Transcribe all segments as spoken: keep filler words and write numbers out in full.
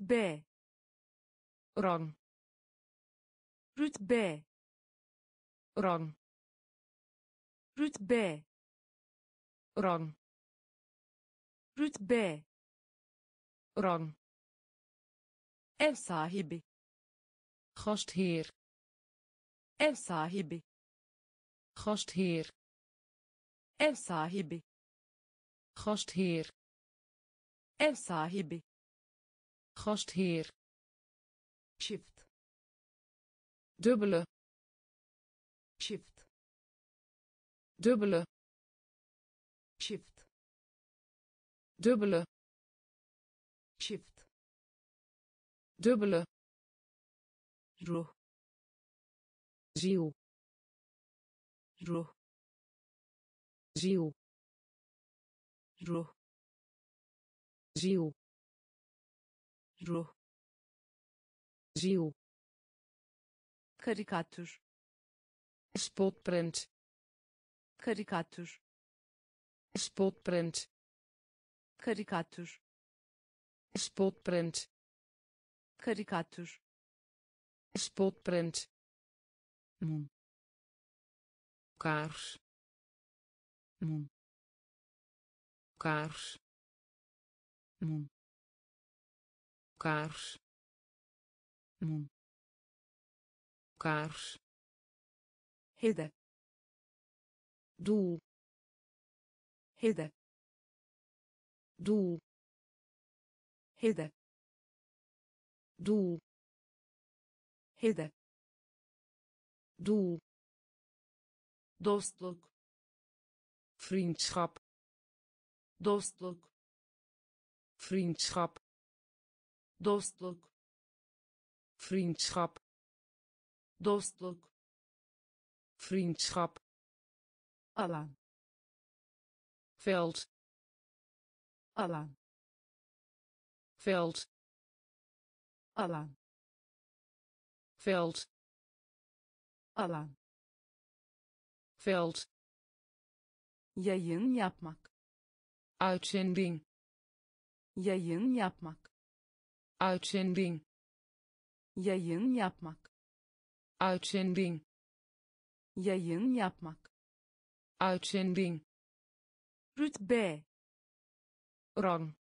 rütbe rang rütbe rang rütbe rang rütbe rang ev sahibi gastheer ev sahibi gastheer ev sahibi gastheer ev sahibi gastheer çift dubbele çift dubbele çift dubbele çift dubbele ruh ziel ruh ziel ruh ziel ruh ziel karikatür spotprint karikatür spotprint karikatür spotprint karikatür spotprint mum kaars mum kaars mum kaars mum kaars hedef doel hedef doel hedef doel hedef doel dostluk vriendschap dostluk vriendschap dostluk vriendschap dostluk vriendschap alan veld alan veld alan veld alan veld yayın yapmak uitzending yayın yapmak uitzending yayın yapmak uitzending yayın yapmak uitzending rütbe rang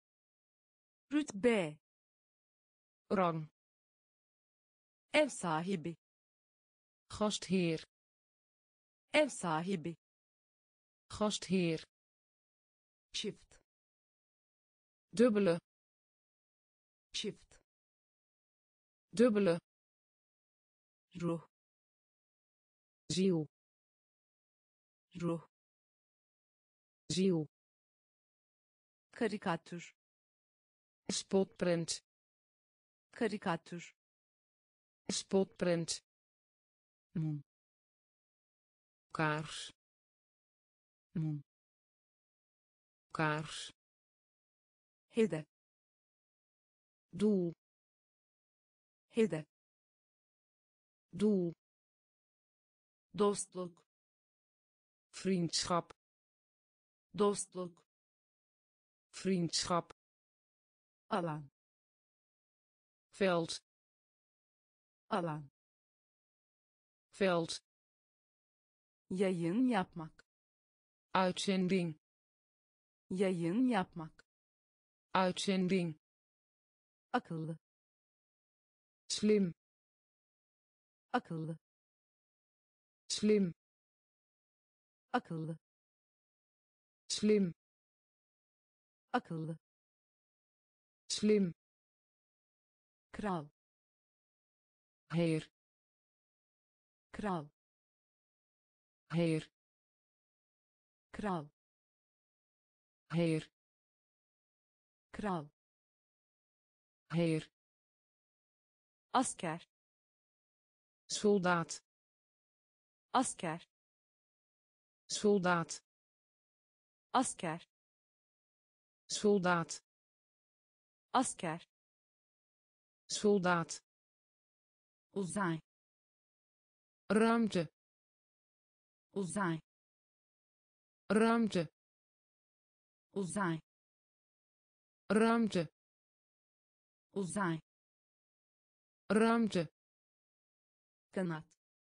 rütbe rang ev sahibi gastheer ev sahibi gastheer çift dubbele çift dubbele ruh ziel ruh ziel karikatür spotprint karikatür spotprint mum kaars mum kaars hedef doel hedef doel dostluk vriendschap dostluk vriendschap alan veld alan veld yayın yapmak uitzending yayın yapmak uitzending akıllı slim akıllı slim akıllı slim akıllı slim kral heer kral heer kral heer kral heer asker soldaat asker soldaat asker soldaat asker soldaat uzay ruimte uzay ruimte uzay ruimte uzay, ruimte, kanat,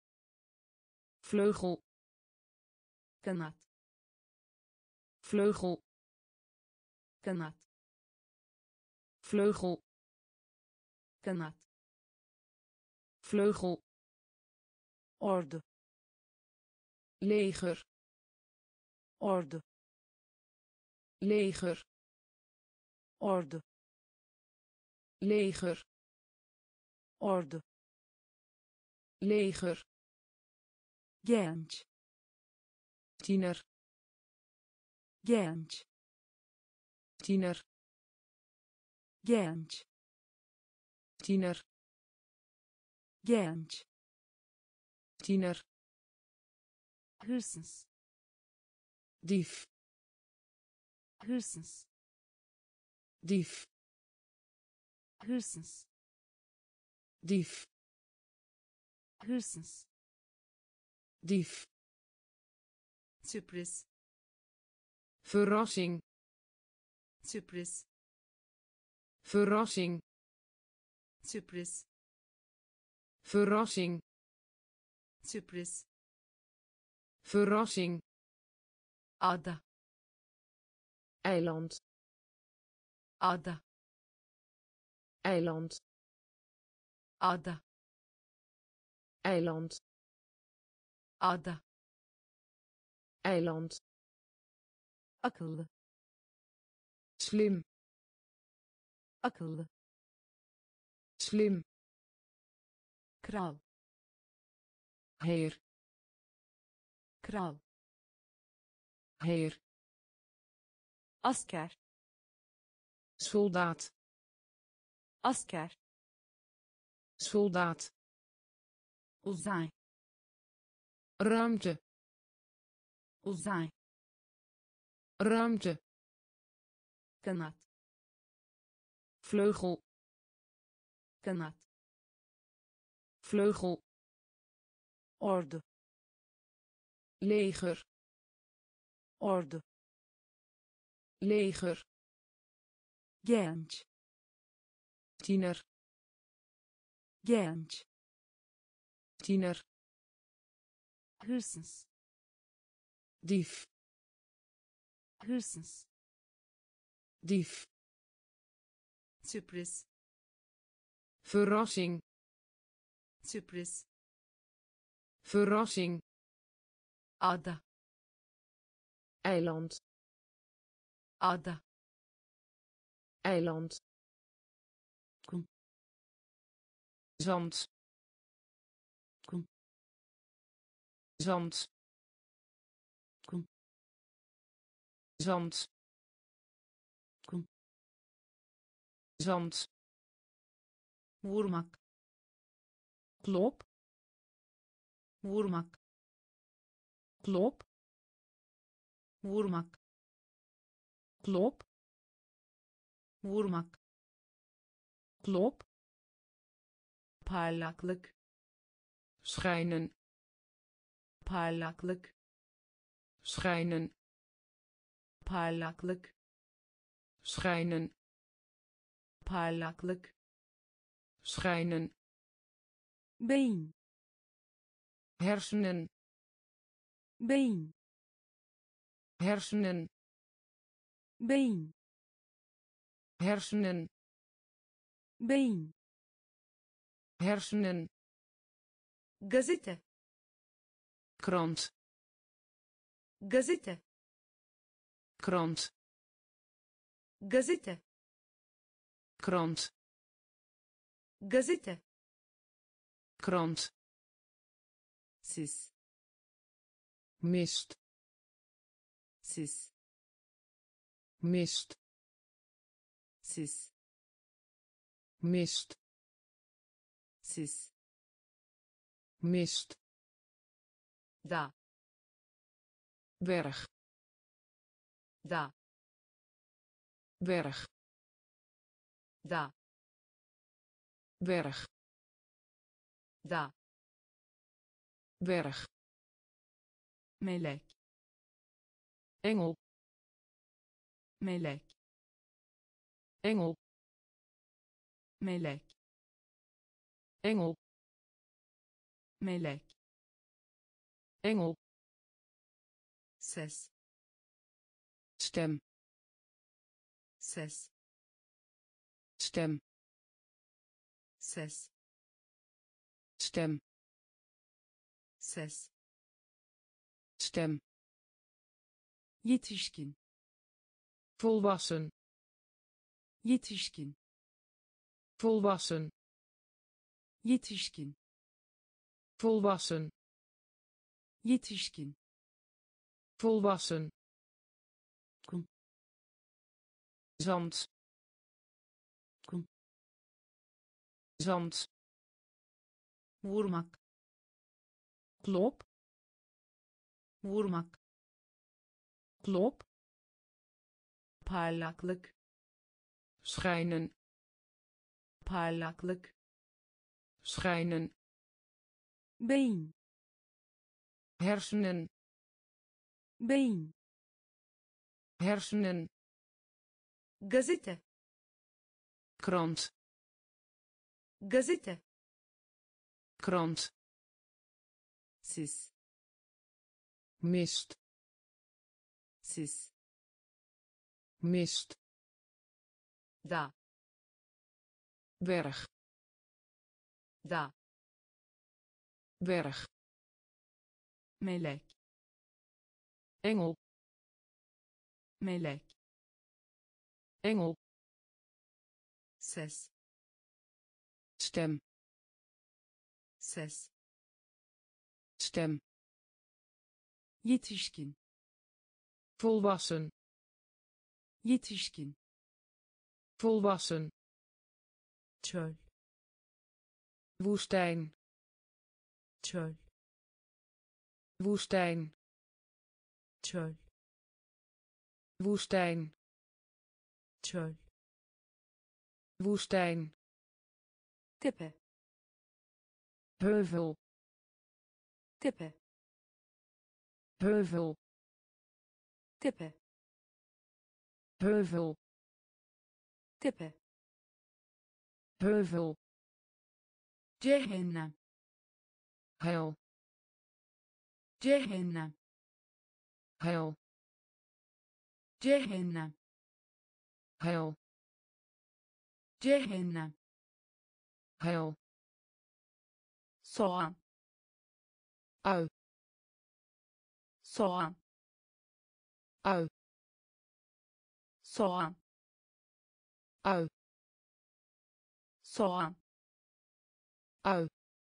vleugel, kanat, vleugel, kanat, vleugel, kanat, vleugel, ordu, leger, ordu, leger, ordu, leger, ordu, leger, genç, tiener, genç, tiener, genç, tiener, genç, tiener, hırsız, dief, hırsız, dief, hırsız, dief, hırsız, dief, sürpriz, verrassing, sürpriz, verrassing, sürpriz, verrassing, sürpriz, verrassing, ada, eiland, ada, eiland, ada, eiland, ada, eiland, akıllı, slim, akıllı, slim, kral, heer, kral, heer, asker, soldaat, asker, soldaat, uzay, ruimte, uzay, ruimte, kanat, vleugel, kanat, vleugel, ordu, leger, ordu, leger, genç, tiener, genç, tiener, hırsız, dief, hırsız, dief, sürpriz, verrassing, sürpriz, verrassing, ada, eiland, ada, eiland, kum, zand, kum, zand, kum, zand, kum, zand, vurmak, klop, vurmak, klop, vurmak, klop, vurmak, klop, parlaklık, schijnen, parlaklık, schijnen, parlaklık, schijnen, parlaklık, schijnen, beyin, hersenen, beyin, hersenen, beyin, hersenen, beyin, hersenen, gazete, krant, gazete, krant, gazete, krant, gazete, krant, sis, mist, sis, mist, sis, mist, sis, mist, da, berg, da, berg, da, berg, da, berg, melek, engel, melek, engel, melek, engel, melek, engel, ses, stem, ses, stem, ses, stem, ses, stem, yetişkin, volwassen, yetişkin, volwassen, yetişkin, volwassen, yetişkin, volwassen, kum, zand, kum, zand, vurmak, klop, vurmak, klop, parlaklık, schijnen, parlaklık, schijnen, beyin, hersenen, beyin, hersenen, gazete, krant, gazete, krant, sis, mist, sis, mist, da, berg, da, berg, melek, engel, melek, engel, ses, stem, ses, stem, yetişkin, volwassen, yetişkin, volwassen, çöl, woestijn, çöl, woestijn, çöl, woestijn, çöl, woestijn, tepe, heuvel, tepe, heuvel, tepe, heuvel, tepe, heuvel, cehennem, hel, cehennem, hel, cehennem, hel, cehennem, hel, soğan, ui, soğan, ui, soğan, ui, soğan, ui,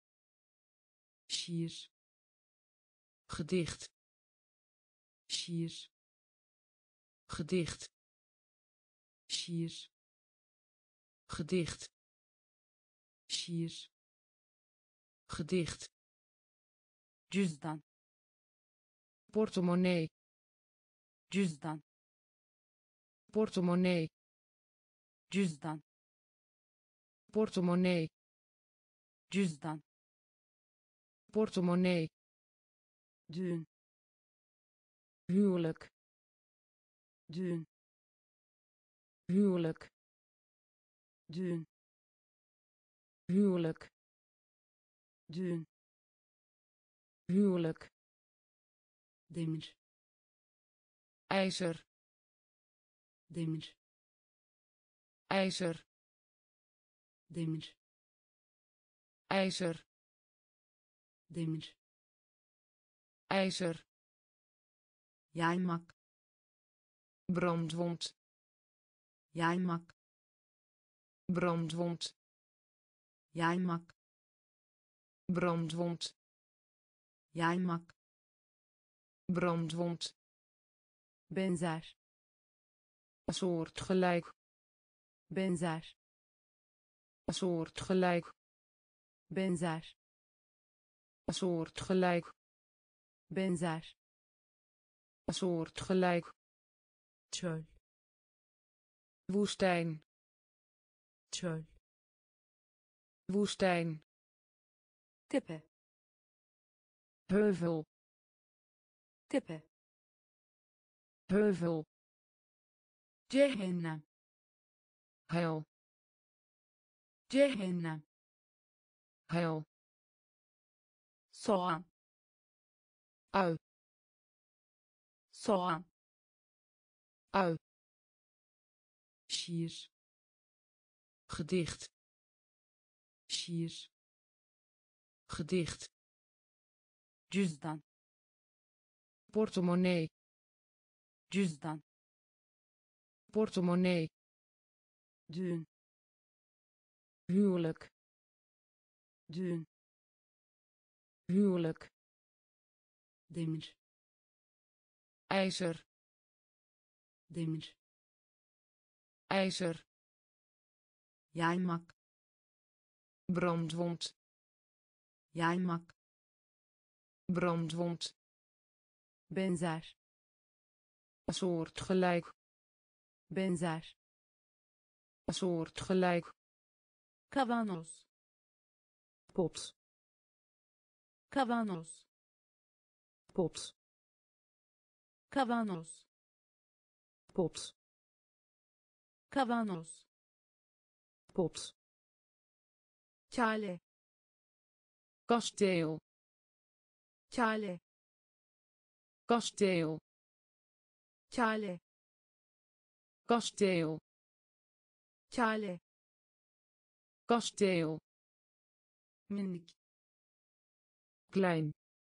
şiir, gedicht, şiir, gedicht, şiir, gedicht, şiir, gedicht, cüzdan, portemonnee, cüzdan, portemonnee, cüzdan, portemonnee, cüzdan, portemonnee, düğün, huwelijk, düğün, huwelijk, düğün, huwelijk, düğün, huwelijk, demir, ijzer, demir, ijzer, demir, ijzer, demir, ijzer, yaymak, brandwond, yaymak, brandwond, yaymak, brandwond, yaymak, brandwond, benzer, soortgelijk, benzer, soortgelijk, benzer, soortgelijk, benzer, soortgelijk, çöl, woestijn, çöl, woestijn, tepe, heuvel, tepe, heuvel, cehennem, hel, cehennem, hel, soğan, ui, soğan, ui, şiir, gedicht, şiir, gedicht, cüzdan, portemonnee, cüzdan, portemonnee, düğün, huwelijk, düğün, huwelijk, demir, ijzer, demir, ijzer, yaymak, brandwond, yaymak, brandwond, benzer, soortgelijk, benzer, soortgelijk, kavanoz, pot, kavanoz, pot, kavanoz, pot, kavanoz, pot, kale, kasteel, kale, kasteel, kale, kasteel, kale, kasteel, minik, klein,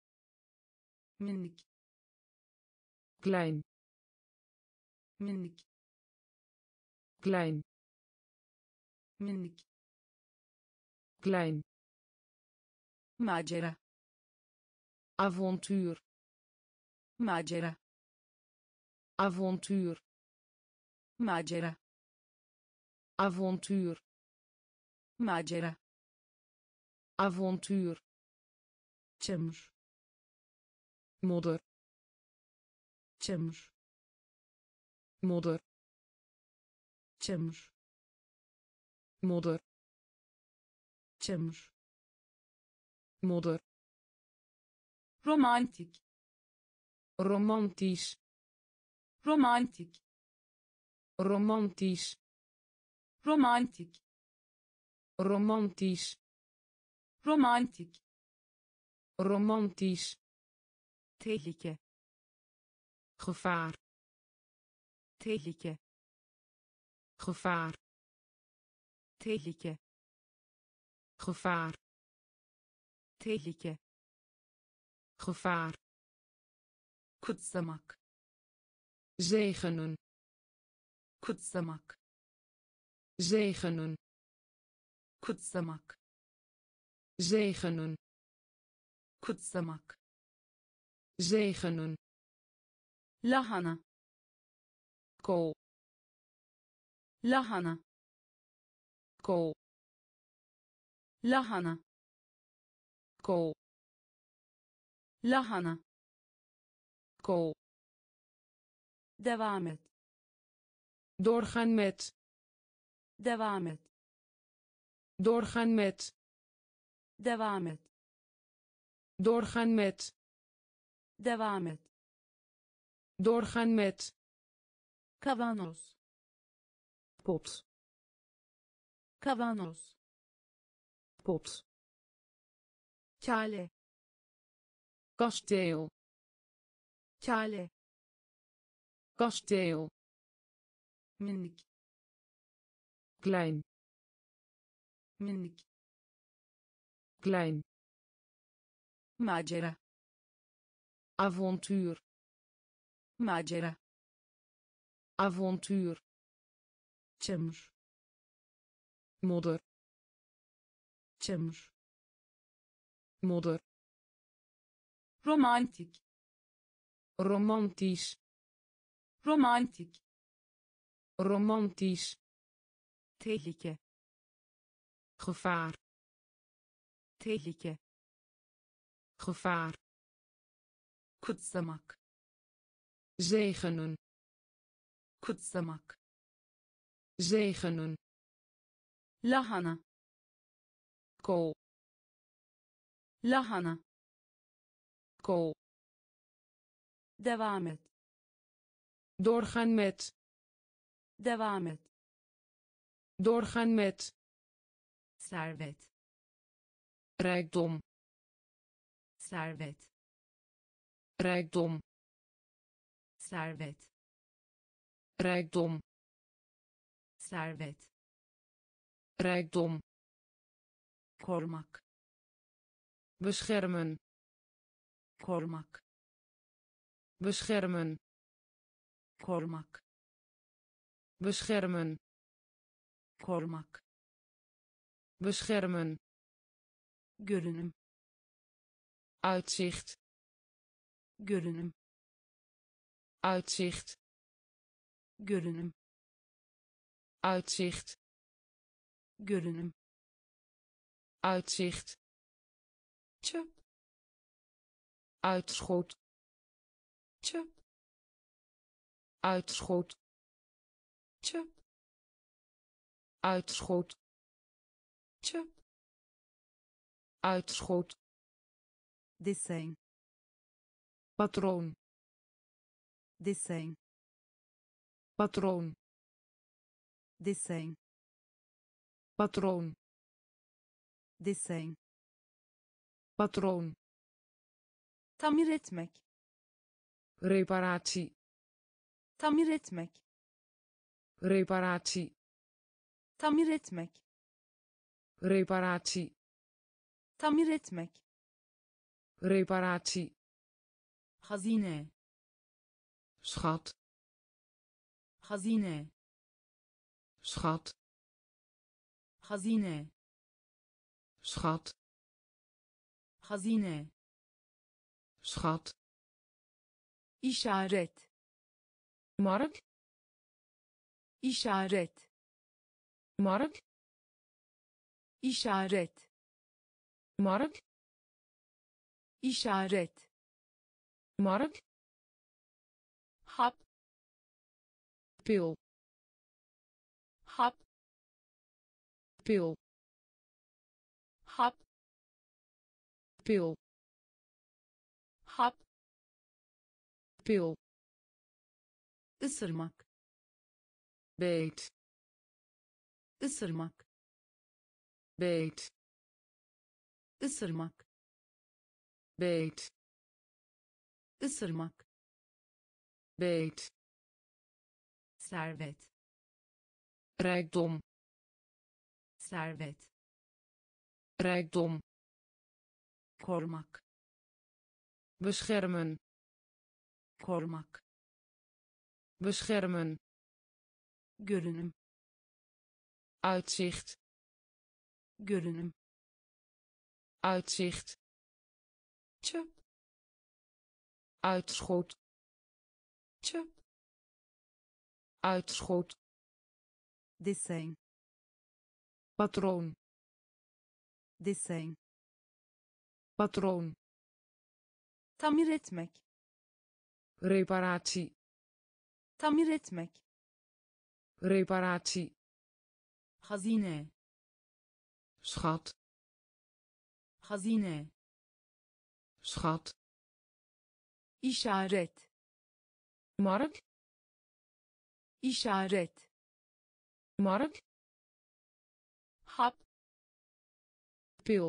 minik, klein, minik, klein, minik, klein, macera, avontuur, macera, avontuur, macera, avontuur, macera, avontuur, çamur, modder, çamur, modder, çamur, modder, çamur, modder, romantik, romantisch, romantik, romantisch, romantik, romantisch, romantik, romantisch, tehlike, gevaar, tehlike, gevaar, tehlike, gevaar, tehlike, gevaar, kutsamak, zegenen, kutsamak, zegenen, kutsamak, zegenen, kutsamak, zegenen, lahana, kool, lahana, kool, lahana, kool, lahana, kool, devam et, doorgaan met, devam et, doorgaan met, devam et, doorgaan met, devam et, doorgaan met, kavanoz, pot, kavanoz, pot, kale, kasteel, kale, kasteel, minik, klein, minik, klein, macera, avontuur, macera, avontuur, çamur, modder, çamur, modder, romantik, romantisch, romantik, romantisch, tehlike, gevaar, tehlike, gevaar, kutsamak, zegenen, kutsamak, zegenen, lahana, kool, lahana, kool, devam et, doorgaan met, devam et, doorgaan met, servet, rijkdom, servet, rijkdom, servet, rijkdom, servet, rijkdom, korumak, beschermen, korumak, beschermen, korumak, beschermen, korumak, beschermen, görünüm, uitzicht, görünüm, uitzicht, görünüm, uitzicht, görünüm, uitzicht, çöp, uitschot, çöp, uitschot, çöp, uitschot, çöp, uitschot, desen, patroon, desen, patroon, desen, patroon, desen, patroon, tamir etmek, reparatie, tamir etmek, reparatie, tamir etmek, reparatie, tamir etmek, reparatie, hazine, schat, hazine, schat, hazine, schat, hazine, schat, işaret, mark, işaret, mark, işaret, mark, işaret, mark, hap, pil, hap, pil, hap, pil, hap, pil, ısırmak, beet, ısırmak, beet, ısırmak, beet, ısırmak, beet, servet, rijkdom, servet, rijkdom, korumak, beschermen, korumak, beschermen, görünüm, uitzicht, görünüm, uitzicht, çöp, uitschot, çöp, uitschot, desen, patroon, desen, patroon, tamir etmek, reparatie, tamir etmek, reparatie, hazine, schat, hazine, schat, işaret, mark, işaret, mark, hap, pil,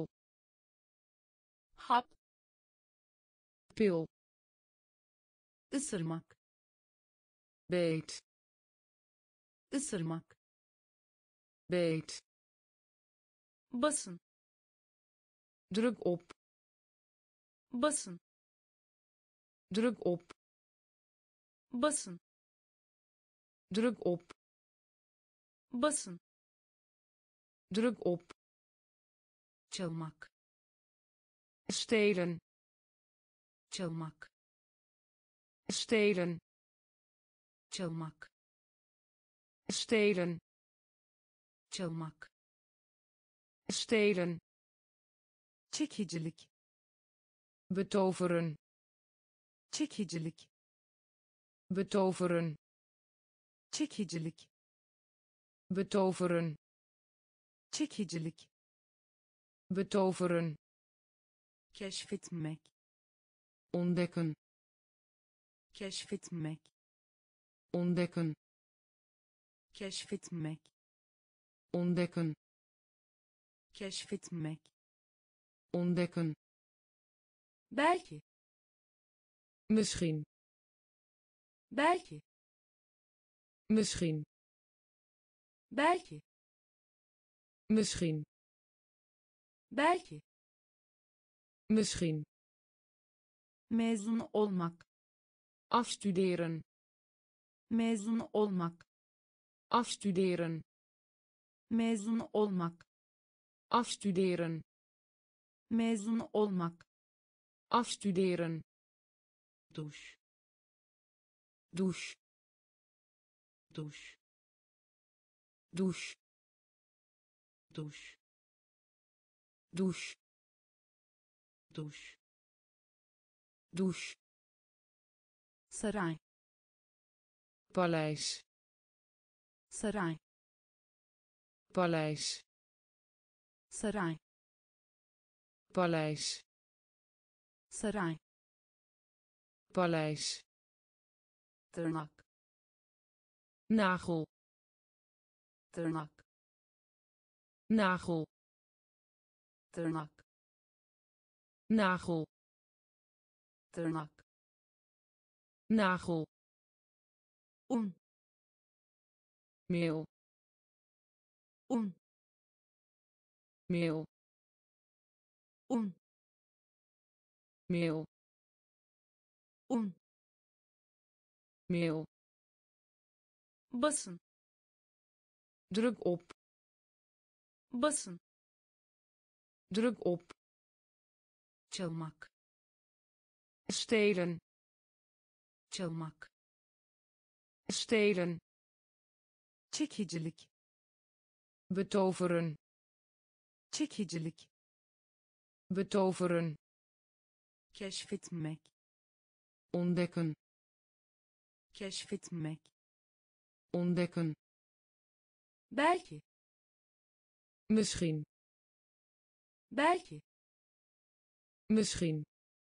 hap, pil, ısırmak, beet, ısırmak, beet, basın, druk op, basın, druk op, basın, druk op, basın, druk op, çalmak, stelen, çalmak, stelen, çalmak, stelen, çalmak, stelen, çekicilik, betoveren, çekicilik, betoveren, çekicilik, betoveren, çekicilik, betoveren, keşfetmek, ontdekken, keşfetmek, ontdekken, keşfetmek, ontdekken, keşfetmek, ontdekken, belki, misschien, belki, misschien, belki, misschien, belki, misschien, mezun olmak, afstuderen, mezun olmak, afstuderen, mezun olmak, afstuderen, mezun olmak, afstuderen, douche, douche, douche, douche, douche, douche, douche, douche, saray, paleis, saray, paleis, saray, paleis, saray, paleis, tırnak, nagel, tırnak, nagel, tırnak, nagel, tırnak, nagel, un, meel, un, meel, un, meel, un, meel, basın, druk op, basın, druk op, çalmak, stelen, çalmak, stelen, çekicilik, betoveren, çekicilik, betoveren, keşfetmek, ontdekken, keşfetmek, ontdekken, belki, misschien, belki, misschien,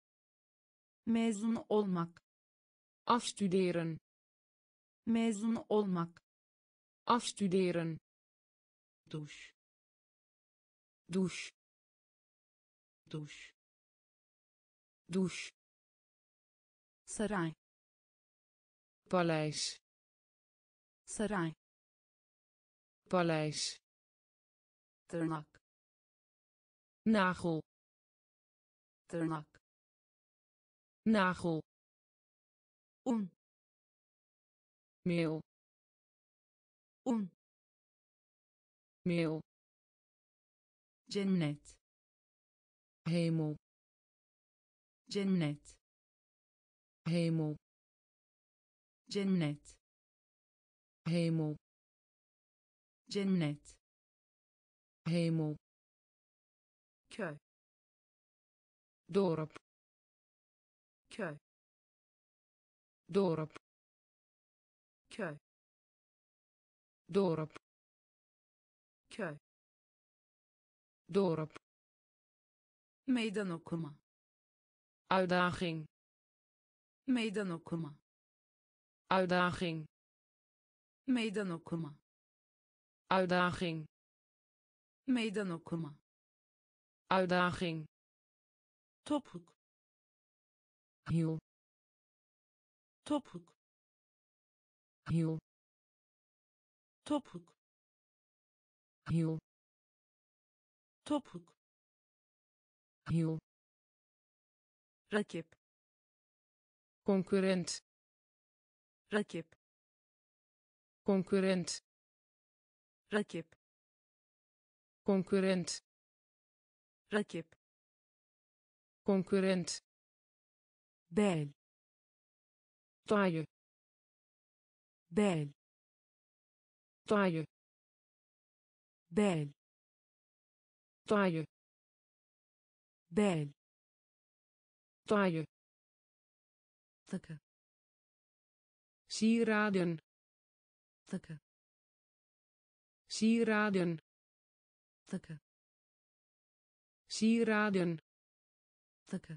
mezun olmak, afstuderen, mezun olmak, afstuderen, douche, douche, douche, douche, saray, paleis, saray, paleis, tırnak, nagel, tırnak, nagel, un, meel, un, meel, cennet, hemel, cennet, hemel, cennet, hemel, cennet, hemel, köy, dorp, köy, dorp, köy, dorp, köy, dorp, meydan okuma, uitdaging, meydan okuma, uitdaging, meydan okuma, uitdaging, meydan okuma, uitdaging, topuk, hiel, topuk, hiel, topuk, hiel, topuk, hiel, rakip, concurrent, rakip, concurrent, rakip, concurrent, rakip, concurrent, bel, taille, bel, taille, bel, taille, bel, taille, takı, sieraden, takı, sieraden, takı, sieraden, takı,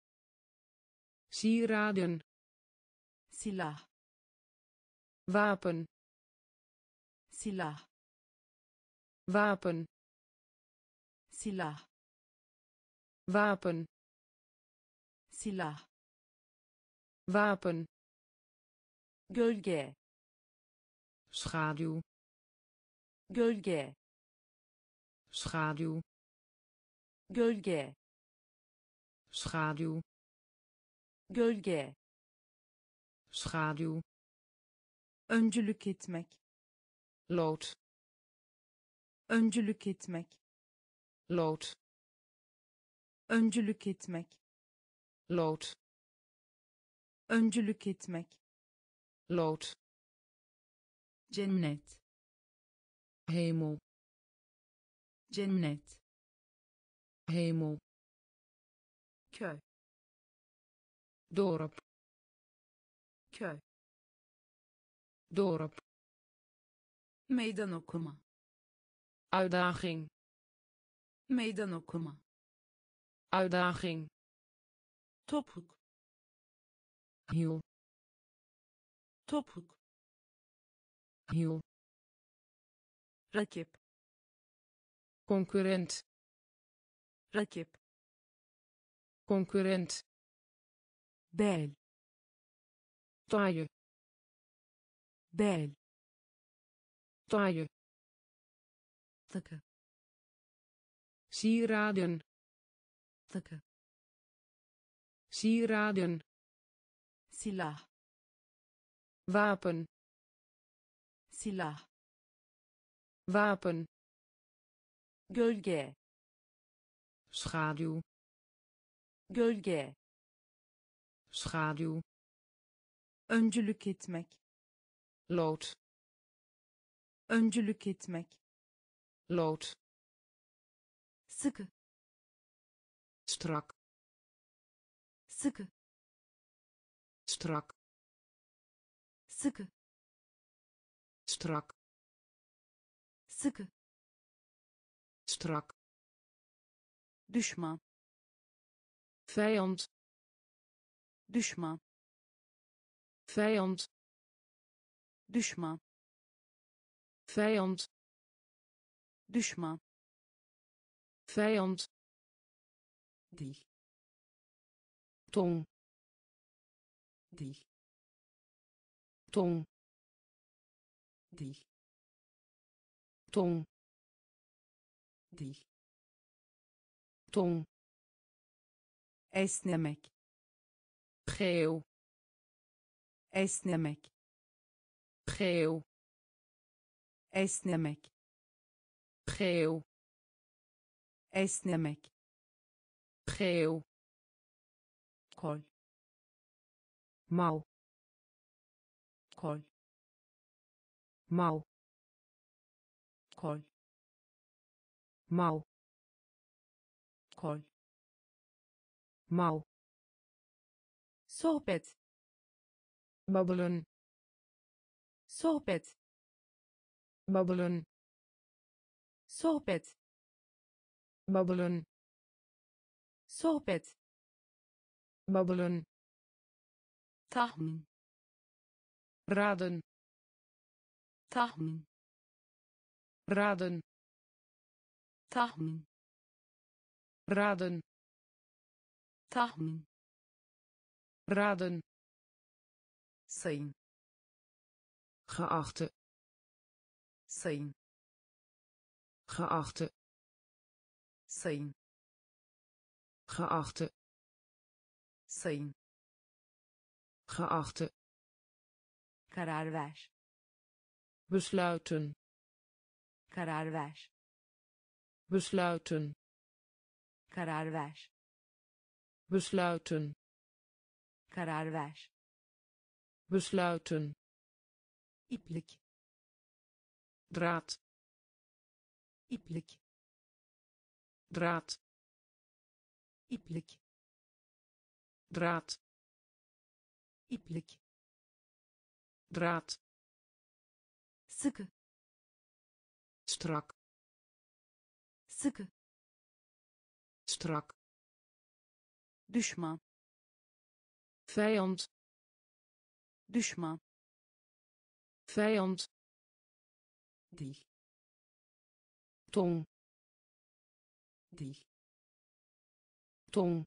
sieraden, silah, wapen, silah, wapen, silah, wapen, silah, wapen, gölge, schaduw, gölge, schaduw, gölge, schaduw, gölge, schaduw, öncülük etmek, lood, öncülük etmek, lood, öncülük etmek, lood, öncülük etmek, lood, cennet, hemel, cennet, hemel, köy, dorp, köy, dorp, meydan okuma, uitdaging, meydan okuma, uitdaging, topuk, hiel, topuk, hiel, rakip, concurrent, rakip, concurrent, bel, taille, bel, taille, takı, sieraden, takı, sieraden, silah, wapen, silah, wapen, gölge, schaduw, gölge, schaduw, öncülük etmek, lood, öncülük etmek, lood, sıkı, strak, sıkı, strak, sıkı, strak, sıkı, strak, düşman, vijand, düşman, vijand, düşman, vijand, düşman, vijand, dil, tong, dil, tong, dil, tong, dil, tong, esnemek, geel, esnemek, geel, esnemek, geel, esnemek, geel, kol, mouw, kol, mouw, kol, mouw, kol, mouw, sohbet, babbelen, sohbet, babbelen, sohbet, babbelen, sohbet, babbelen, tahmin, raden, tahmin, raden, tahmin, raden, tahmin, raden, sayın, geachte, sayın, geachte, sayın, geachte, sayın, geachte, karar ver, besluiten, karar ver, besluiten, karar ver, besluiten, karar ver, besluiten, iplik, draad, iplik, draad, iplik, draad, iplik, draad, sıkı, strak, sıkı, strak, düşman, vijand, düşman, vijand, dil, tong, dil, tong,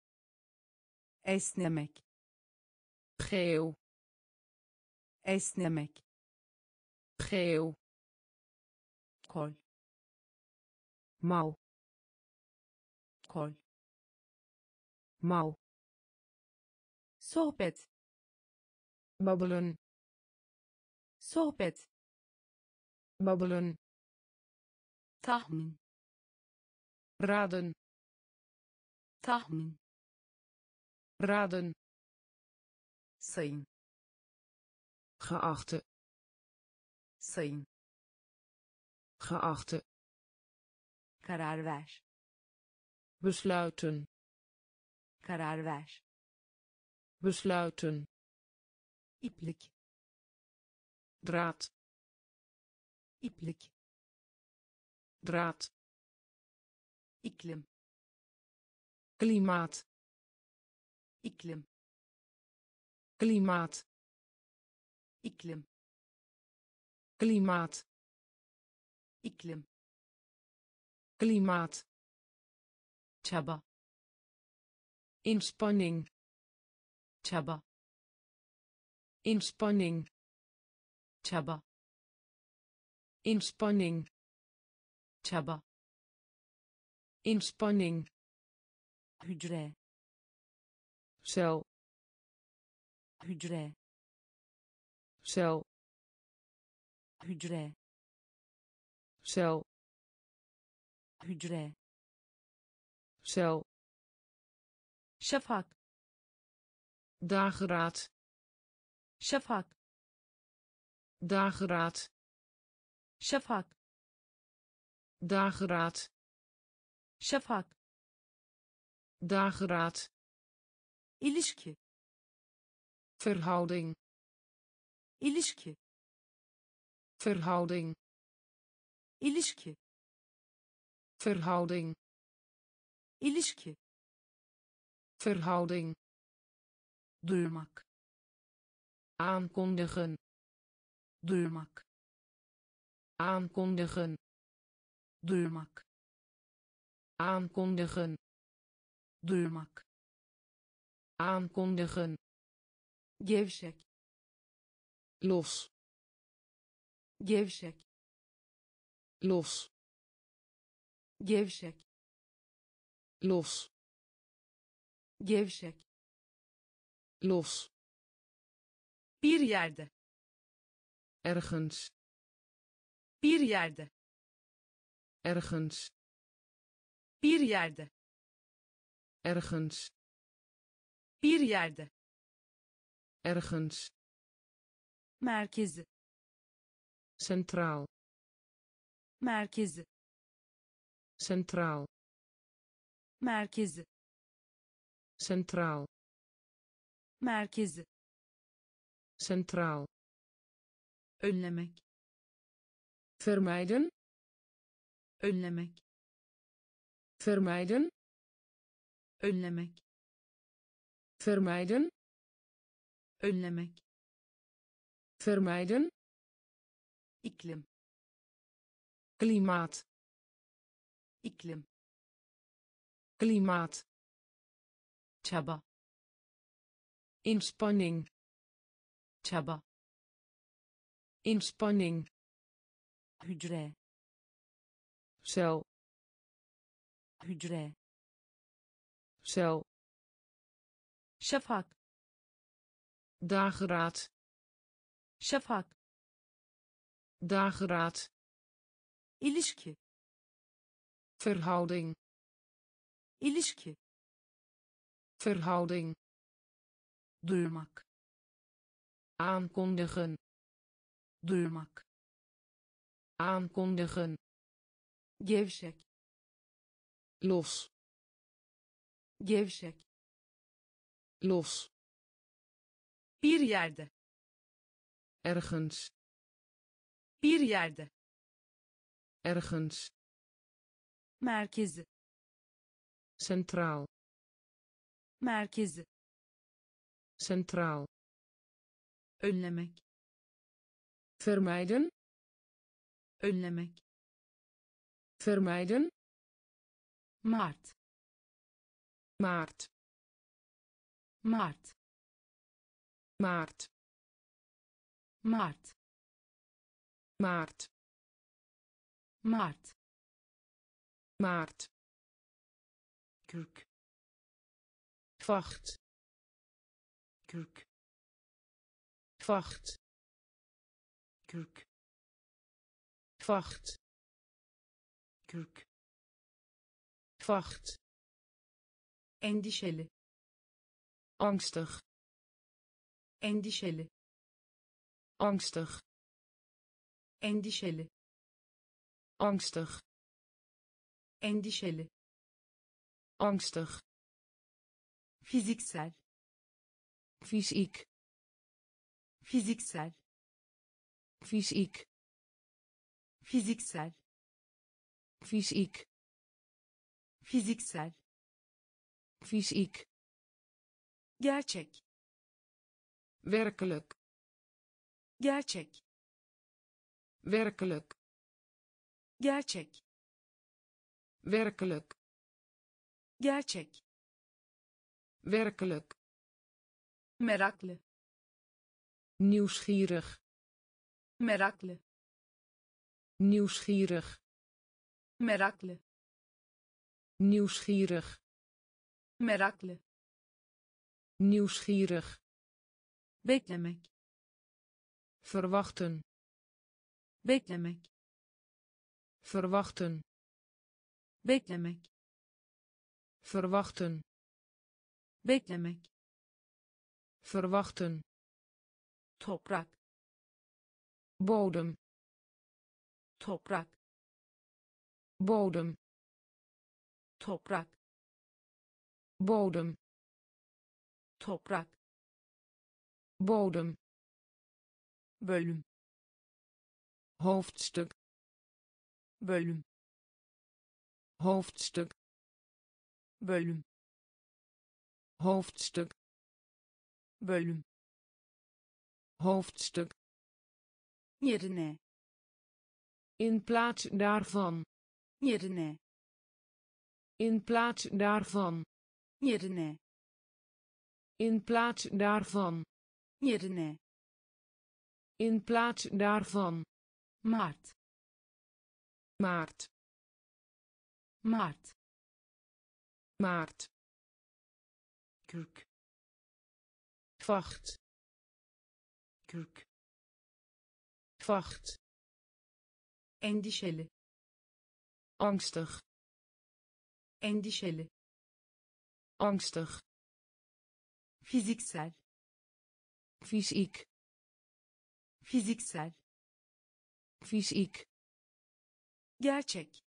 esnemek, geel, esnemek, geel, kol, mouw, kol, mouw, sohbet, babbelen, sohbet, babbelen, tahmin, raden, tahmin, raden, sayın, geachte, sayın, geachte, karar ver, besluiten, karar ver, besluiten, iplik, draad, iplik, draad, iklim, klimaat, iklim, klimaat, iklim, klimaat, iklim, klimaat, çaba, inspanning, çaba, inspanning, çaba, inspanning, çaba, inspanning, hücre, cel, hücre, cel, hücre, cel, hücre, cel, şafak, dageraad, şafak, dageraad, şafak, dageraad, şafak, dageraad, ilişki, verhouding, ilişki, verhouding, ilişki, verhouding, ilişki, verhouding, duyurmak, aankondigen, duyurmak, aankondigen, duyurmak, aankondigen, duyurmak, aankondigen, gevşek, los, gevşek, los, gevşek, los, gevşek, los, bir yerde, ergens, bir yerde, ergens, bir yerde, ergens, bir yerde, ergens, merkezi, centraal, merkezi, centraal, merkezi, centraal, merkezi, centraal, önlemek, vermijden, önlemek, vermijden, önlemek, vermijden, önlemek, vermijden, iklim, klimaat, iklim, klimaat, çaba, inspanning, çaba, inspanning, hücre, cel, hücre, cel, şafak, dageraad, şafak, dageraad, ilişki, verhouding, ilişki, verhouding, duyurmak, aankondigen, duyurmak, aankondigen, gevşek, los, gevşek, los, bir yerde, ergens, bir yerde, ergens, merkezi, centraal, merkezi, centraal, önlemek, vermijden, önlemek, vermijden, Mart. maart, Mart. maart, Mart. maart, Mart. maart, Kürk. vacht, Kürk. vacht, Kürk. vacht, Kürk. vacht, Endişeli. angstig, Endişeli. angstig, Endişeli. angstig, Endişeli. angstig, Fiziksel. fysiek, Fiziksel. fysiek, Fiziksel. fysiek, Fiziksel. fysiek, Gerçek. werkelijk, Gerçek. werkelijk, Gerçek. werkelijk, Gerçek. werkelijk, Meraklı. nieuwsgierig, Meraklı. nieuwsgierig, Meraklı. nieuwsgierig, Meraklı. nieuwsgierig, Beklemek. verwachten, Beklemek. verwachten, Beklemek. verwachten, Beklemek. verwachten, Toprak. bodem, Toprak. bodem, Toprak. bodem, Toprak. bodem, Bölüm. hoofdstuk, Bölüm. hoofdstuk, Bölüm. hoofdstuk, Bölüm. hoofdstuk, Yerine. in plaats daarvan, Yerine. in plaats daarvan, Yerine. in plaats daarvan, Yerine. in plaats daarvan, Mart. maart, Mart. maart, Kürk. vacht, Kürk. vacht, Endişeli. angstig, Endişeli. angstig, Fiziksel. fysiek, Fiziksel. fysiek, Gerçek.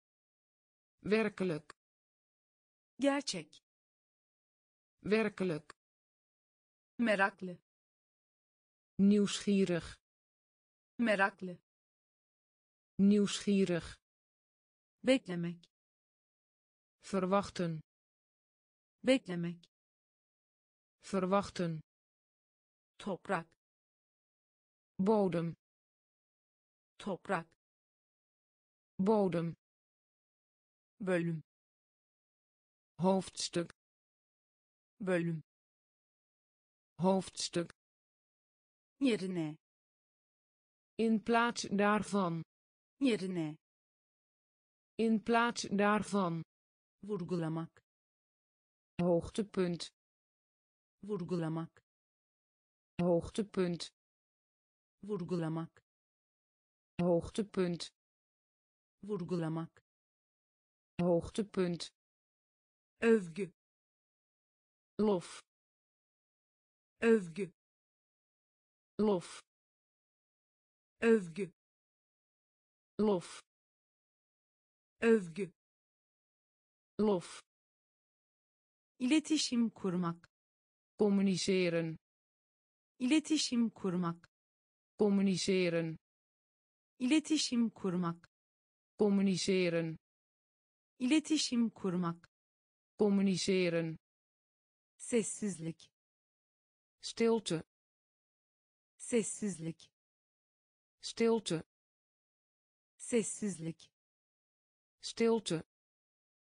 werkelijk, Gerçek. werkelijk, Meraklı. nieuwsgierig, Meraklı. nieuwsgierig, Beklemek. verwachten, Beklemek. verwachten, Toprak. bodem, Toprak. bodem, Bölüm. hoofdstuk, Bölüm. hoofdstuk, Yerine. in plaats daarvan, Yerine. in plaats daarvan, Vurgulamak. hoogtepunt, Vurgulamak. hoogtepunt, Vurgulamak. hoogtepunt, Vurgulamak. hoogtepunt, Övgü. lof, Övgü. lof, Övgü. lof, Övgü. lof, İletişim kurmak. communiceren, İletişim kurmak. communiceren, İletişim kurmak. communiceren, İletişim kurmak. communiceren, Sessizlik. stilte, Sessizlik. stilte, Sessizlik. stilte,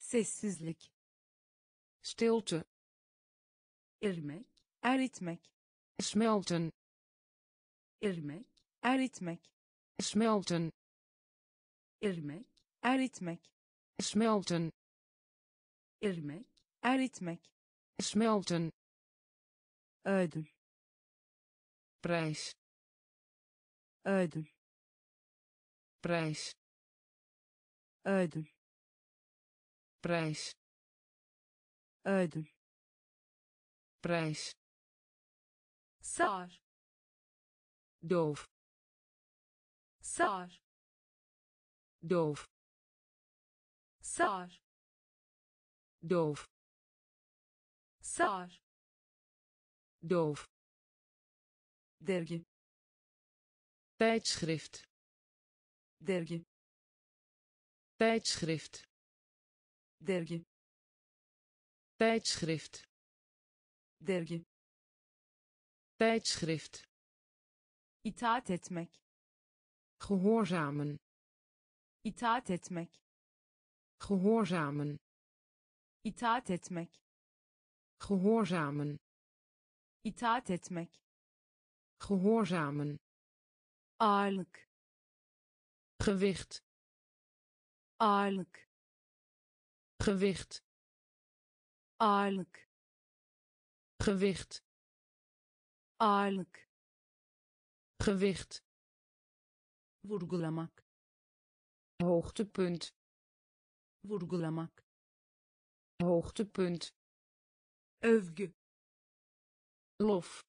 Sessizlik. Stilte. Erimek, eritmek. Smelten. Erimek, eritmek. Smelten. Erimek, eritmek. Smelten. Erimek, eritmek. Smelten. Ödül. Prijs. Ödül. Prijs. Ödül. Prijs. Ödül. Prijs. Sağır. Doof. Sağır. Doof. Sağır. Doof. Sağır. Doof. Dergi. Tijdschrift. Dergi. Tijdschrift. Dergi. Tijdschrift. Dergi. Tijdschrift. İtaat etmek. Gehoorzamen. İtaat etmek. Gehoorzamen. İtaat etmek. Gehoorzamen. İtaat etmek. Gehoorzamen. Ağırlık. Gewicht. Ağırlık. Gewicht. Ağırlık. Gewicht. Ağırlık. Gewicht. Vurgulamak. Hoogtepunt. Vurgulamak. Hoogtepunt. Övgü. Lof.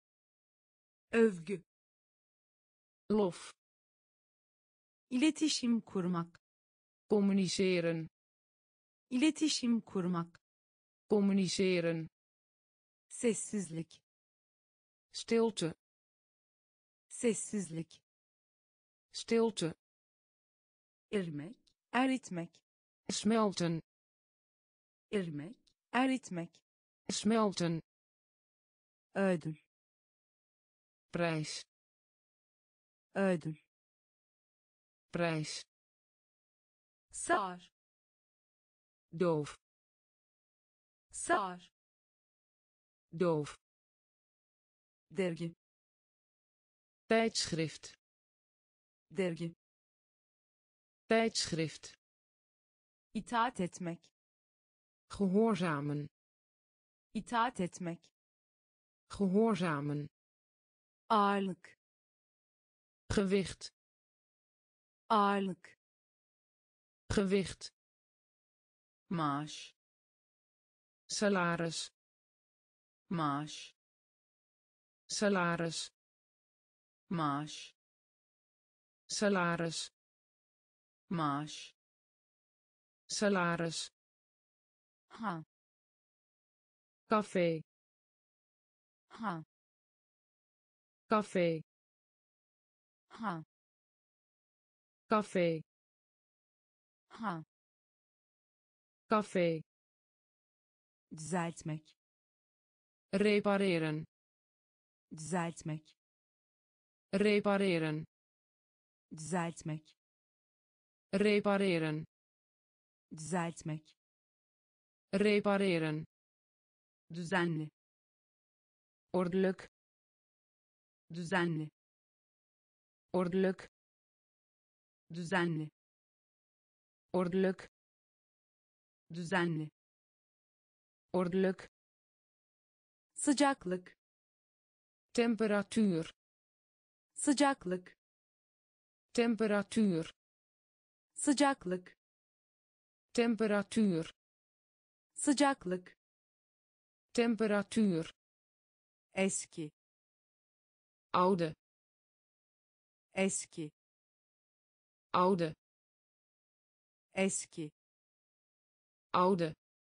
Övgü. Lof. İletişim kurmak. Communiceren. İletişim kurmak. Communiceren. Sessizlik. Stilte. Sessizlik. Stilte. Erimek, eritmek. Smelten. Erimek, eritmek. Smelten. Ödül. Prijs. Ödül. Prijs. Sağır. Doof. Sağır. Doof. Dergi. Tijdschrift. Dergi. Tijdschrift. İtaat etmek. Gehoorzamen. İtaat etmek. Gehoorzamen. Ağırlık. Gewicht. Ağırlık. Gewicht. Maaş. Salaris. Maaş. Salaris. Maaş. Salaris. Maaş. Salaris. Ha. Café. Ha. Café. Ha. Café. Ha. Café. Düzeltmek. Repareren. Düzeltmek. Repareren. Düzeltmek. Repareren. Düzeltmek. Repareren. Düzenli. Ordelijk. Düzenli. Ordelijk. Düzenli. Ordelijk. Düzenli. Ordelijk. Sıcaklık. Temperatuur. Sıcaklık. Temperatuur. Sıcaklık. Temperatuur. Sıcaklık. Temperatuur. Eski. Oude. Eski. Oude. Eski. Oude.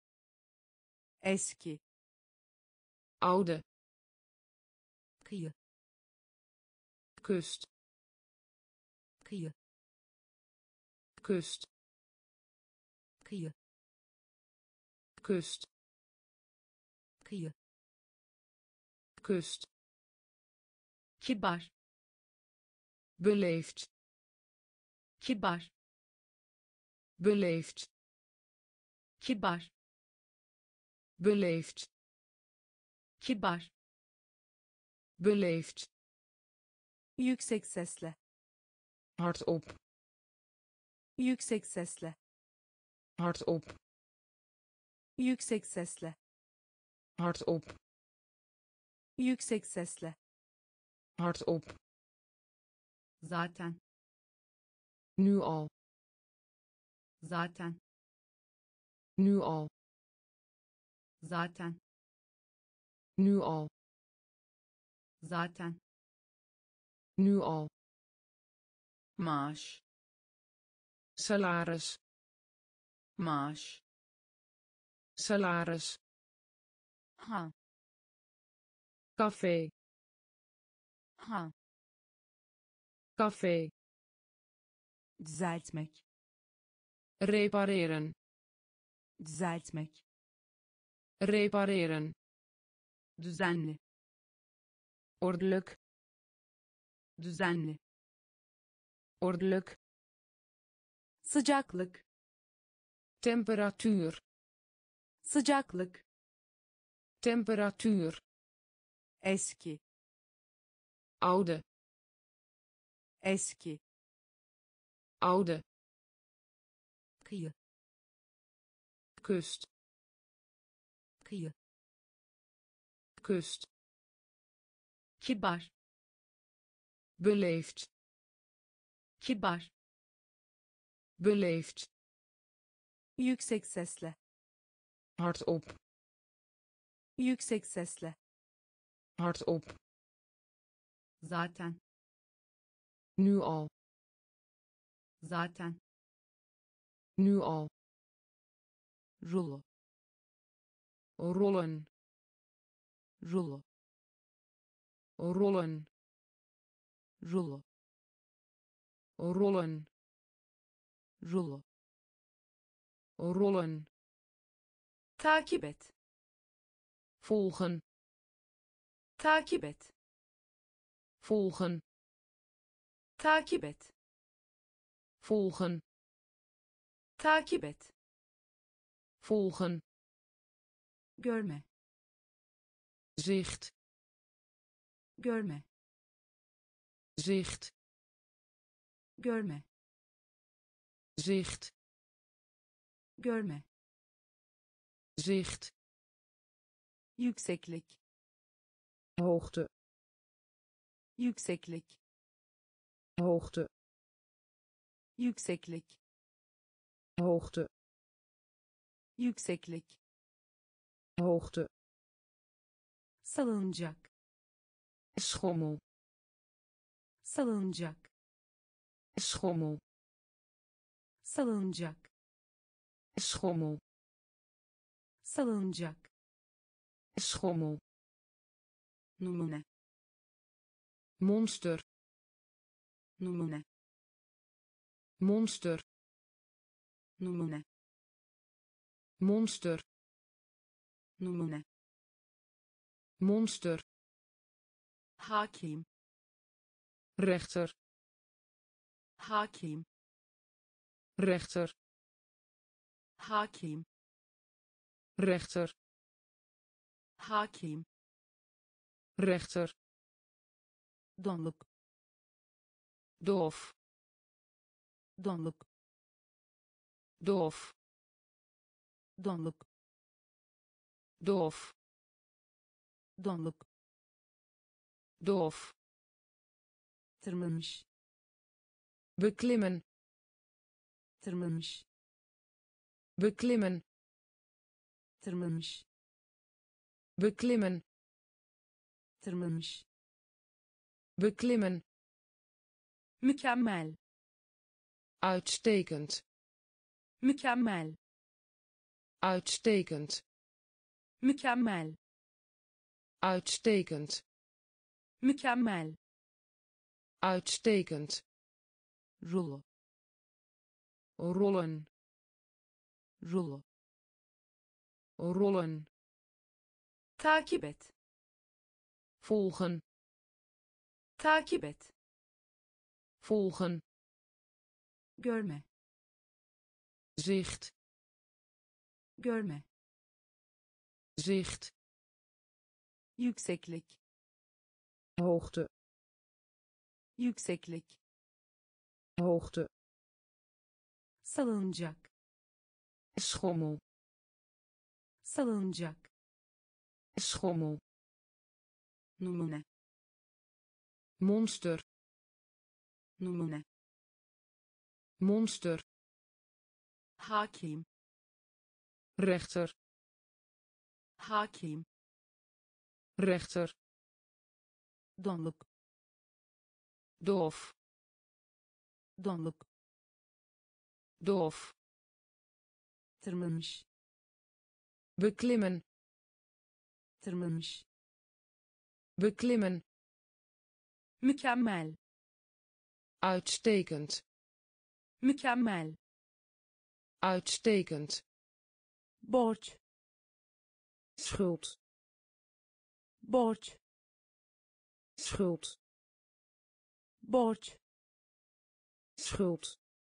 Eski. Oude. Kıyı. Kust. Kıyı. Kust. Kıyı. Kust. Kıyı. Kust. Kibar. Beleefd. Kibar. Beleefd. Kibar. Beleefd. Kibar. Beleefd. Yüksek sesle. Hardop. Yüksek sesle. Hardop. Yüksek sesle. Hardop. Yüksek sesle. Hardop. Zaten. Nu al. Zaten. Nu al. Zaten. Nu al. Zaten. Nu al. Maaş. Salaris. Maaş. Salaris. Ha. Café. Ha. Café. Düzeltmek. Repareren. Düzeltmek. Repareren. Düzenli. Ordelijk. Düzenli. Ordelijk. Sıcaklık. Temperatuur. Sıcaklık. Temperatuur. Eski. Oude. Eski. Oude. Kıyı. Kust. Kıyı. Kust. Kibar. Beleefd. Kibar. Beleefd. Yüksek sesle. Hardop. Yüksek sesle. Hardop. Zaten. Nu al. Zaten. Nu al. Rulo. Rollen. Rulo. Rollen. Rulo. Rollen. Rulo. Rollen. Takip et. Volgen. Takip et. Volgen. Takip et. Volgen. Takip et. Volgen. Görme. Zicht. Görme. Zicht. Görme. Zicht. Görme. Zicht. Yükseklik. Hoogte. Yükseklik. Hoogte. Yükseklik. Hoogte. Yükseklik. Hoogte. Salınacak. Schommel. Salınacak. Schommel. Salınacak. Schommel. Salınacak. Schommel. Numune. Monster. Numune. Monster. Numune. Monster. Numune. Monster. Hakim. Rechter. Hakim. Rechter. Hakim. Rechter. Hakim. Rechter. Donluk. Doof. Donluk. Doof. Donluk. Doof. Donluk. Doof. Tırmanmış. Beklimmen. Tırmanmış. Beklimmen. Tırmanmış. Beklimmen. Tırmanmış. Beklimmen. Mükemmel. Uitstekend. Mükemmel. Uitstekend. Mükemmel. Uitstekend. Mükemmel. Uitstekend. Rulo. Rollen. Rulo. Rollen. Takip et. Volgen. Takip et. Volgen. Görme. Zicht. görme, zicht, yükseklik, hoogte, yükseklik, hoogte, salıncak, schommel, salıncak, schommel, numune, monster, numune, monster, hakim, rechter, hakim, rechter, donluk, doof, donluk, doof, tırmanmış, beklimmen, tırmanmış, beklimmen, mükemmel, uitstekend, mükemmel, uitstekend, borç, schuld, borç, schuld, borç, schuld,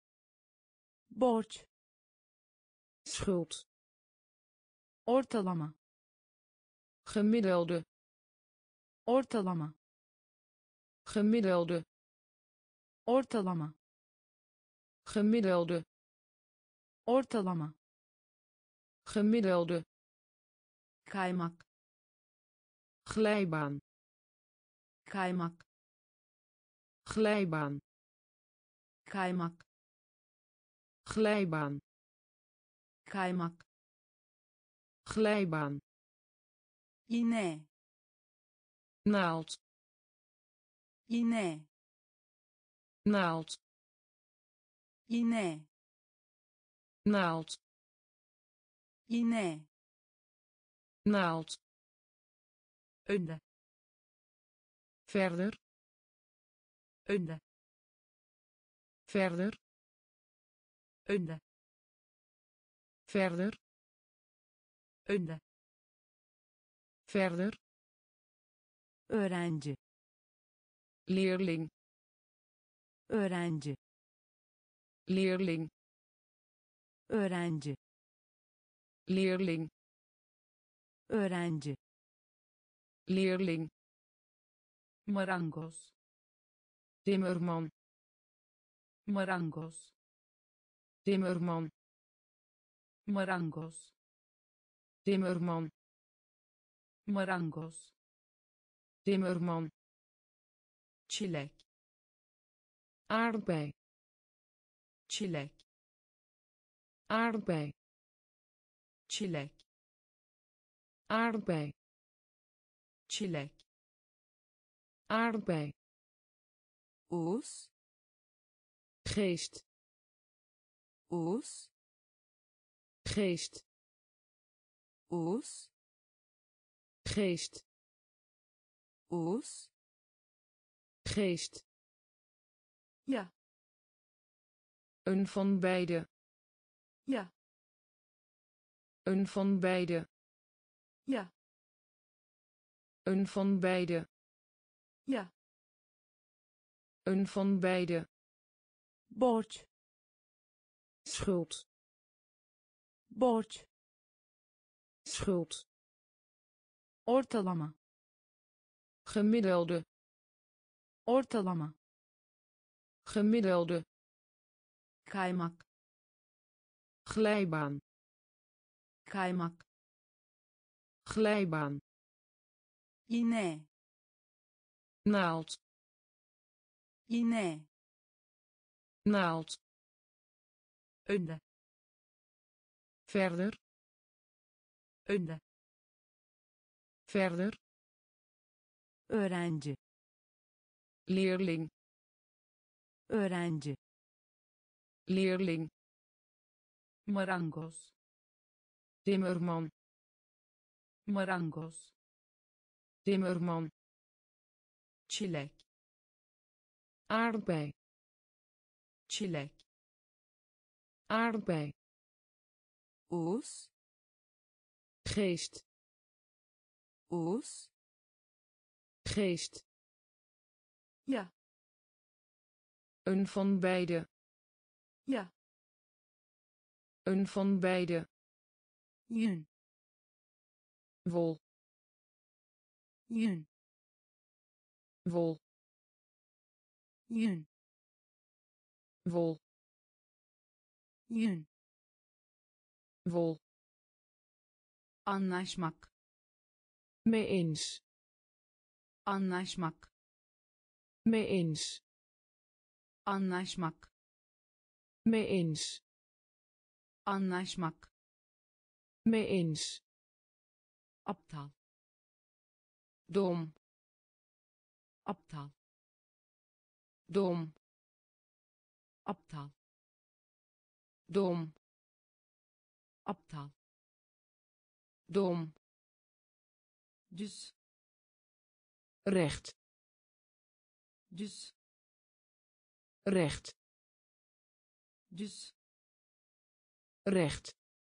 borç, schuld, ortalama, gemiddelde, ortalama, gemiddelde, ortalama, gemiddelde, ortalama, gemiddelde, kaymak, glijbaan, kaymak, glijbaan, kaymak, glijbaan, kaymak, glijbaan, iğne, naald, iğne, naald, iğne, naald, iğne, naald, önde, verder, önde, verder, önde, verder, önde, verder, öğrenci, leerling, öğrenci, leerling, öğrenci, leerling, öğrenci, leerling, marangoz, timmerman, marangoz, timmerman, marangoz, timmerman, marangoz, timmerman, çilek, aardbei, çilek, aardbei, çilek, aardbei, çilek, aardbei, us, geest, us, geest, us, geest, us, geest, ja, een van beide, ja, een van beide, ja, een van beide, ja, een van beide, borç, schuld, borç, schuld, ortalama, gemiddelde, ortalama, gemiddelde, kaymak, glijbaan, kaymak, glijbaan, iğne, naald, iğne, naald, önde, verder, önde, verder, öğrenci, leerling, öğrenci, leerling, marangoz, timmerman, marangoz, timmerman, çilek, aardbei, çilek, aardbei, us, geest, us, geest, ja, een van beide, ja, een van beide, yün, wol, yün, wol, yün, wol, yün, wol, anlaşmak, mee eens, anlaşmak, mee eens, anlaşmak, mee eens, anlaşmak, mee eens, aptal, dom, aptal, dom, aptal, dom, aptal, dom, düz, recht, düz, recht, düz, recht,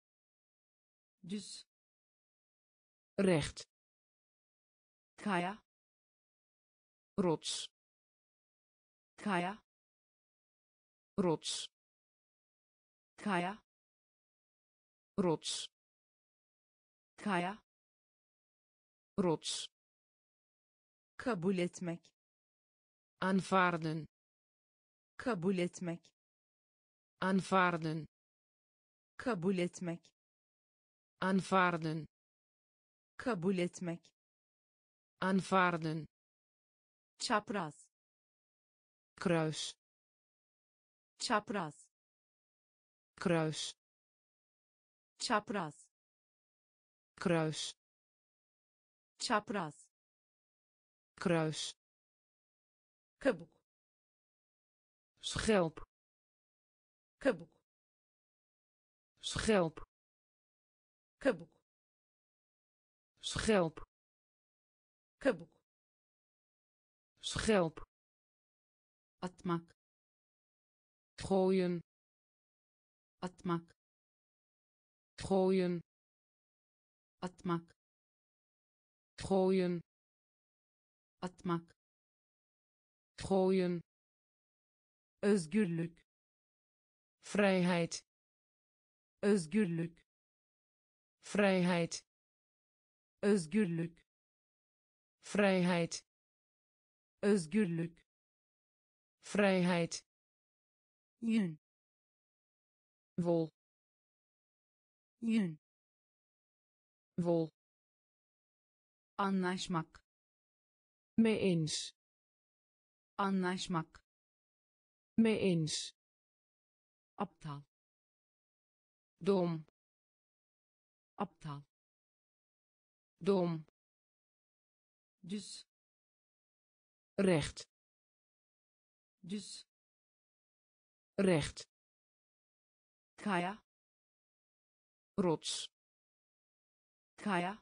düz, recht, kaya, rots, kaya, rots, kaya, rots, kaya, rots, kabul etmek, aanvaarden, kabul etmek, aanvaarden, kabul etmek, aanvaarden, kabul etmek, aanvaarden, çapraz, kruis, çapraz, kruis, çapraz, kruis, çapraz, kruis, kabuk, schelp, kabuk, schelp, kabuk, schelp, kabuk, schelp, atmak, gooien, atmak, gooien, atmak, gooien, atmak, gooien, özgürlük, vrijheid, özgürlük, vrijheid, özgürlük, vrijheid, özgürlük, vrijheid, yün, wol, yün, wol, anlaşmak, mee eens, anlaşmak, mee eens, aptal, dom, aptal, dom, düz, recht, düz, recht, kaya, rots, kaya,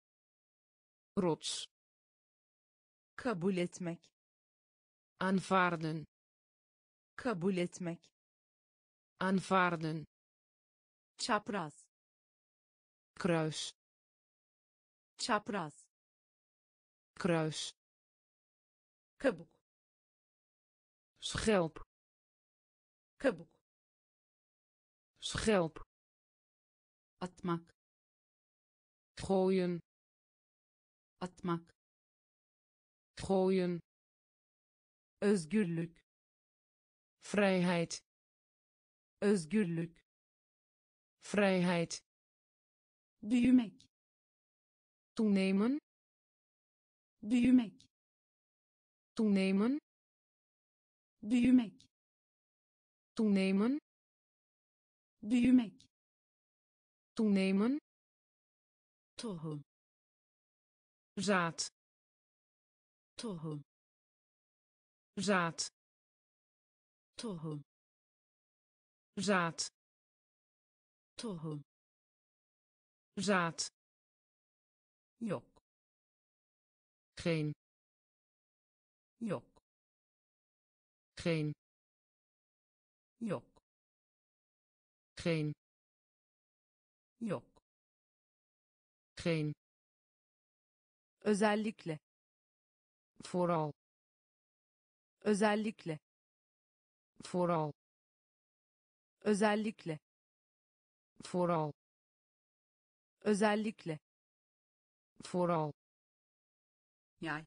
rots, kabul etmek, aanvaarden, kabul etmek, aanvaarden, çapraz, kruis, çapraz, kruis, kabuk, schelp, kabuk, schelp, atmak, gooien, atmak, gooien, özgürlük, vrijheid, özgürlük, vrijheid, büyümek, toenemen, büyümek, toenemen, büyümek, toenemen, büyümek, toenemen, tohum, zaad, tohum, zaad, tohum, zaad, tohum, zaad, yok, geen, yok, geen, yok, geen, yok, geen, özellikle, vooral, özellikle, vooral, özellikle, vooral, Özellikle. Vooral. Yay.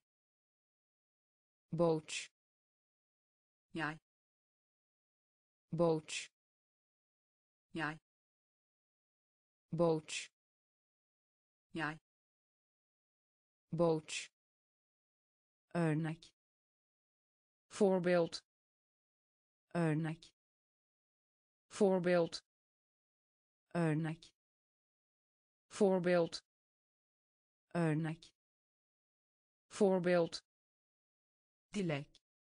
Boot. Yay. Boot. Yay. Boot. Yay. Boot. Örnek. Voorbeeld. Örnek. Voorbeeld. Örnek. Voorbeeld. Örnek. Voorbeeld. Dilek.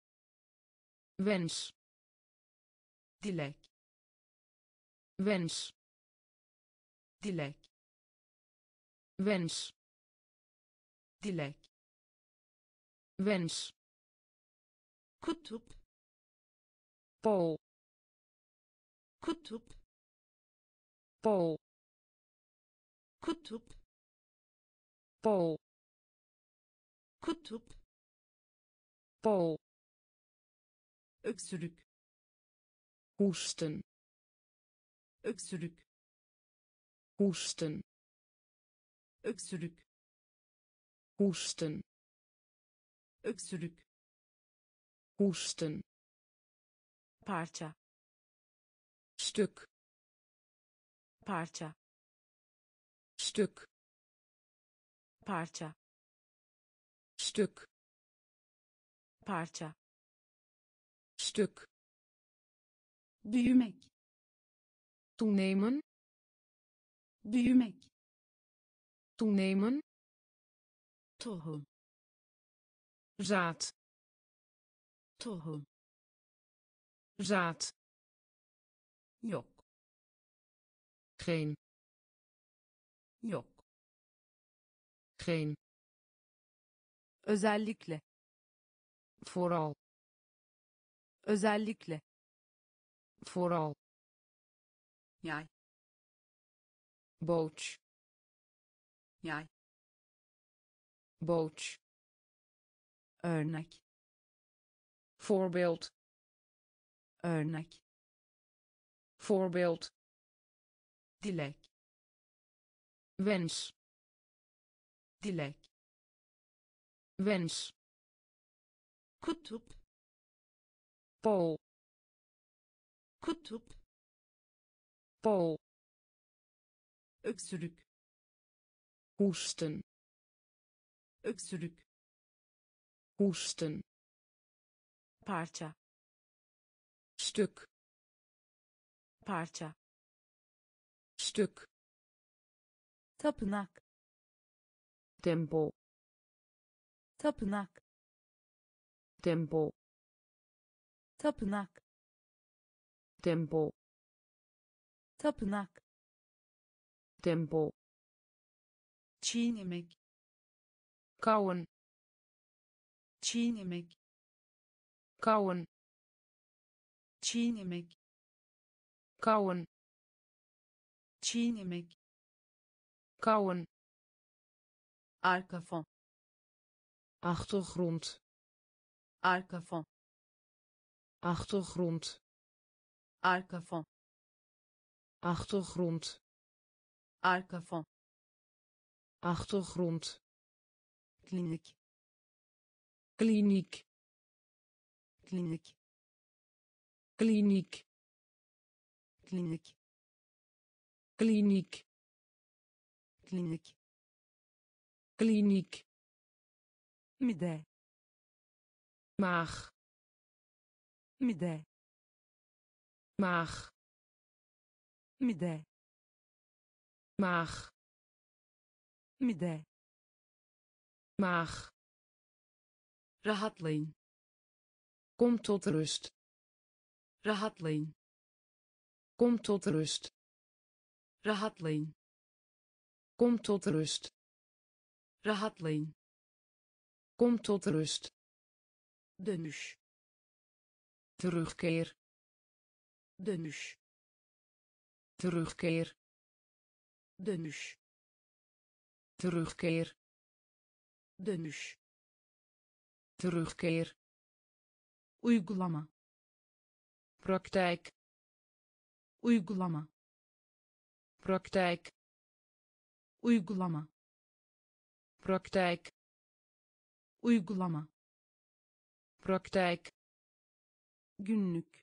Wens. Dilek. Wens. Dilek. Wens. Dilek. Wens. Kutup. Pool. Kutup. Pool. Kutup. Pool. Kutup. Pool. Öksürük. Hoesten. Öksürük. Hoesten. Öksürük. Hoesten. Öksürük. Hoesten. Parça. Stuk. Parça. Stuk. Parça. Stuk. Parça. Stuk. Büyümek. Toenemen. Büyümek. Toenemen. Tohum. Zaad. Tohum. Zaad. Yok. Geen. Yok. Geen. Özellikle. Vooral. Özellikle. Vooral. Yay. Boot. Yay. Boot. Örnek. Voorbeeld. Örnek. Voorbeeld. Dilek. Wens. Dilek. Wens. Kutup. Pool. Kutup. Pool. Öksürük. Hoesten. Öksürük. Hoesten. Parça. Stuk. Parça. Stuk. Tapınak. Tempel. Tapınak. Tempel. Tapınak. Tempel. Tapınak. Tempel. Çiğnemek. Kauwen. Çiğnemek. Kauwen. Çiğnemek. Kauwen. Çiğnemek. Kauwen. Arka fon. Achtergrond. Arka fon. Achtergrond. Arka fon. Achtergrond. Arka fon. Achtergrond. Klinik. Kliniek. Klinik. Kliniek. Klinik. Kliniek. Klinik. Kliniek. Mide. Maag. Mide. Maag. Mide. Maag. Mide. Maag. Rahatlayın. Kom tot rust. Rahatlayın. Kom tot rust. Rahatlayın. Kom tot rust. Rahatlayın. Kom tot rust. Dönüş. Terugkeer. Dönüş. Terugkeer. Dönüş. Terugkeer. Dönüş. Terugkeer. Uygulama. Praktijk. Uygulama. Praktijk. uygulama, praktijk, uygulama, praktijk, günlük,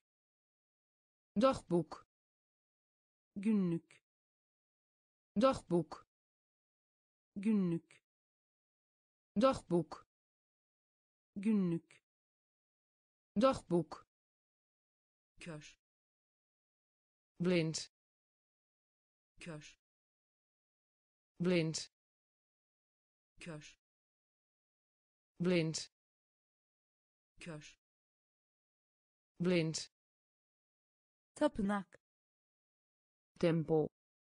dagboek, günlük, dagboek, günlük, dagboek, günlük, dagboek, kör, blind, kör, blind, kör, blind, kör, blind, tapınak, tempel,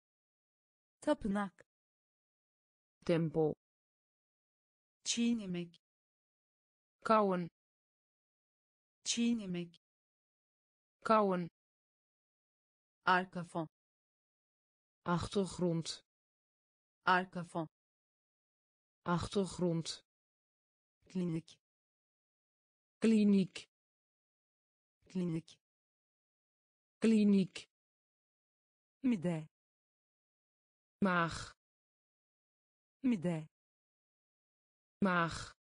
tapınak, tempel, çiğnemek, kauwen, çiğnemek, kauwen, arka fon, achtergrond, arka fon, achtergrond, klinik, kliniek, klinik, kliniek, mide, maag, mide, maag,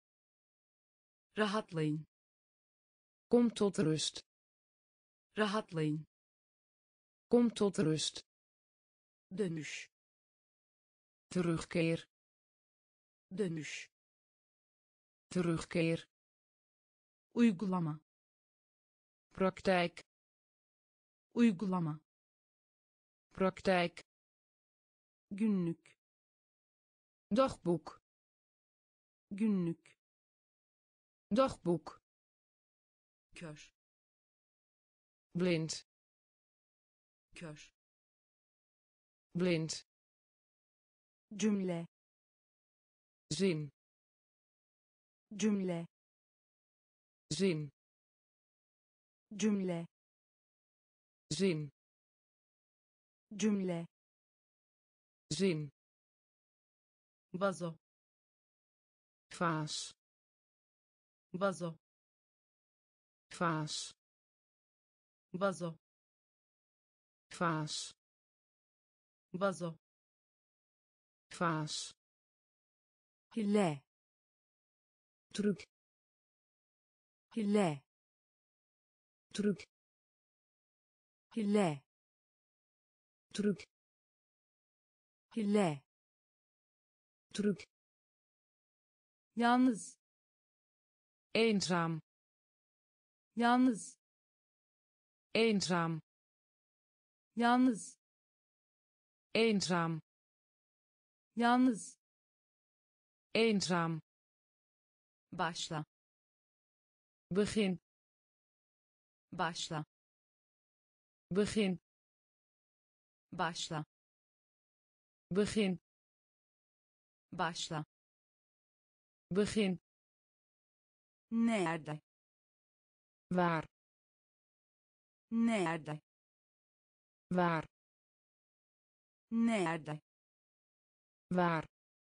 rahatlayın, kom tot rust, rahatlayın, kom tot rust, dönüş, terugkeer, dönüş, terugkeer, uygulama, praktijk, uygulama, praktijk, günlük, dagboek, günlük, dagboek, kör, blind, kör, blind, cümle, zin, cümle, zin, cümle, zin, cümle, zin, vazo, vaas, vazo, vaas, vazo, vaas, vazo, vaas, hile, truc, hile, truc, hile, truc, hile, truc, yalnız, eenzaam, yalnız, eenzaam, yalnız, eenzaam, yalnız, eenzaam, başla, begin, başla, begin, başla, begin, başla, begin, nerede, waar, nerede, waar, nerede, waar,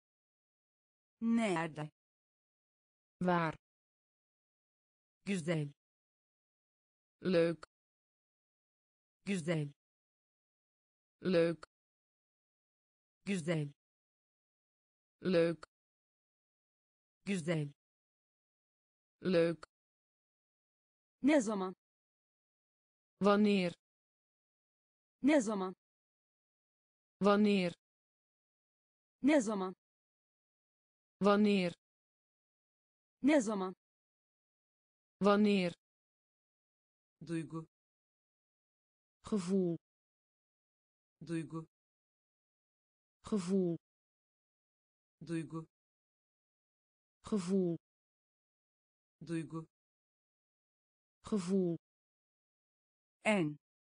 nerede, waar, güzel, leuk, güzel, leuk, güzel, leuk, güzel, leuk, ne zaman, wanneer, ne zaman, wanneer, ne zaman, wanneer, ne zaman, wanneer, duygu, gevoel, duygu, gevoel, duygu, gevoel, duygu, gevoel, en,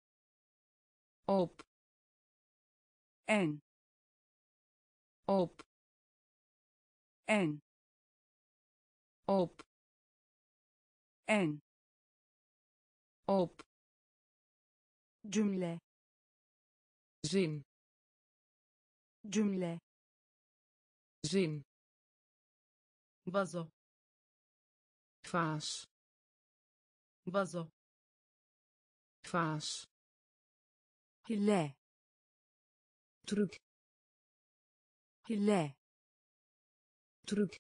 op, en, op, en, op, en, op, cümle, zin, cümle, zin, vazo, vaas, vazo, vaas, hile, truc, hile, truc,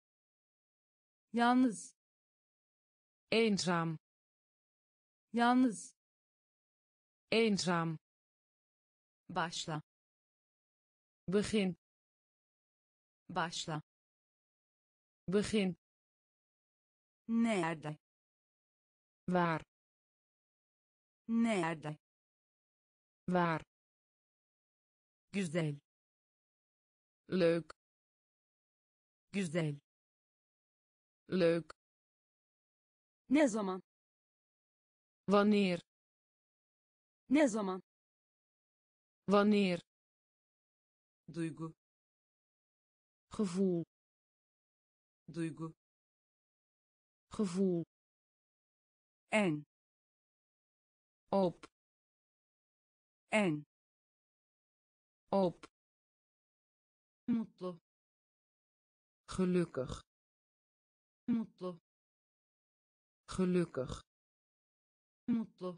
yalnız, eenzaam, yalnız, eenzaam, başla, begin, başla, begin, nerede, waar, nerede, waar, güzel, leuk, güzel, leuk, ne zaman, wanneer, ne zaman, wanneer, duygu, gevoel, duygu, gevoel, en, op, en, op, mutlu, gelukkig, mutlu, gelukkig, mutlu,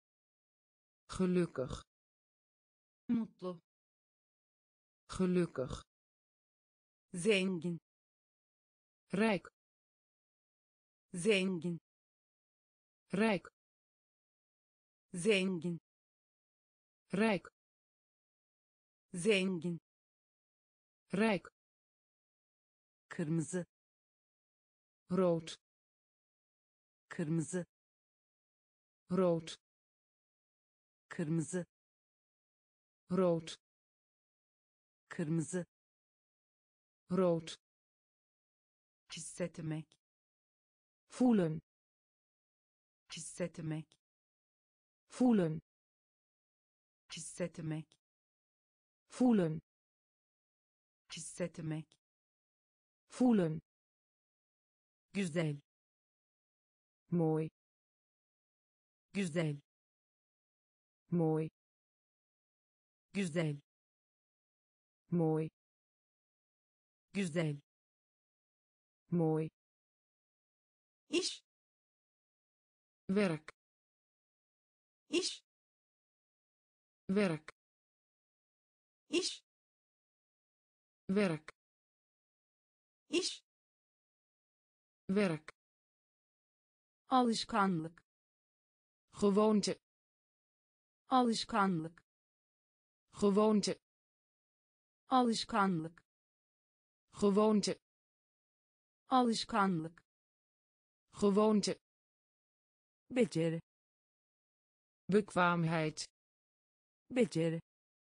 gelukkig, mutlu, gelukkig, zengin, rijk, zengin, rijk, zengin, rijk, zengin, rijk, kırmızı, rood, kırmızı, rood, kırmızı, rood, kırmızı, rood, hissetmek, voelen, hissetmek, voelen, hissetmek, voelen, hissetmek, voelen, güzel, mooi, güzel, mooi, güzel, mooi, güzel, mooi, iş, werk, iş, werk, iş, werk, iş, werk, alışkanlık, gewoonte, alışkanlık, gewoonte, alışkanlık, gewoonte, alışkanlık, gewoonte, beceri, bekwaamheid, beceri,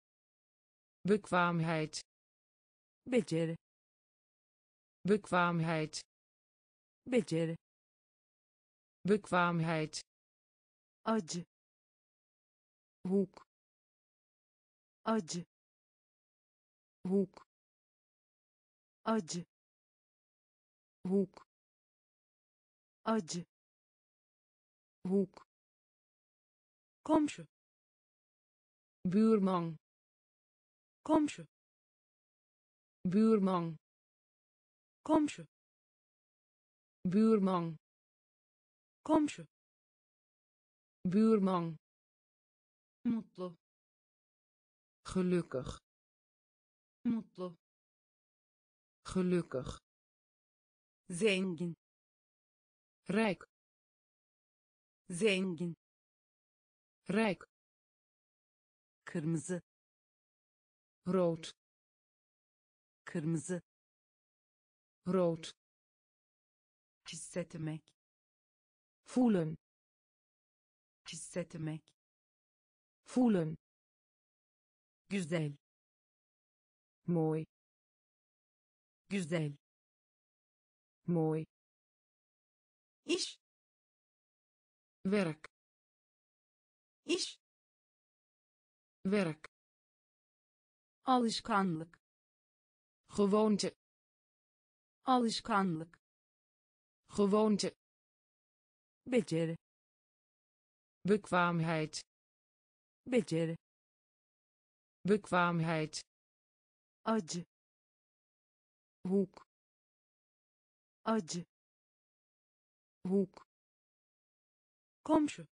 bekwaamheid, beceri, bekwaamheid, beceri, bekwaamheid, acı, hoek, acı, hoek, acı, hoek, acı, hoek, komşu, buurman, komşu, buurman, komşu, buurman, komşu, buurman, mutlu, gelukkig, mutlu, gelukkig, zengin, rijk, zengin, rijk, kırmızı, rood, kırmızı, rood, hissetmek, voelen, hissetmek, voelen, güzel, mooi, güzel, mooi, iş, werk, iş, werk, alışkanlık, gewoonte, alışkanlık, gewoonte, beceri, bekwaamheid, beceri, bekwaamheid, acı, hoek, acı, hoek, komşu,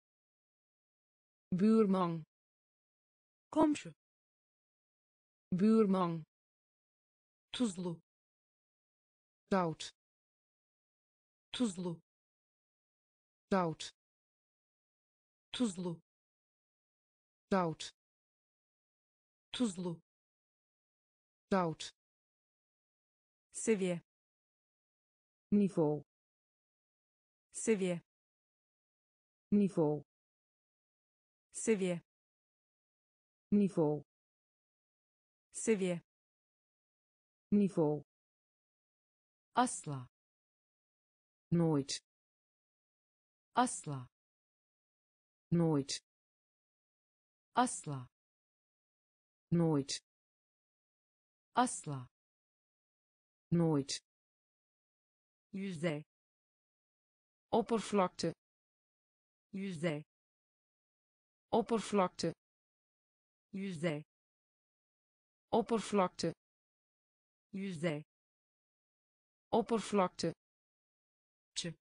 buurman, komşu, buurman, tuzlu, zout, tuzlu, zout, tuzlu, zout, tuzlu, zout, seviye, niveau, seviye, niveau, seviye, niveau, seviye, niveau, asla, nooit, asla, nooit, asla, nooit, asla, nooit, yüzey, oppervlakte, yüzey, oppervlakte, yüzey, oppervlakte, yüzey, oppervlakte, Tje.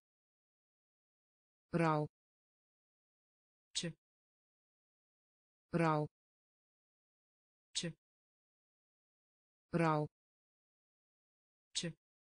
rauw, Tje. rauw, Tje. rauw, Tje.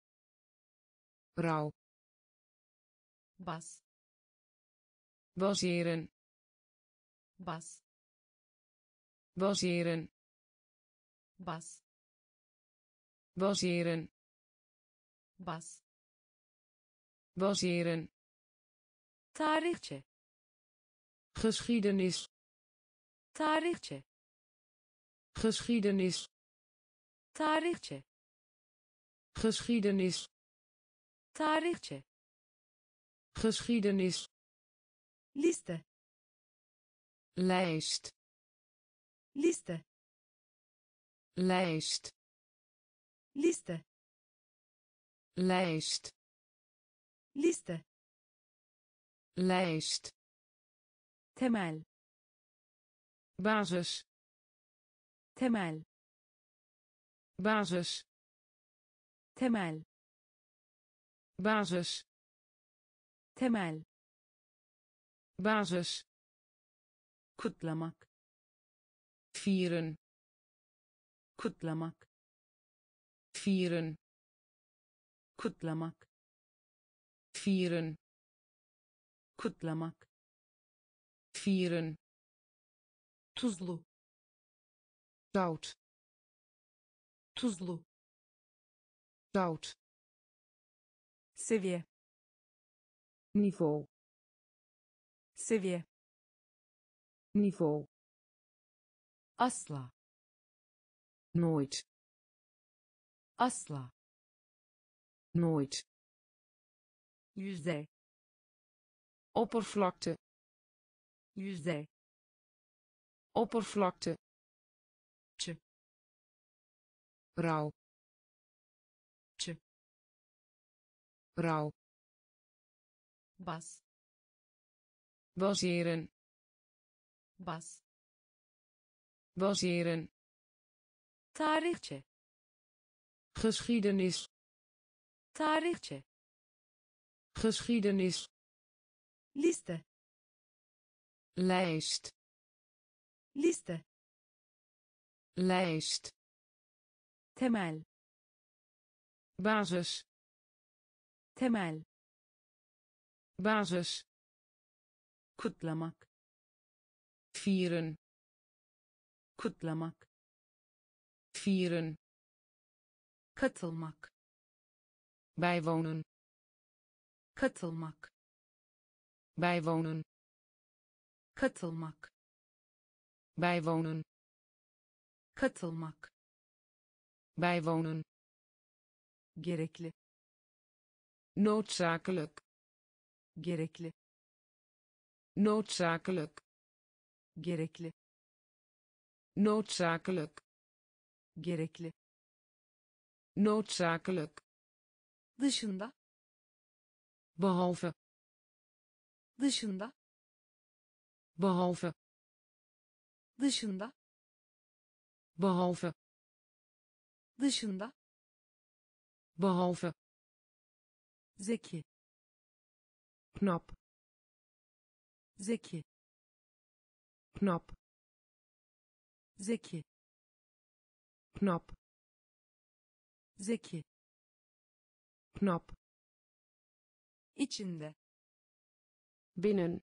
rauw, bas, baseren, bas, baseren, bas, baseren, bas, baseren, tarihçe, geschiedenis, tarihçe, geschiedenis, tarihçe, geschiedenis, tarihçe, geschiedenis, liste, lijst, liste, lijst, liste, lijst, liste, lijst, temel, basis, temel, basis, temel, basis, temel, basis, kutlamak, vieren, kutlamak, vieren, kutlamak, vieren, kutlamak, vieren, tuzlu, zout, tuzlu, zout, seviye, niveau, seviye, niveau, asla, nooit, asla, nooit, yüzey, oppervlakte, yüzey, oppervlakte, Tje. rauw, Tje. rauw, bas, baseren, bas, baseren, tarihçe, geschiedenis, tarihçe, geschiedenis, liste, lijst, liste, lijst, temel, basis, temel, basis, kutlamak, vieren, kutlamak, vieren, katılmak, bijwonen, katılmak, bijwonen, katılmak, bijwonen, katılmak, bijwonen, gerekli, noodzakelijk, gerekli, noodzakelijk, gerekli, noodzakelijk, gerekli, noodzakelijk, dışında, behalve, dışında, behalve, dışında, behalve, dışında, behalve, zeki, knap, zeki, knap, zeki, knap, zeki, knap, içinde, binnen,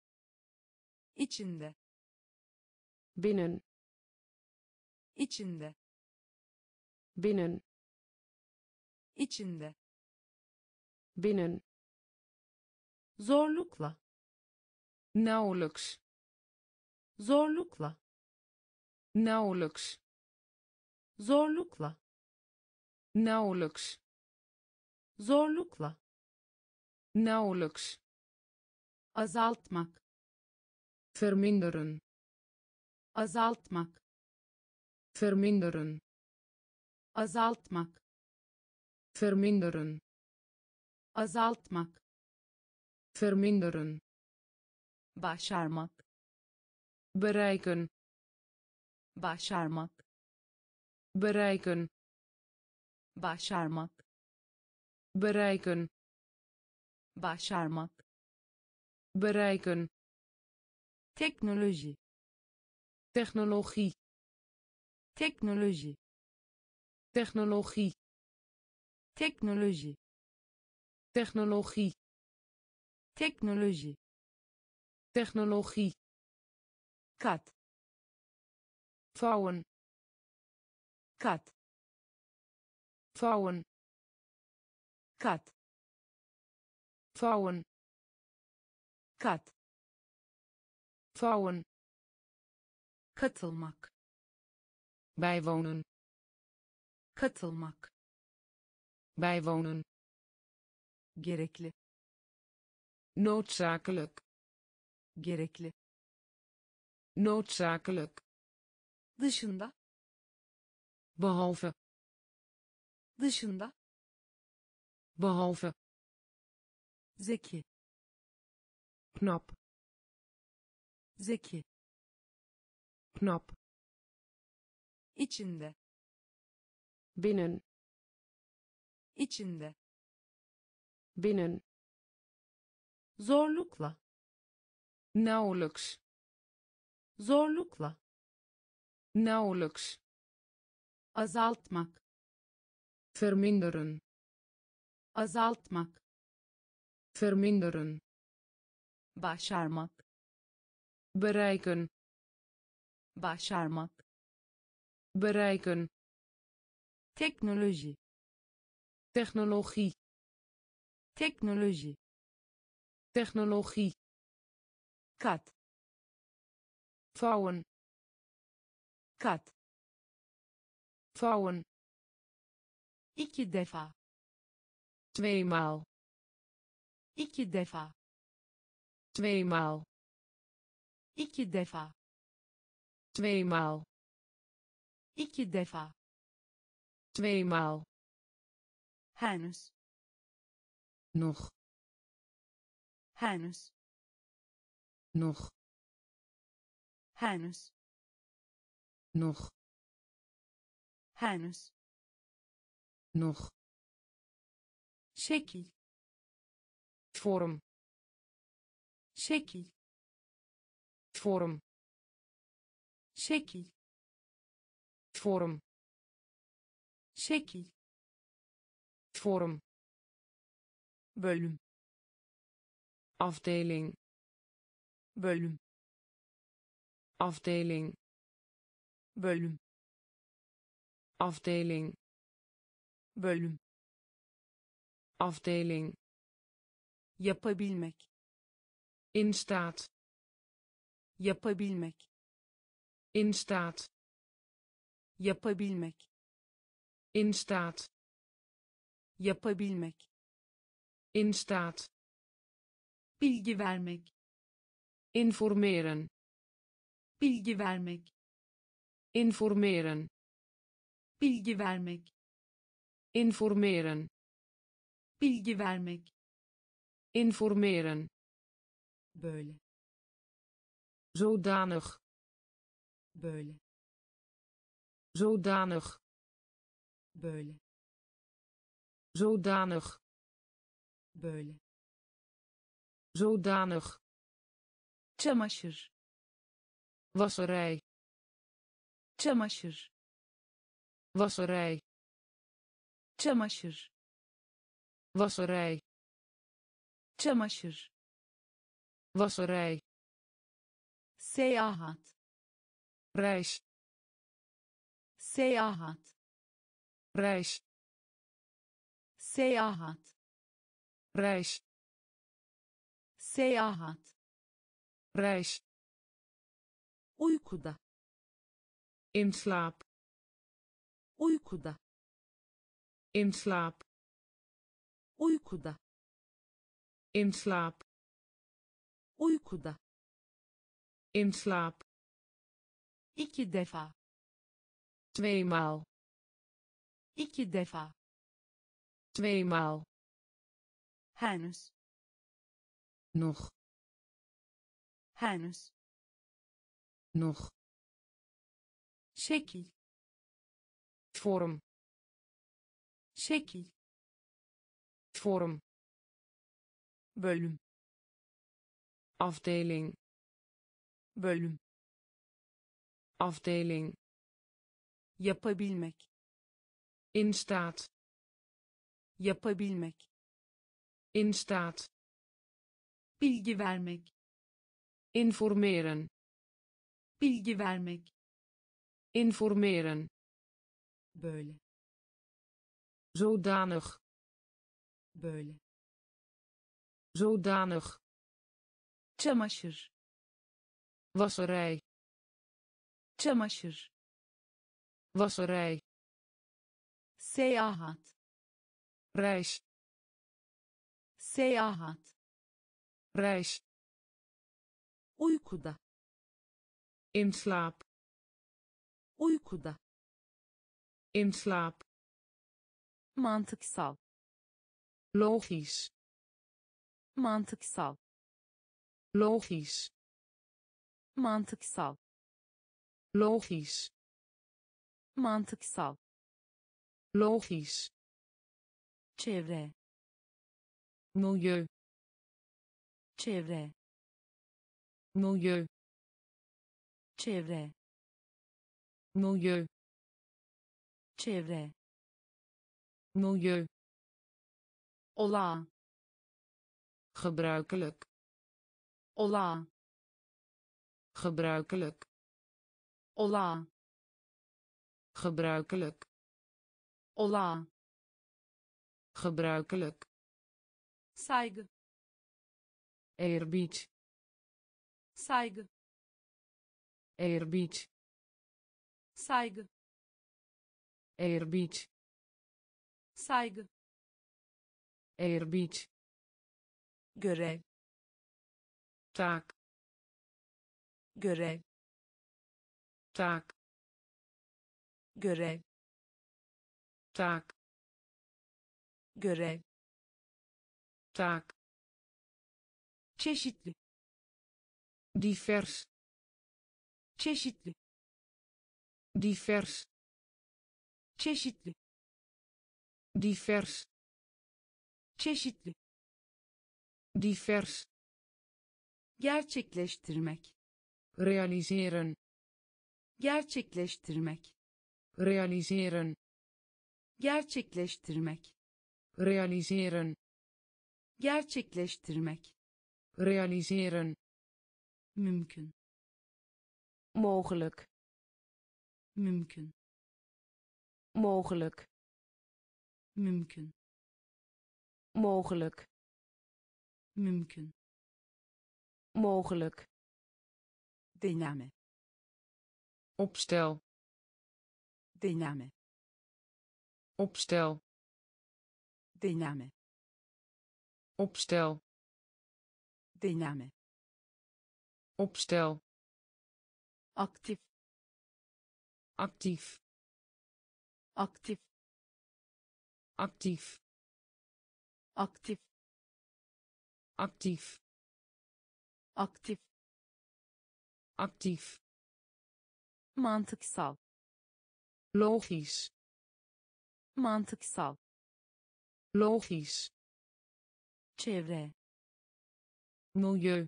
içinde, binnen, içinde, binnen, içinde, binnen, zorlukla, nauwelijks, zorlukla, nauwelijks, zorlukla, nauwelijks, zorlukla, nauwelijks, azaltmak, verminderen, azaltmak, verminderen, azaltmak, verminderen, azaltmak, verminderen, başarmak, bereiken, başarmak, bereiken, başarmak, bereiken, başarmak, bereiken, teknoloji, technologie, teknoloji, technologie, teknoloji, technologie, teknoloji, technologie, kat, vouwen, kat, vouwen, kat, vouwen, kat, vouwen, katılmak, bijwonen, katılmak, bijwonen, gerekli, noodzakelijk, gerekli, noodzakelijk, dışında, behalve, dışında, behalve, zeki, knap, zeki, knap, içinde, binnen, içinde, binnen, zorlukla, nauwelijks, zorlukla, nauwelijks, azaltmak, verminderen, azaltmak, verminderen, başarmak, bereiken, başarmak, bereiken, teknoloji, technologie, teknoloji, technologie, kat, vouwen, kat, vouwen, iki defa, tweemaal, iki defa, tweemaal, iki defa, tweemaal, iki defa, tweemaal, henüz, nog, henüz, nog, henüz, nog, henüz, nog, şekil, vorm, şekil, vorm, şekil, vorm, şekil, vorm, bölüm, afdeling, bölüm, afdeling, bölüm, afdeling, bölüm, afdeling, yapabilmek, in staat, yapabilmek, in staat, yapabilmek, in staat, yapabilmek, in staat, bilgi vermek, informeren, bilgi vermek, informeren, bilgi vermek, informeren, bilgi vermek, informeren, böyle, zodanig, böyle, zodanig, böyle, zodanig, böyle, zodanig, çamaşır, wasserij, çamaşır, wasserij, çamaşır, wasserij, çamaşır, wasserij, seyahat, reis, seyahat, reis, seyahat, reis, seyahat, reis, uykuda, in slaap, uykuda, in slaap, uykuda, in slaap, uykuda, in slaap, iki defa, tweemaal, iki defa, tweemaal, henüz, nog, henüz, nog, şekil, vorm, şekil, vorm, bölüm, afdeling, bölüm, afdeling, yapabilmek, in staat, yapabilmek, in staat, bilgi vermek, informeren, bilgi vermek, informeren, böyle, zodanig, böyle, zodanig, çamaşır, wasserij, çamaşır, wasserij, seyahat, reis, seyahat, reis, uykuda, in slaap, uykuda, in slaap, mantıksal, logisch, mantıksal, logisch, mantıksal, logisch, mantıksal, logisch, çevre, milieu, çevre, milieu, çevre, milieu, çevre, milieu, olağan, gebruikelijk, olağan, gebruikelijk, olağan, gebruikelijk, olağan, gebruikelijk, saygı, eerbied, saygı, eerbied, saygı, eerbied, saygı, eerbied, görev, taak, görev, taak, görev, taak, görev, taak, çeşitli, divers, çeşitli, divers, çeşitli, divers, çeşitli, divers, gerçekleştirmek, realiseren, gerçekleştirmek, realiseren, gerçekleştirmek, realiseren, gerçekleştirmek, realiseren, mümkün, mogelijk, mümkün, mogelijk, mümkün, mogelijk, mümkün, mogelijk, deneme, opstel, deneme, opstel, deneme, opstel, deneme, opstel, aktif, actief, aktif, actief, aktif, actief, aktif, actief, mantıksal, logisch, mantıksal, logisch, çevre, milieu,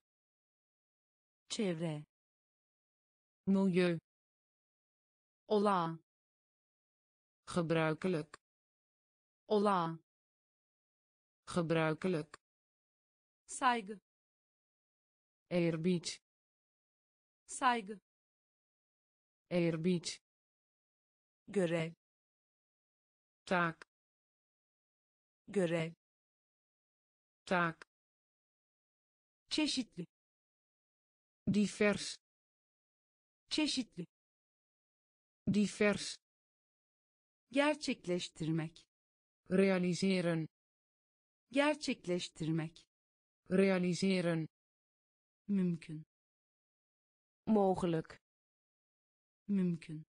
çevre, milieu, olağan, gebruikelijk, olağan, gebruikelijk, saygı, eerbied, saygı, eerbied, görev, taak, görev, taak, çeşitli, divers, çeşitli, divers, gerçekleştirmek, realiseren, gerçekleştirmek, realiseren, mümkün, mogelijk, mümkün,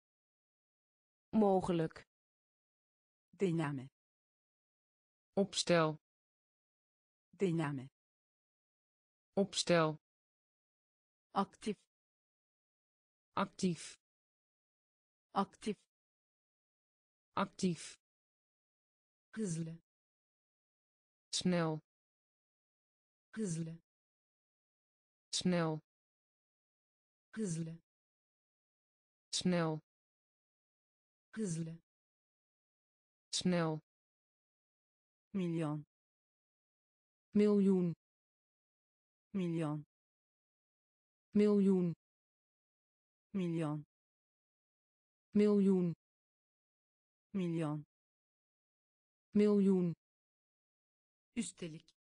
mogelijk, deneme, opstel, deneme, opstel, aktif, actief, aktif, actief, hızlı, snel, hızlı, snel, hızlı, snel, hızlı, snel, milyon, miljoen, milyon, miljoen, milyon, miljoen, milyon, miljoen, üstelik,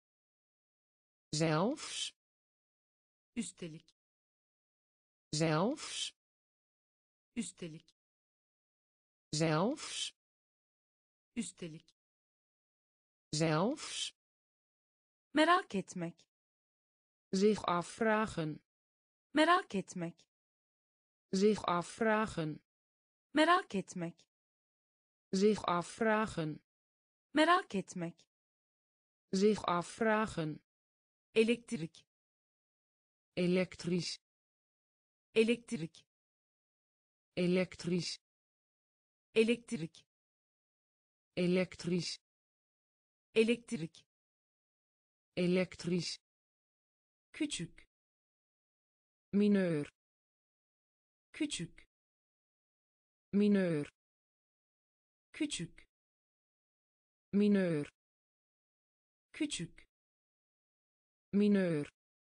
zelfs, üstelik, zelfs, üstelik, zelfs, üstelik, zelfs, merak etmek, zich afvragen, merak etmek, zich afvragen, merak etmek, zich afvragen, merak etmek, zich afvragen, elektrik, elektrisch, elektrik, elektrisch, elektrik, elektrisch, elektrik, elektrisch, küçük, mineur, küçük, mineur, küçük, mineur, küçük, mineur,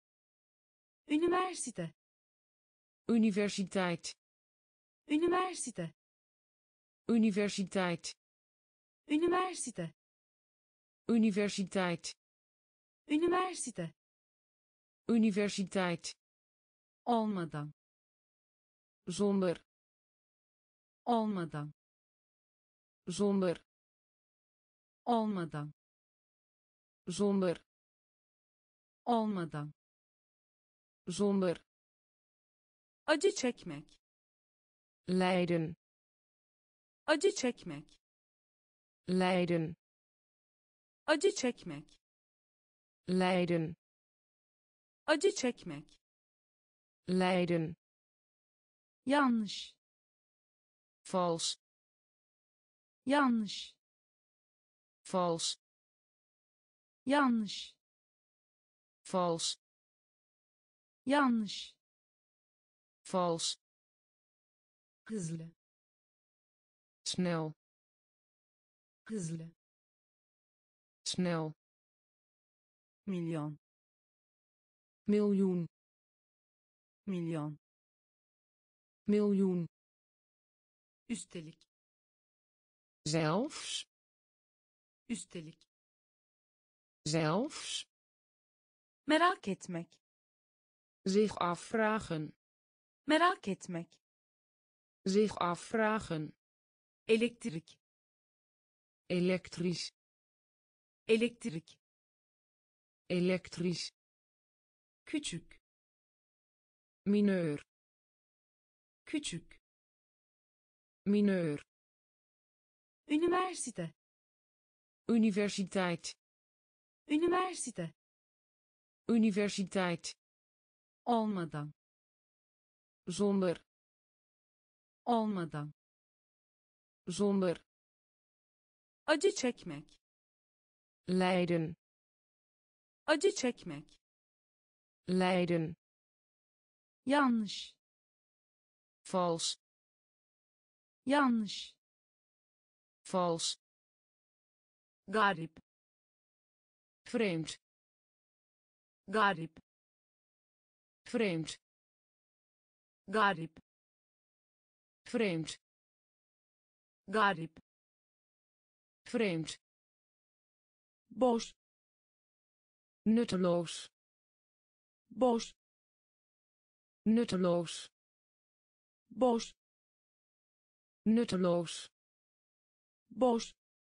üniversite, universiteit, üniversite, universiteit, üniversite, universiteit, üniversite, universiteit, olmadan, zonder, olmadan, zonder, olmadan, zonder, olmadan, zonder, acı çekmek, lijden, acı çekmek, lijden, acı çekmek, lijden, acı çekmek, lijden, yanlış, vals, yanlış, vals, yanlış, vals, yanlış, vals, hızlı, snel, hızlı, snel, milyon, miljoen, milyon, miljoen, üstelik, zelfs, üstelik, zelfs, merak etmek, zich afvragen, merak etmek, zich afvragen, elektrik, elektrisch, elektrik, elektrisch, küçük, mineur, küçük, mineur, üniversite, universiteit, üniversite, universiteit, olmadan, zonder, olmadan, zonder, acı çekmek, lijden, acı çekmek, lijden, yanlış, vals, yanlış, vals, garip, vreemd, garip, vreemd, garip, vreemd, garip, vreemd, boş, nutteloos, boş, nutteloos, boş, nutteloos, boş,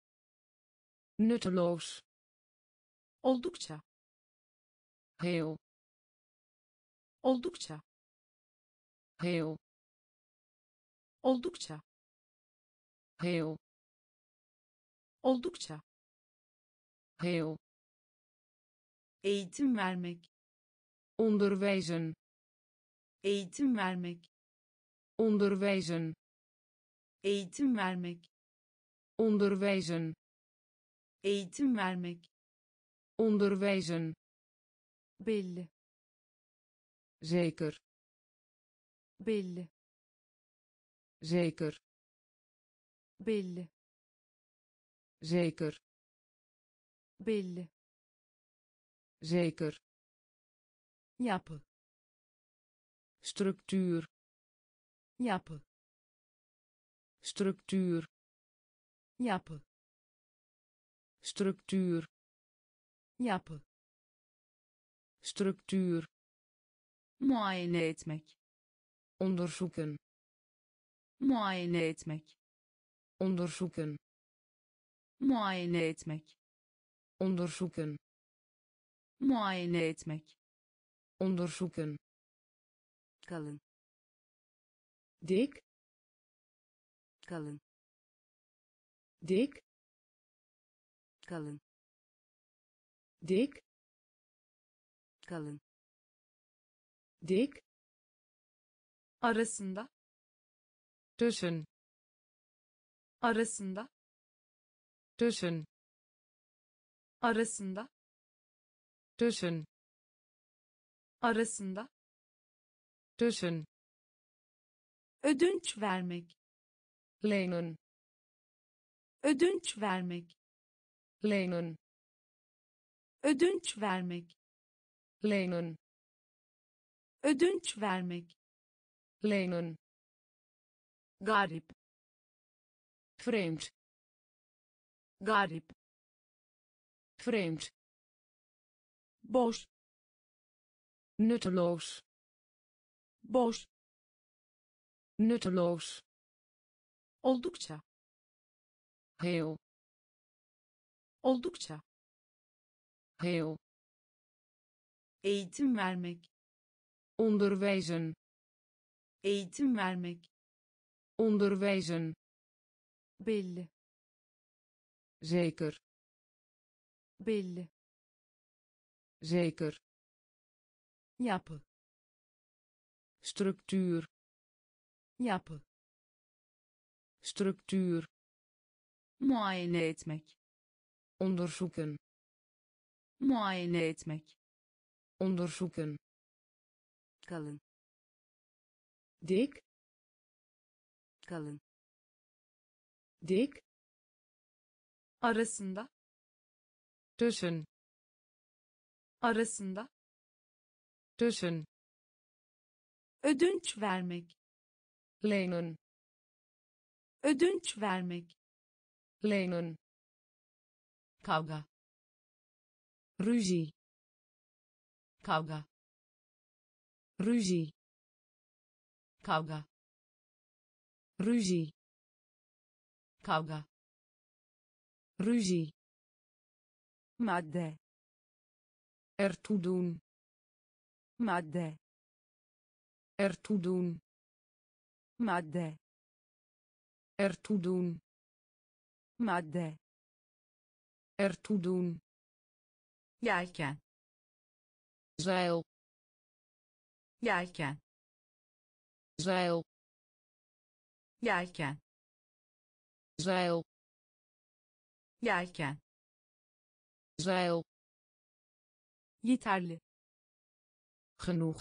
nutteloos, oldukça, heel, oldukça, heel, oldukça, heel, oldukça, heel, eğitim vermek, onderwijzen, eğitim vermek, onderwijzen, eğitim vermek, onderwijzen, eğitim vermek, onderwijzen, belli, zeker, belli, zeker, belli, zeker, belli, zeker, yapı, structuur, yapı, structuur, yapı, structuur, yapı, structuur, muayene etmek, onderzoeken, muayene etmek, onderzoeken, muayene etmek, onderzoeken, muayene etmek, onderzoeken, kalın, dik, kalın, dik, kalın, dik, kalın, dik, arasında, tussen, arasında, tussen, arasında, tussen, arasında, tussen, ödünç vermek, lenen, ödünç vermek, lenen, ödünç vermek, lenen, ödünç vermek, lenen, garip, vreemd, garip, vreemd, boş, nutteloos, boş, nutteloos, oldukça, heel, oldukça, heel, eğitim vermek, onderwijzen, eğitim vermek, onderwijzen, belli, zeker, belli, zeker, yapı, structuur, yapı, structuur, muayene etmek, onderzoeken, muayene etmek, onderzoeken, kalın, dik, kalın, dik, arasında, tussen, arasında, tussen, ödünç vermek, lenen, ödünç vermek, lenen, kavga, ruzie, kavga, ruzie, kavga, ruzie, kavga, ruzie, madde, ertoe doen, madde, ertoe doen, madde, ertoe doen, madde, ertoe doen, yelken, zeil, yelken, zeil, yelken, zeil, yelken, zeil, yeterli, genoeg,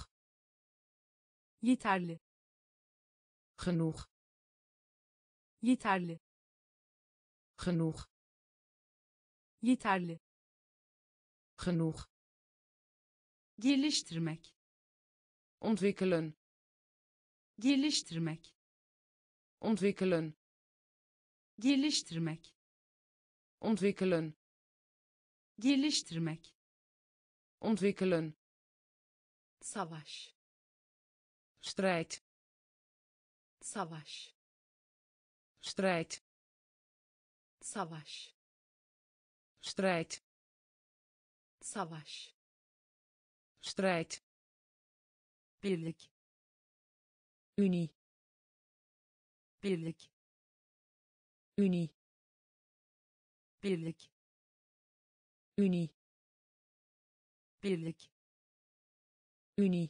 yeterli, genoeg, yeterli, genoeg, yeterli, genoeg, geliştirmek, ontwikkelen, geliştirmek, ontwikkelen, geliştirmek, ontwikkelen, geliştirmek, ontwikkelen, savaş, strijd, savaş, strijd, savaş, strijd, savaş, strijd, birlik, unie, birlik, unie, birlik, unie, birlik, unie,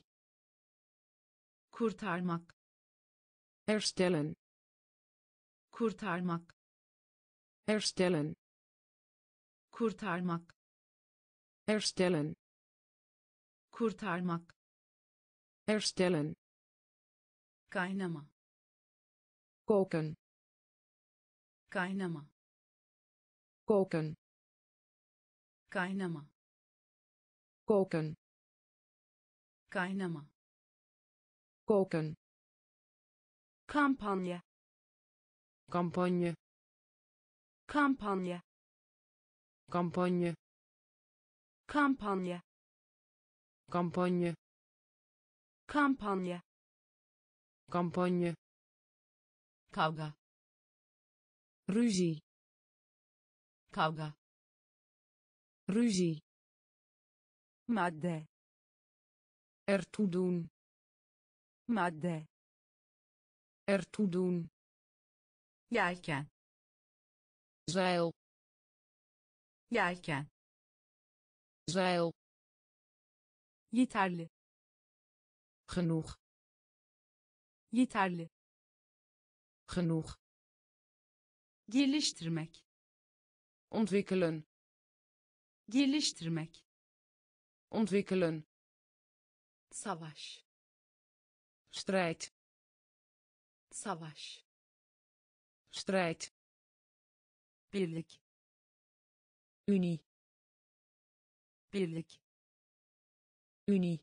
kurtarmak, herstellen, kurtarmak, herstellen, kurtarmak, herstellen, kurtarmak, herstellen, kaynama, koken, kaynama, koken, kaynama, koken, kaynama, koken, kampanya, campagne, kampanya, campagne, kampanya, campagne, kampanya, campagne, kavga, ruzie, kavga, ruzie, madde, ertoe doen, madde, ertoe doen, yelken, zeil, yelken, zeil, yeterli, genoeg, yeterli, genoeg, geliştirmek, ontwikkelen, geliştirmek, ontwikkelen, savaş, strijd, savaş, strijd, birlik, unie, birlik, unie,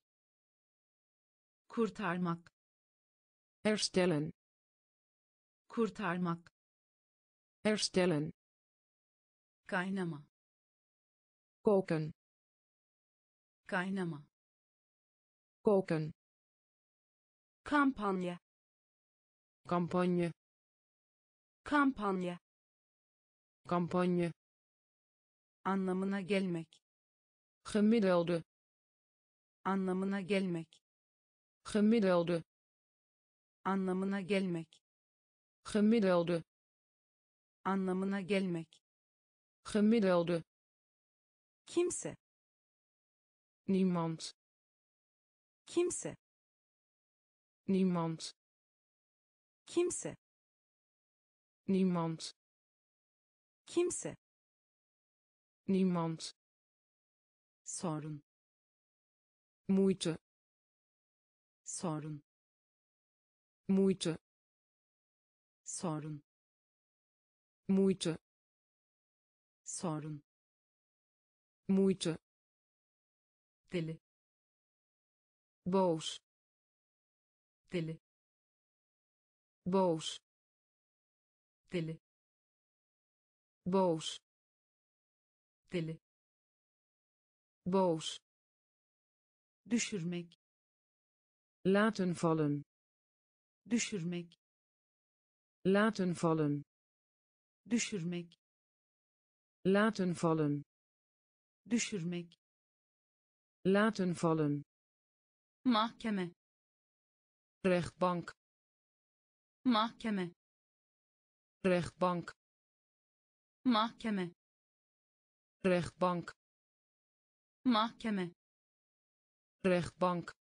kurtarmak, herstellen, kurtarmak, herstellen, kaynama, koken, kaynama, koken, kampanya, campagne, kampanya, campagne, anlamına gelmek, gemiddelde, anlamına gelmek, gemiddelde, anlamına gelmek, gemiddelde, anlamına gelmek, gemiddelde, kimse, niemand, kimse, niemand, kimse, niemand, kimse, niemand, sorun, moeite, sorun, moeite, sorun, moeite, sorun, moeite, deli, boos, deli, boos, deli, boos, deli, boos, düşürmek, laten vallen, düşürmek, laten vallen, düşürmek, laten vallen, düşürmek, laten vallen, mahkeme, rechtbank, mahkeme, rechtbank, mahkeme, rechtbank, mahkeme, rechtbank,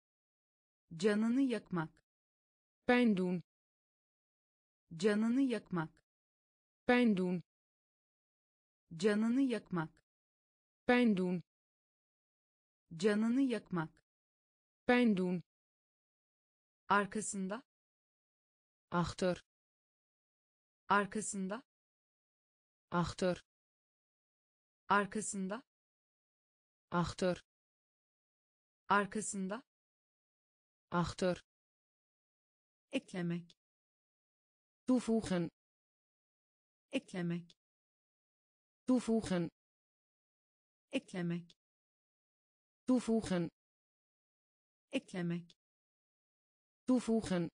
canını yakmak, pijn doen, canını yakmak, pijn doen, canını yakmak, pijn doen, canını yakmak, pijn doen, arkasında, achter, arkasında, achter, arkasında, achter, arkasında, achter, eklemek, toevoegen, eklemek, toevoegen, eklemek, toevoegen, eklemek, toevoegen,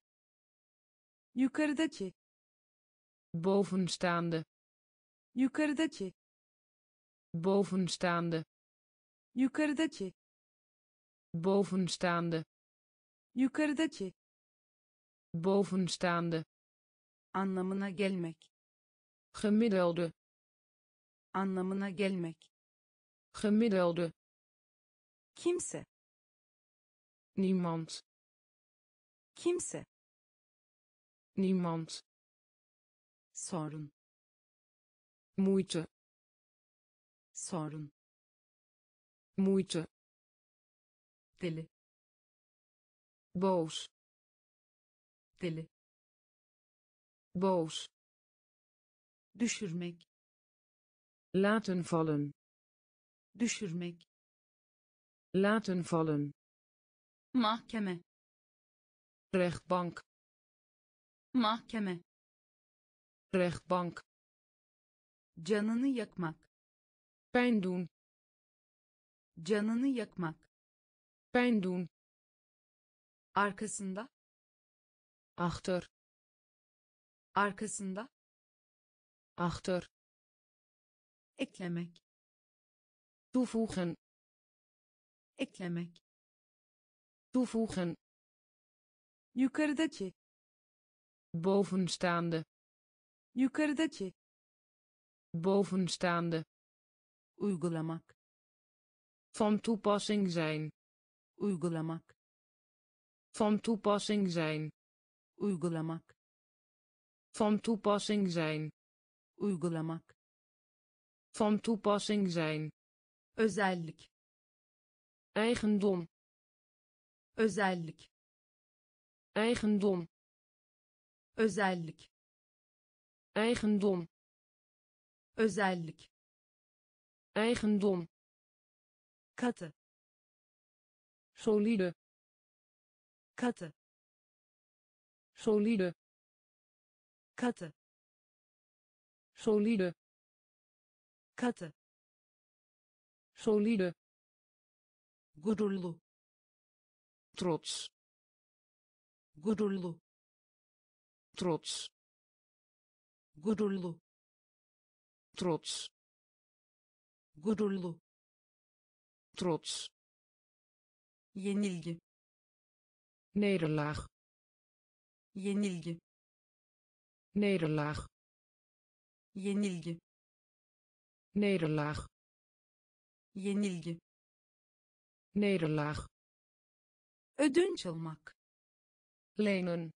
yukarıdaki, bovenstaande, yukarıdaki, bovenstaande, yukarıdaki, bovenstaande, yukarıdaki, bovenstaande, anlamına gelmek, gemiddelde, anlamına gelmek, gemiddelde, kimse, niemand, kimse, niemand, sorun, moeite, sorun, moeite, deli, boos, deli, boos, düşürmek, laten vallen, düşürmek, laten vallen, mahkeme, rechtbank, mahkeme, rechtbank, canını yakmak, pijn doen, canını yakmak, pijn doen, arkasında, achter, arkasında, achter, eklemek, toevoegen, eklemek, toevoegen, yukarıdaki, bovenstaande, yukarıdaki, bovenstaande, uygulamak, van toepassing zijn, uygulamak, van toepassing zijn, uygulamak, van toepassing zijn, uygulamak, van toepassing zijn, özellik, eigendom, özellik, eigendom, özellik, eigendom, özellik, eigendom, katı, solide, katı, solide, katı, solide, katı, solide, gururlu, trots, gururlu, trots, gururlu, trots, gururlu, trots, yenilgi, nederlaag, yenilgi, nederlaag, yenilgi, nederlaag, yenilgi, nederlaag, ödünç almak, lenen,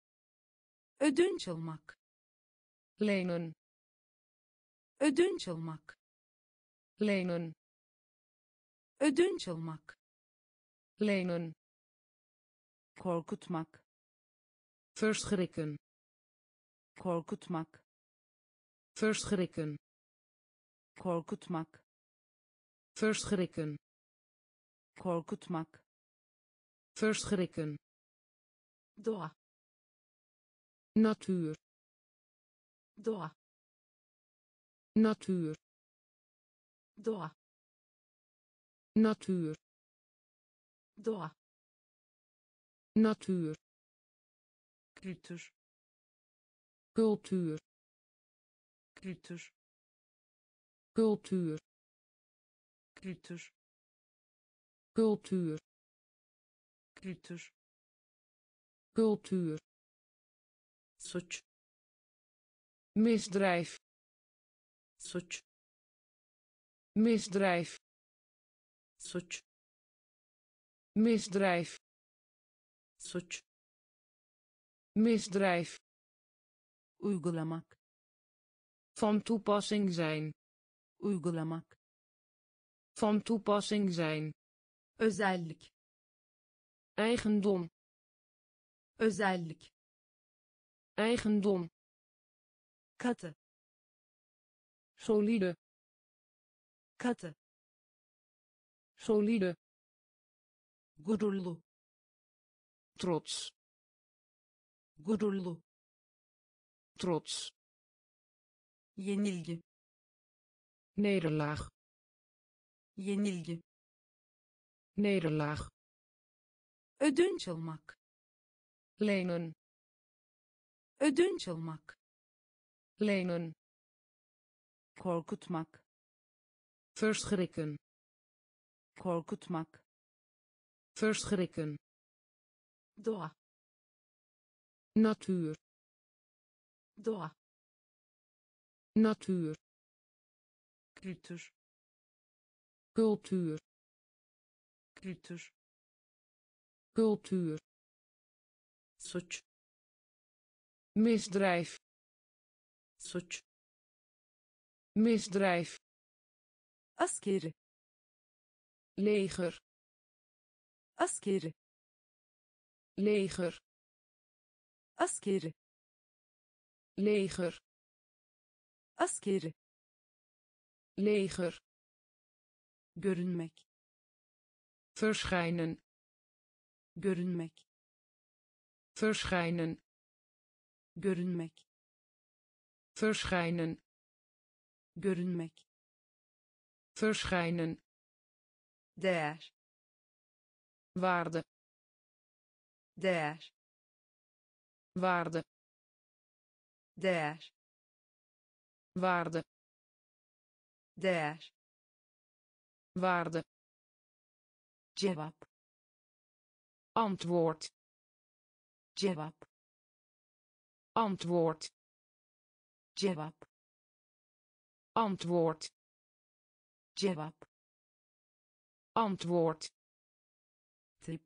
ödünç almak, lenen, ödünç almak, lenen, ödünç almak, lenen, korkutmak, verschrikken, korkutmak, verschrikken, korkutmak, verschrikken, korkutmak, verschrikken, doğa, natuur, doğa, natuur, doğa, natuur, doğa, natuur, kültür, cultuur, kültür, cultuur, kültür, cultuur, kültür, cultuur, suç, misdrijf, suç, misdrijf, suç, misdrijf, suç, misdrijf, uygulamak, van toepassing zijn, uygulamak, van toepassing zijn, özellik, eigendom, özellik, eigendom, katı, solide, katı, solide, gururlu, trots, gururlu, trots, yenilgi, nederlaag, yenilgi, nederlaag, ödünç almak, lenen, ödünç almak, lenen, korkutmak, verschrikken, korkutmak, verschrikken, doğa, natuur, doğa, natuur, kültür, cultuur, kültür, cultuur, suç, misdrijf, suç, misdrijf, askeri, leger, askeri, leger, askeri, leger, askeri, leger, görünmek, verschijnen, görünmek, verschijnen, görünmek, verschijnen, görünmek, verschijnen, değer, waarde, değer, waarde, değer, waarde, değer, waarde, cevap, antwoord, cevap, antwoord, cevap, antwoord, cevap, antwoord, tip,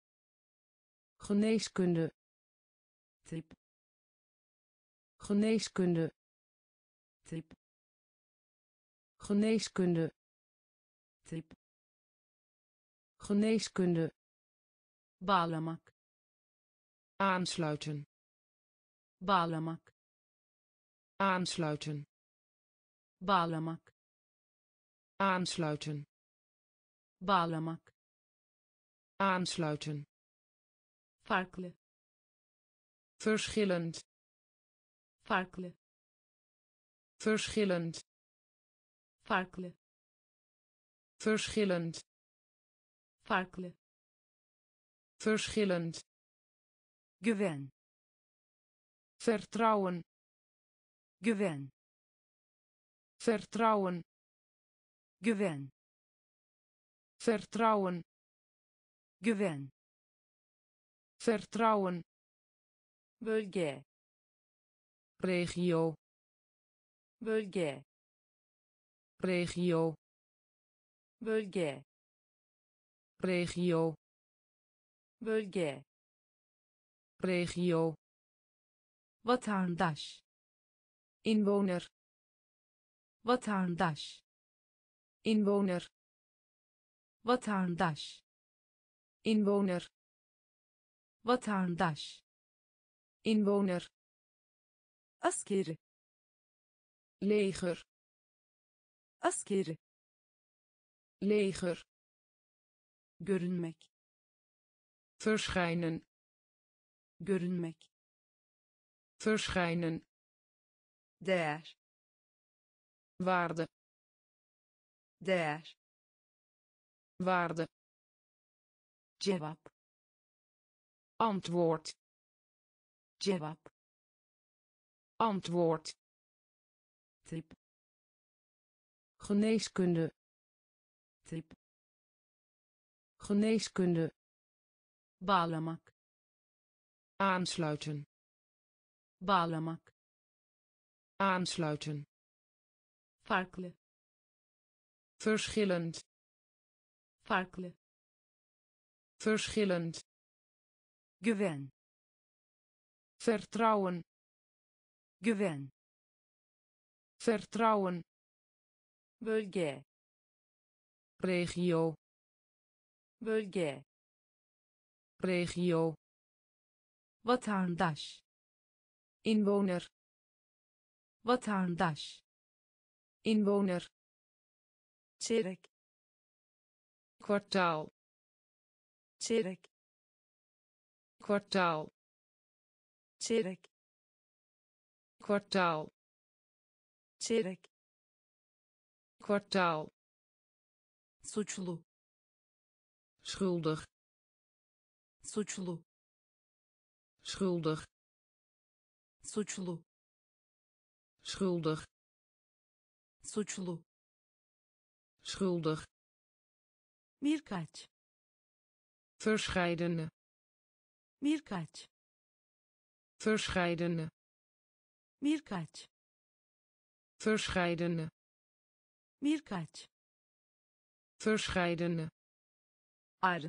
geneeskunde, tip, geneeskunde, tip, geneeskunde, tip, geneeskunde, bağlamak, aansluiten, bağlamak, aansluiten, bağlamak, aansluiten, bağlamak, aansluiten, farklı, verschillend, farklı, verschillend, farklı, verschillend, farklı, verschillend, güven, vertrouwen, güven, vertrouwen, güven, vertrouwen, güven, vertrouwen, bölge, regio, bölge, regio, bölge, regio, bölge, regio, vatandaş, inwoner, vatandaş, inwoner, vatandaş, inwoner, vatandaş, inwoner, askeri, leger, askeri, leger, görünmek, verschijnen, görünmek, verschijnen, değer, waarde, değer, waarde, cevap, antwoord, cevap, antwoord, tip, geneeskunde, tip, geneeskunde, bağlamak, aansluiten, bağlamak, aansluiten, farklı, verschillend, farklı, verschillend, güven, vertrouwen, güven, vertrouwen, bölge, regio, bölge, regio, vatandaş, inwoner, vatandaş, inwoner, çeyrek, kwartaal, çeyrek, kwartaal, çeyrek, kwartaal, çeyrek, kwartaal, suçlu, schuldig, suçlu, schuldig, suçlu, schuldig, suçlu, schuldig, birkaç, verscheidene, birkaç, verscheidene, birkaç, verscheidene, birkaç, verscheidene, ar,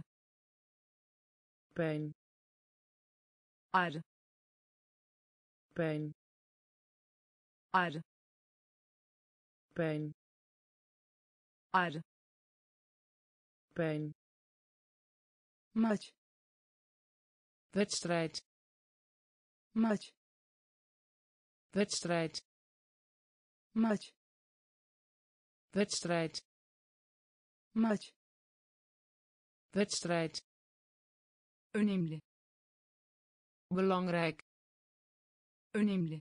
pijn, ar, pijn, ar, pijn, ar, pijn, maç, wedstrijd, maç, wedstrijd, maç, wedstrijd, maç, wedstrijd, önemli, belangrijk, önemli,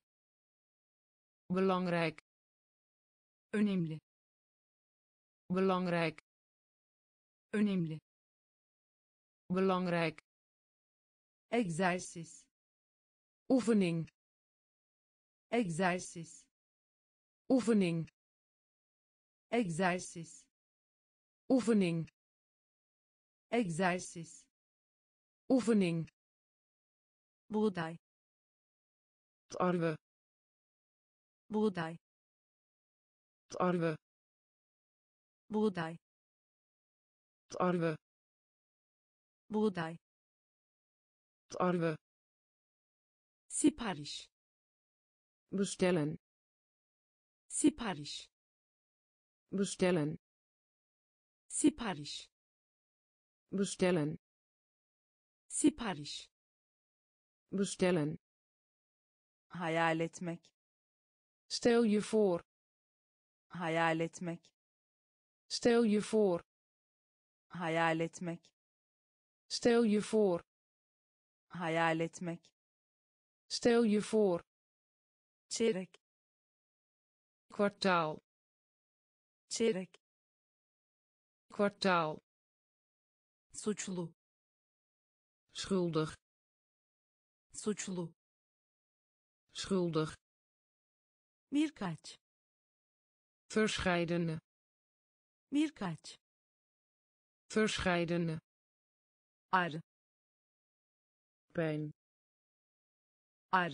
belangrijk, önemli, belangrijk, önemli, belangrijk, egzersiz, oefening, egzersiz, oefening, egzersiz, oefening, egzersiz, oefening, buğday, tarwe, buğday, tarwe, buğday, tarwe, buğday, tarwe, sipariş, bestellen, sipariş, bestellen, sipariş, bestellen, sipariş, bestellen, hayal etmek, stel je voor, hayal etmek, stel je voor, hayal etmek, stel je voor, hayal etmek, stel je voor, çeyrek, kwartaal, çeyrek, kwartaal, suçlu, schuldig, suçlu, schuldig, birkaç, verscheidene, birkaç, verscheidene, ar, pijn, ar,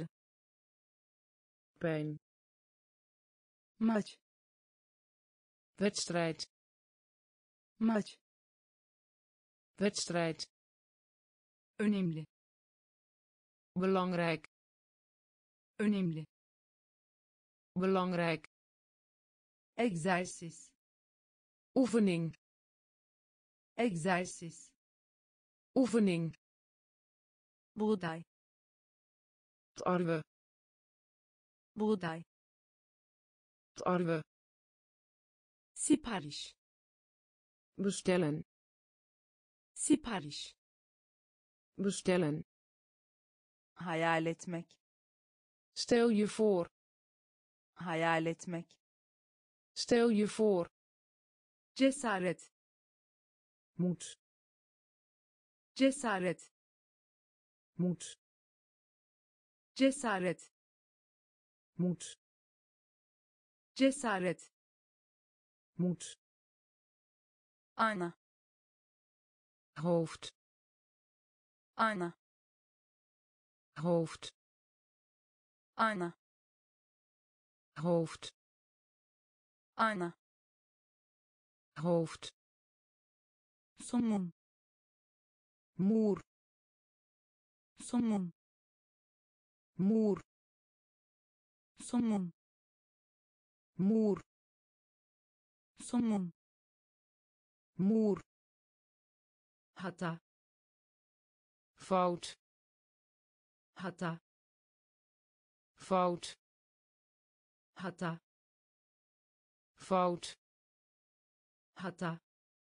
pijn, maç, wedstrijd, maç, wedstrijd, önemli, belangrijk, önemli, belangrijk, egzersiz, oefening, egzersiz, oefening, buğday, tarwe, buğday, tarwe, sipariş, bestellen, sipariş, bestellen, hayal etmek, stel je voor, hayal etmek, stel je voor, cesaret, moed, cesaret, moed, cesaret, moed, cesaret, moed, ana, hoofd, ana, hoofd, ana, hoofd, ana, hoofd, somun, muur, somun, muur, somun, muur, somun, muur, hata, fout, hata, fout, hata, fout, hata,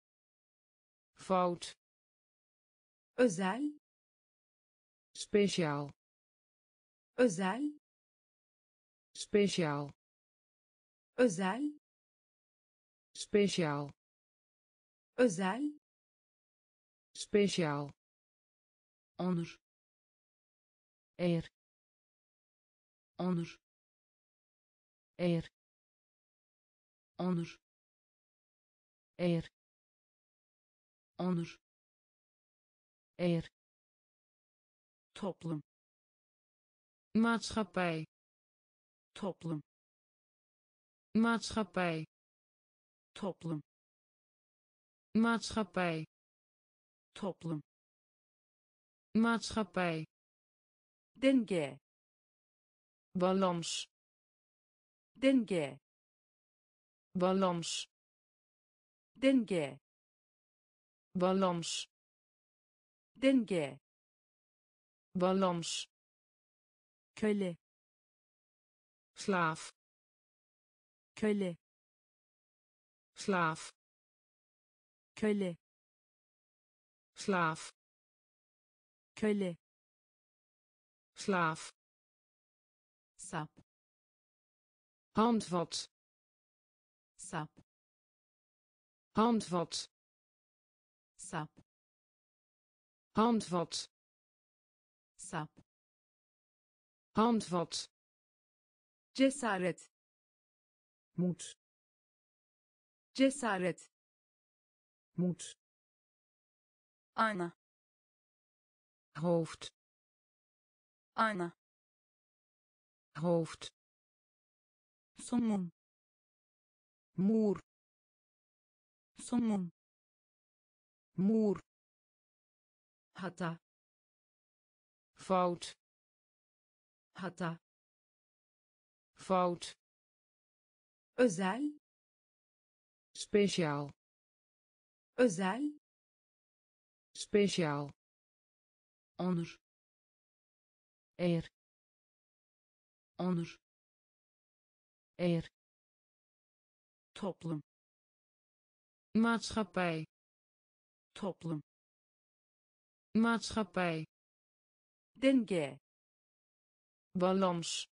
fout, özel, speciaal, özel, speciaal, özel, speciaal, özel, speciaal, onur, eer, onur, eer, onur, eer, onur, eer, toplum, maatschappij, toplum, maatschappij, toplum, maatschappij, toplum, maatschappij, denge, balans, denge, balans, denge, balans, denge, balans, köle, slaaf, köle, slaaf, köle, slaaf, köle, slaaf, sap, handvat, sap, handvat, sap, handvat, sap, handvat, cesaret, moed, cesaret, moed, ayna, hoofd, ayna, hoofd, somun, muur, somun, muur, hata, fout, hata, fout, özel, speciaal, özel, speciaal, onur, eer, onur, eer, toplum, maatschappij, toplum, maatschappij, denge, balans,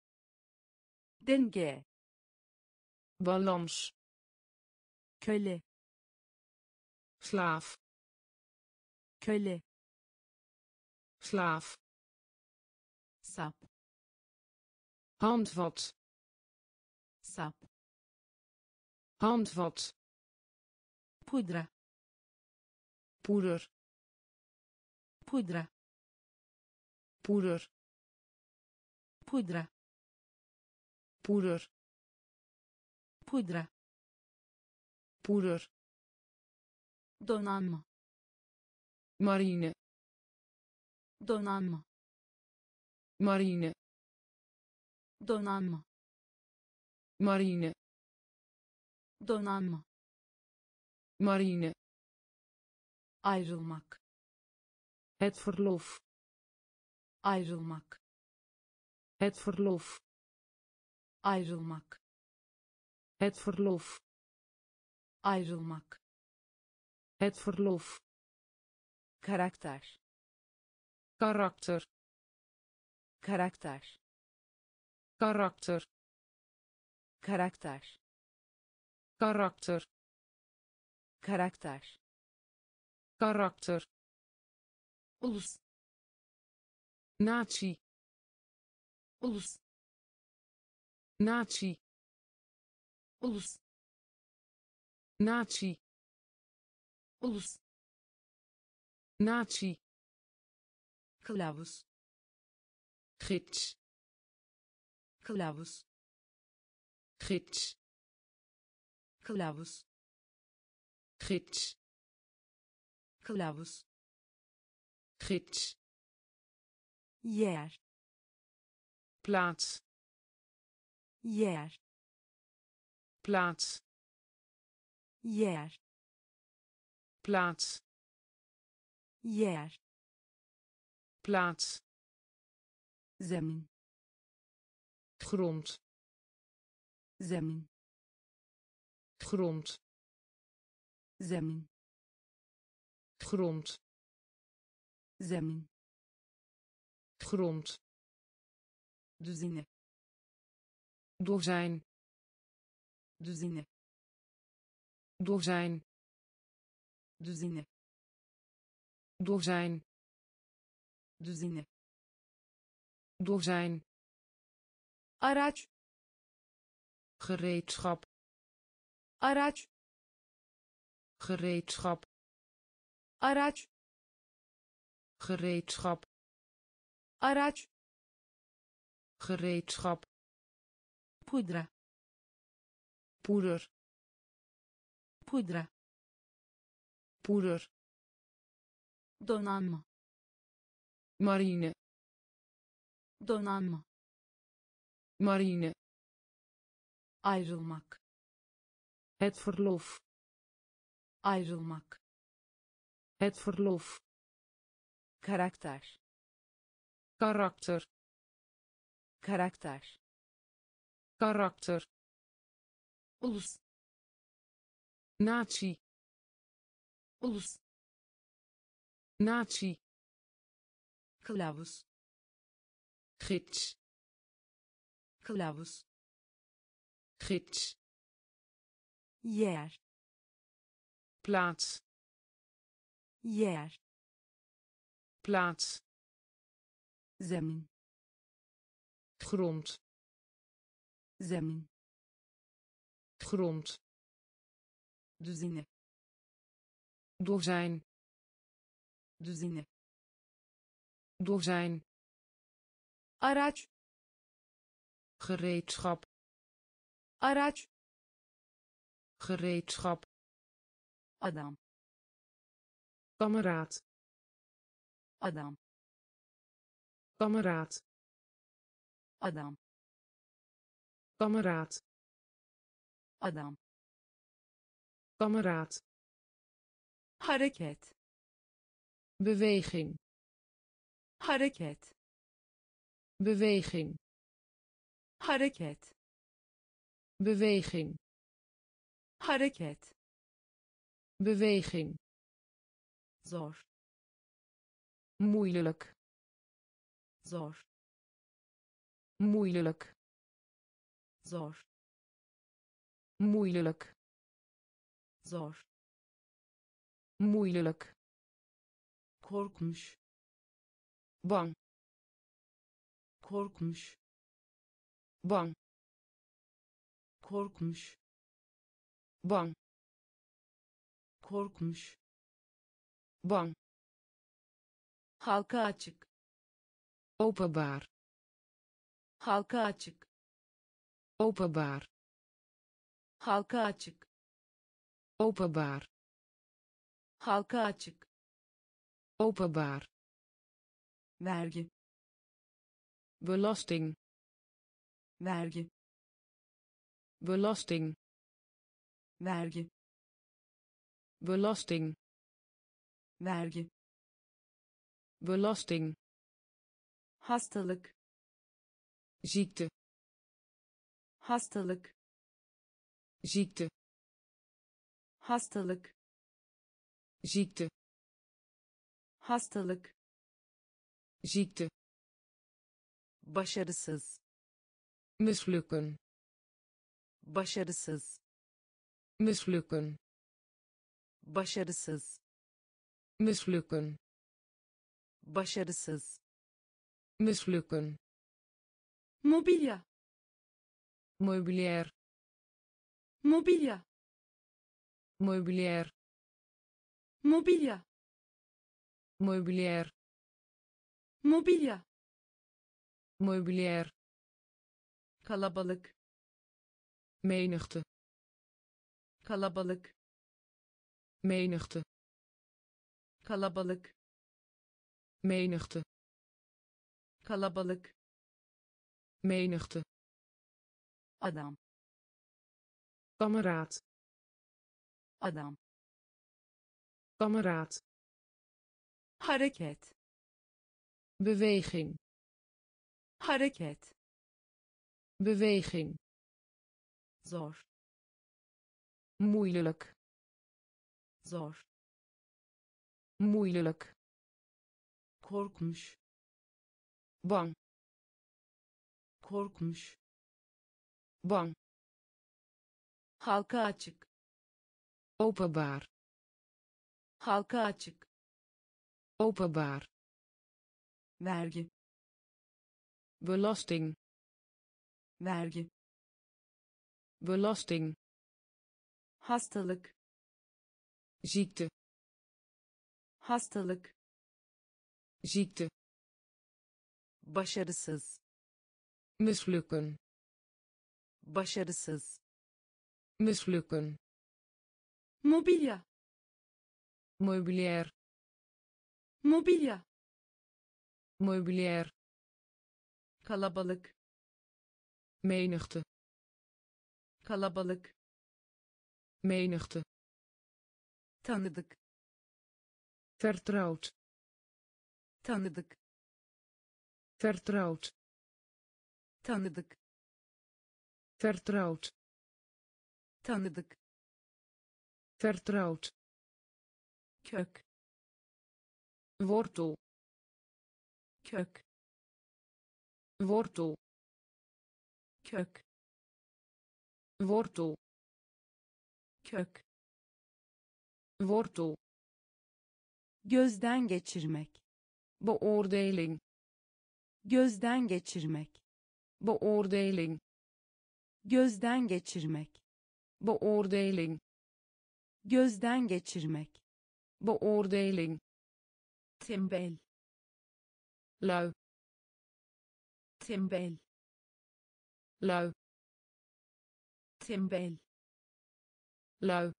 denge, balans, köle, slaaf, köle, slaaf, sap, handvat, sap, handvat, pudra, poeder, pudra, poeder, pudra, poeder, pudra, poeder, donanma, marine, donanma, marine, donanma, marine, donanma, marine, ayrılmak, het verlof, ayrılmak, het verlof, ayrılmak, het verlof, ayrılmak, het verlof, karakter, karakter, karakter, karakter, karakter, karakter, karakter, karakter, ulus, natie, ulus, natie, ulus, natie, ulus, natie, kılavuz, gids, kılavuz, gids, kılavuz, gids, kılavuz, gids, yer, plaats, yer, plaats, yer, plaats, yer, plaats, zemin, grond, zemin, grond, zemin, grond, zemin, grond, düzine, dozijn, düzine, dozijn, düzine, dozijn, düzine, dozijn, araç, gereedschap, araç, gereedschap, araç, gereedschap, araç, gereedschap, pudra, poeder, pudra, poeder, donanma, marine, donanma, marine, ayrılmak, het verlof, ayrılmak, het verlof, karakter, karakter, karakter, karakter, ulus, natie, ulus, natie, kılavuz, gids, kılavuz, gids, yer, plaats, yer, plaats, zemin, grond, zemin, grond, düzine, dozijn, düzine, dozijn, araç, gereedschap, araç, gereedschap, adam, kameraad, adam, kameraad, adam, kameraad, adam, kameraad, hareket, beweging, hareket, beweging, hareket, beweging, hareket, beweging, zor, moeilijk, zor, moeilijk, zor, moeilijk, zor, moeilijk, korkmuş, bang, korkmuş, bang, korkmuş, bang, korkmuş, bang, halka açık, openbaar, halka açık, openbaar, halka açık, openbaar, halka açık, openbaar, vergi, belasting, vergi, belasting, vergi, belasting, vergi, belasting, hastalık, ziekte, hastalık, ziekte, hastalık, ziekte, hastalık, ziekte, başarısız, mislukken, başarısız, mislukken, başarısız, mislukken, başarısız, mislukken, mobilya, meubilair, mobilya, meubilair, mobilya, meubilair, mobilya, meubilair, kalabalık, menigte, kalabalık, menigte, kalabalık, menigte, kalabalık, menigte, adam, kameraad, adam, kameraad, hareket, beweging, hareket, beweging, zor, moeilijk, zor, moeilijk, korkmuş, bang, korkmuş, bang, halka açık, openbaar, halka açık, openbaar, vergi, belasting, vergi, belasting, hastalık, ziekte, hastalık, ziekte, başarısız, mislukken, başarısız, mislukken, mobilya, meubilair, mobilya, meubilair, kalabalık, menigte, kalabalık, menigte, tanıdık, vertrouwd, tanıdık, vertrouwd, tanıdık, vertrouwd, tanıdık, vertrouwd, kök, wortel, kök, wortel, kök, wortel, kök, wortel, gözden geçirmek, beoordeling, gözden geçirmek, beoordeling, gözden geçirmek, beoordeling, gözden geçirmek, beoordeling, tembel, lui, tembel, lui, tembel, lui,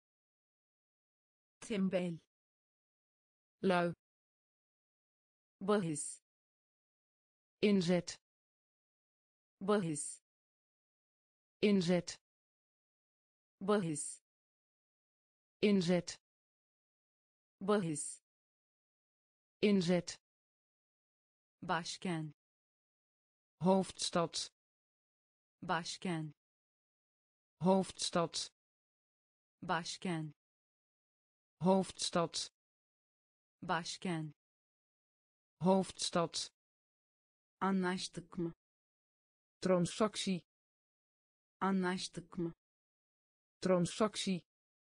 tembel, lui, bahis, inzet, bahis, inzet, bahis, inzet, bahis, inzet, başkent, hoofdstad, başkent, hoofdstad, başkent, hoofdstad, başkent, hoofdstad, anlaştık mı, transactie, anlaştık mı, transactie,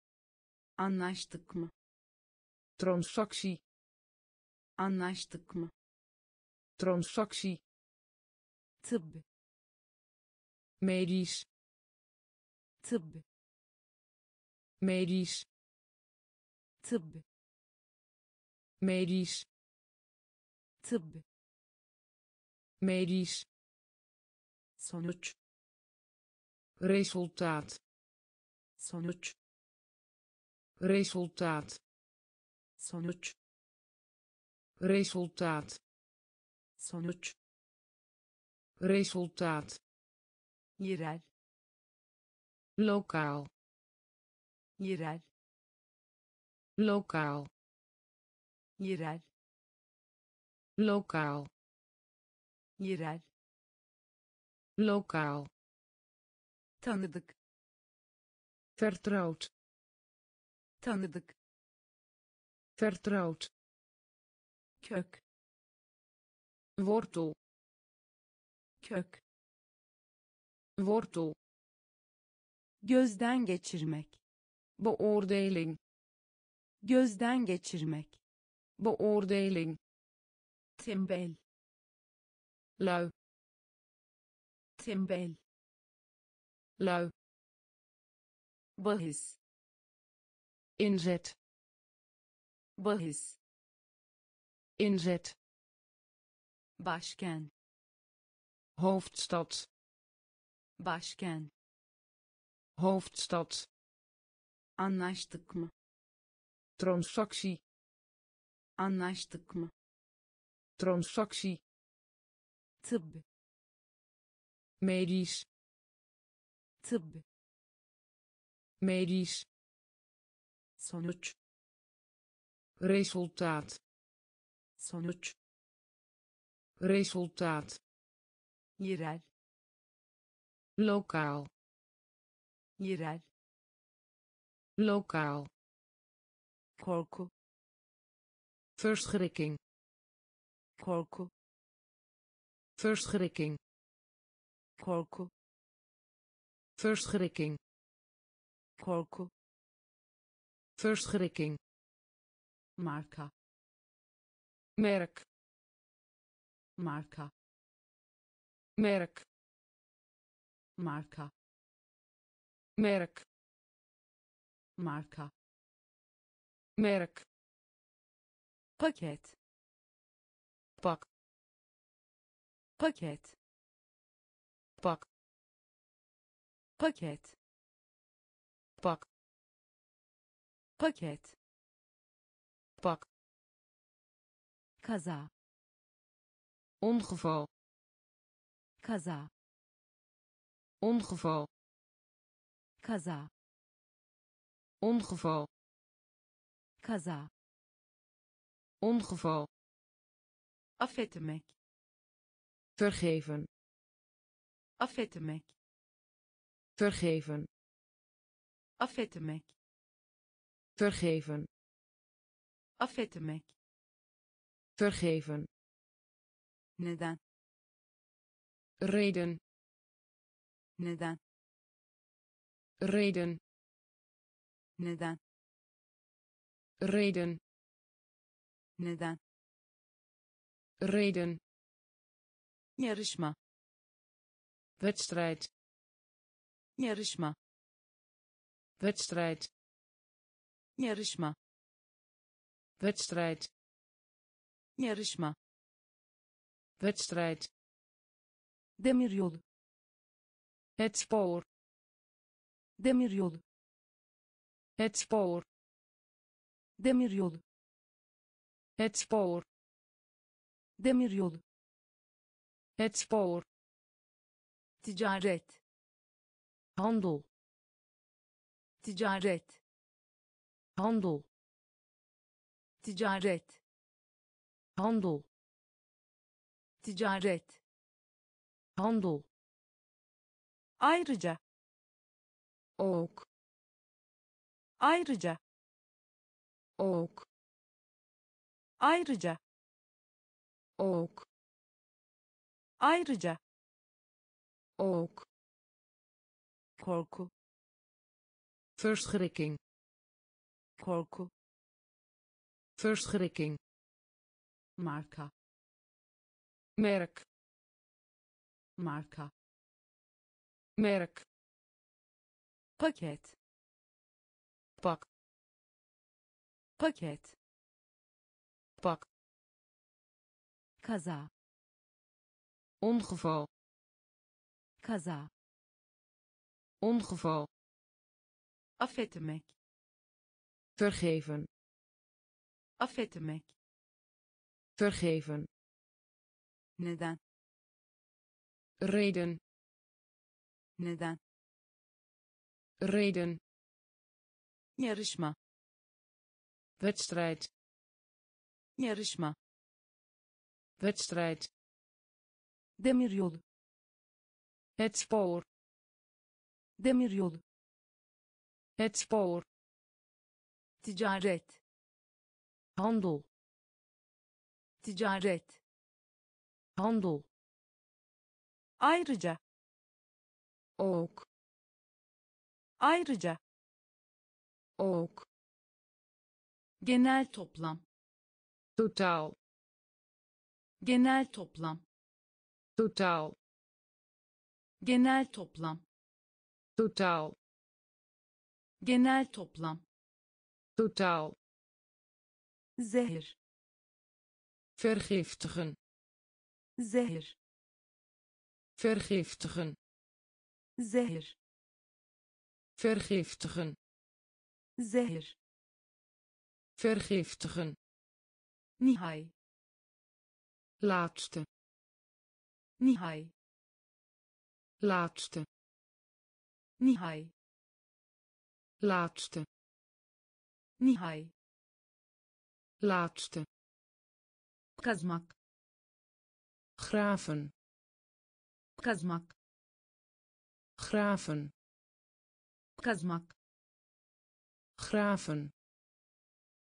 anlaştık mı, transactie, anlaştık mı, transactie, tıbb, medisch, tıbb, medisch, tıbb, medisch, tıbb, medisch, sonuç, resultaat, sonuç, resultaat, sonuç, resultaat, sonuç, resultaat, yerel, lokaal, yerel, lokaal, yerel, lokaal, yerel, lokaal, tanıdık, vertrouwd, tanıdık, vertrouwd, kök, wortel, kök, wortel, gözden geçirmek, beoordeling, gözden geçirmek, beoordeling, tembel, lui, tembel, lui, bahis, inzet, bahis, inzet, başkent, hoofdstad, başkent, hoofdstad, anlaştık mı, transactie, anlaştık mı, transactie, tıbb, medisch, tıbb, medisch, sonuç, resultaat, sonuç, resultaat, yerel, korku, verschrikking, korku, verschrikking, korku, verschrikking, korku, verschrikking, marka, merk, marka, merk, marka, merk, marka, merk, paket, pak, paket, pak, paket, pak, paket, pak, kaza, ongeval, kaza, ongeval, kaza, ongeval, kaza, ongeval, affetmek, vergeven, affetmek, vergeven, affetmek, vergeven, affetmek, vergeven, neden, reden, neden, reden, neden, reden, neden, reden, yarışma, wedstrijd, yarışma, wedstrijd, yarışma, wedstrijd, yarışma, wedstrijd, demiryolu, het spoor, demiryolu, het spoor, demiryolu, het spoor, demiryolu, het spoor, ticaret, handel, ticaret, handel, ticaret, handel, ticaret, handel, ayrıca, ook, ayrıca, ook, ayrıca, ook, ayrıca, ook, korku, verschrikking, korku, verschrikking, marka, merk, marka, merk, paket, pak, paket, pak, kaza, ongeval, kaza, ongeval, affetmek, vergeven, affetmek, vergeven, neden, reden, neden, reden, yarışma, wedstrijd, yarışma, wedstrijd, demiryolu, het spoor, demiryolu, het spoor, ticaret, handel, ticaret, handel, ayrıca, ook, ayrıca, ook, genel toplam, totaal, genel toplam, totaal, genel toplam, totaal, genel toplam, totaal, zehir, vergiftigen, zehir, vergiftigen, zehir, vergiftigen, zehir, vergiftigen, nihai, laatste, nihai,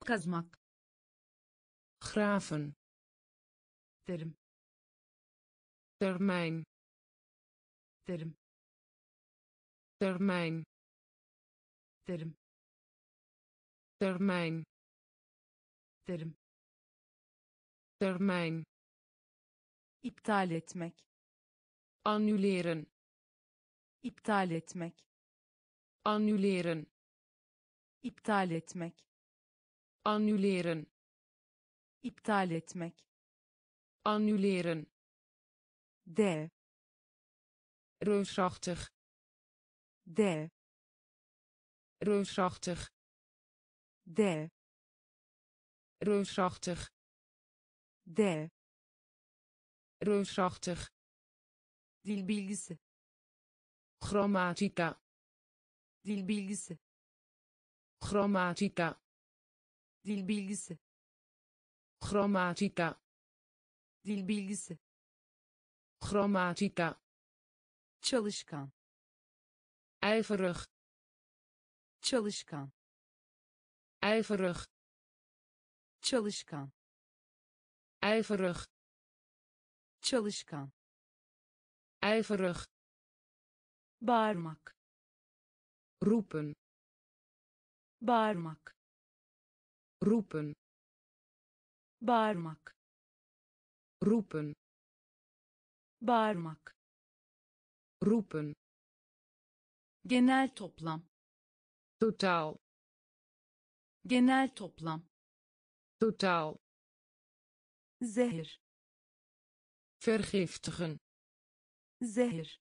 kazmak, graven, terim, termijn, terim, termijn, terim, termijn, terim, termijn, iptal etmek, annuleren, iptal etmek, annuleren, iptal etmek, annuleren, iptal etmek, annuleren, de, reusachtig, de, reusachtig, de, reusachtig, de, reusachtig, dil bilgisi, grammatica, dil bilgisi, grammatica, dil bilgisi, grammatica, dil bilgisi, grammatica, çalışkan, ijverig, çalışkan, ijverig, çalışkan, ijverig, çalışkan, ijverig, bağırmak, roepen, bağırmak, roepen, bağırmak, roepen, bağırmak, roepen, genel toplam, totaal, genel toplam, totaal, zehir, vergiftigen, zehir,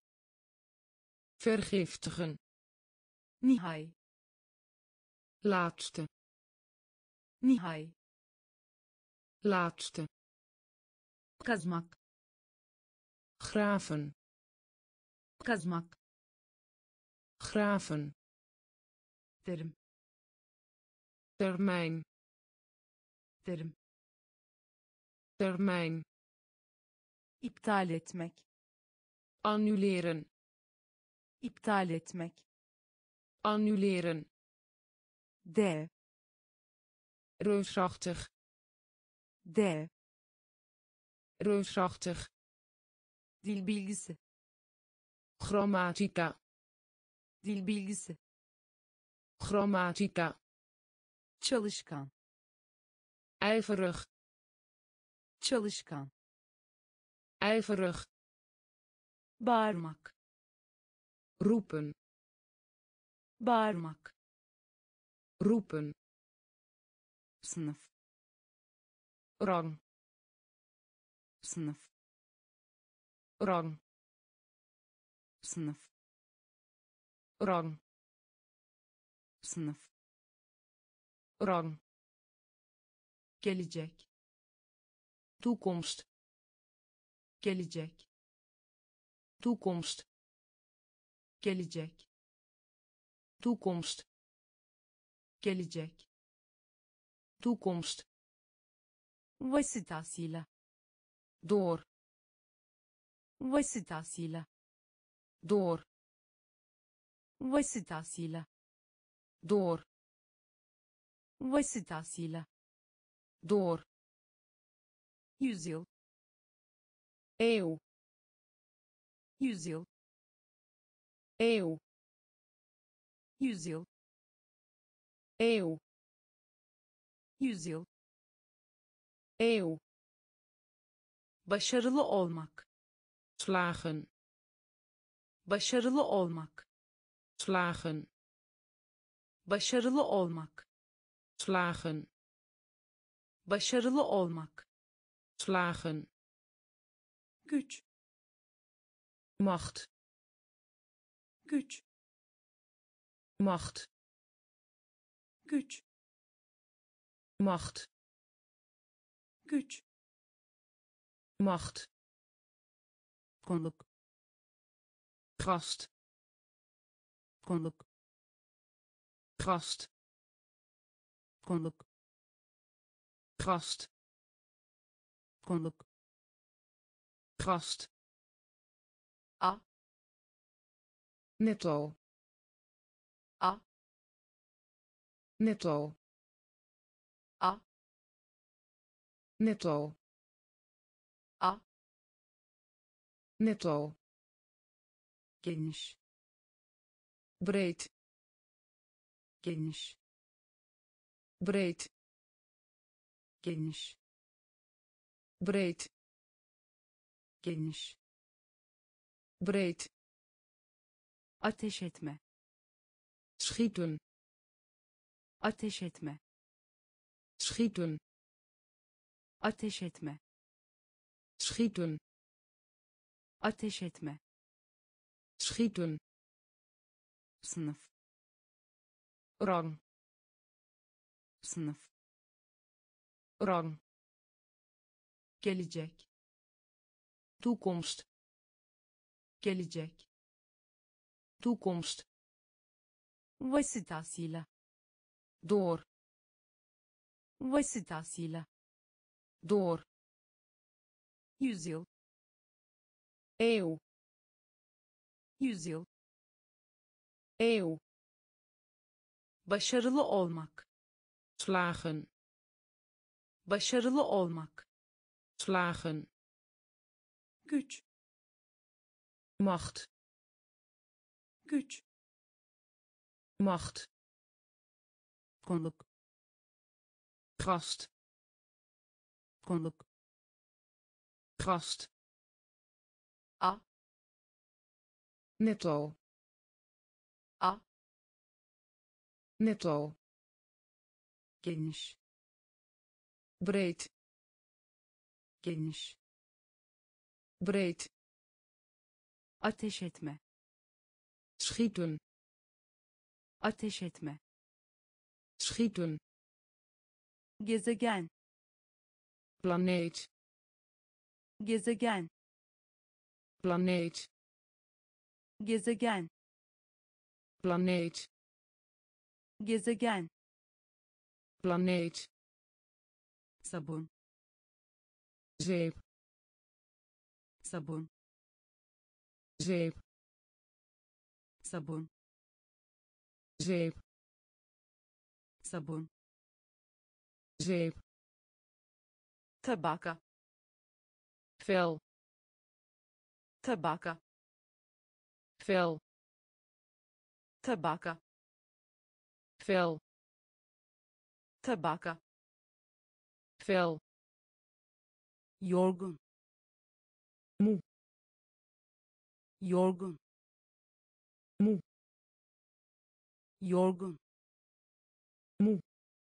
vergiftigen, nihai, laatste, nihai, laatste, kazmak, graven, kazmak, graven, terim, termijn, terim, termijn, iptal etmek, annuleren, iptal etmek, annuleren, de, reusachtig, de, reusachtig, dil bilgisi, grammatica, dil bilgisi, grammatica, çalışkan, ijverig, çalışkan, ijverig, bağırmak, roepen, bağırmak, roepen, sınıf, rang, sınıf, rang, sınıf, rang, sınıf, rang, gelecek, toekomst, gelecek, toekomst, gelecek, toekomst, gelecek, toekomst, vasıtasıyla, door, vasıtasıyla, door, vasıtasıyla, door, vasıtasıyla, door, yüzyıl, eeuw, yüzyıl, eeuw, yüzyıl, eeuw, yüzyıl, eeuw, başarılı olmak, slagen, başarılı olmak, slagen, başarılı olmak, slagen, başarılı olmak, slagen, güç, macht, güç, macht, güç, macht, güç, macht, konuk, gast, konuk, gast, konuk, gast, konuk, gast, a, netto, a, netto, A. netto, A. netto, geniş, breed, geniş, breed, geniş, breed, geniş, breed, ateş etme, schieten, ateş etme, schieten, ateş etme, schieten, ateş etme, schieten, sınıf, rang, sınıf, rang, gelecek, toekomst, gelecek, toekomst, vasıtasıyla, door, vasıtasıyla, door, yüzyıl, eeuw, yüzyıl, eeuw, başarılı olmak, slagen, başarılı olmak, slagen, güç, macht, güç, macht, konuk, gast, konuk, gast, A. netto, A. netto, geniş, breed, geniş, breed, ateş etme, schieten, ateş etme, schieten, gezegen, planeet, gezegen, planeet, gezegen, planeet, gezegen, planeet, sabun, zeep, sabun, zeep, sabun, zeep, sabun, zeep, tabaka, vel, tabaka, vel, tabaka, vel, tabaka, vel, yorgun, moe, yorgun, moe, yorgun, moe,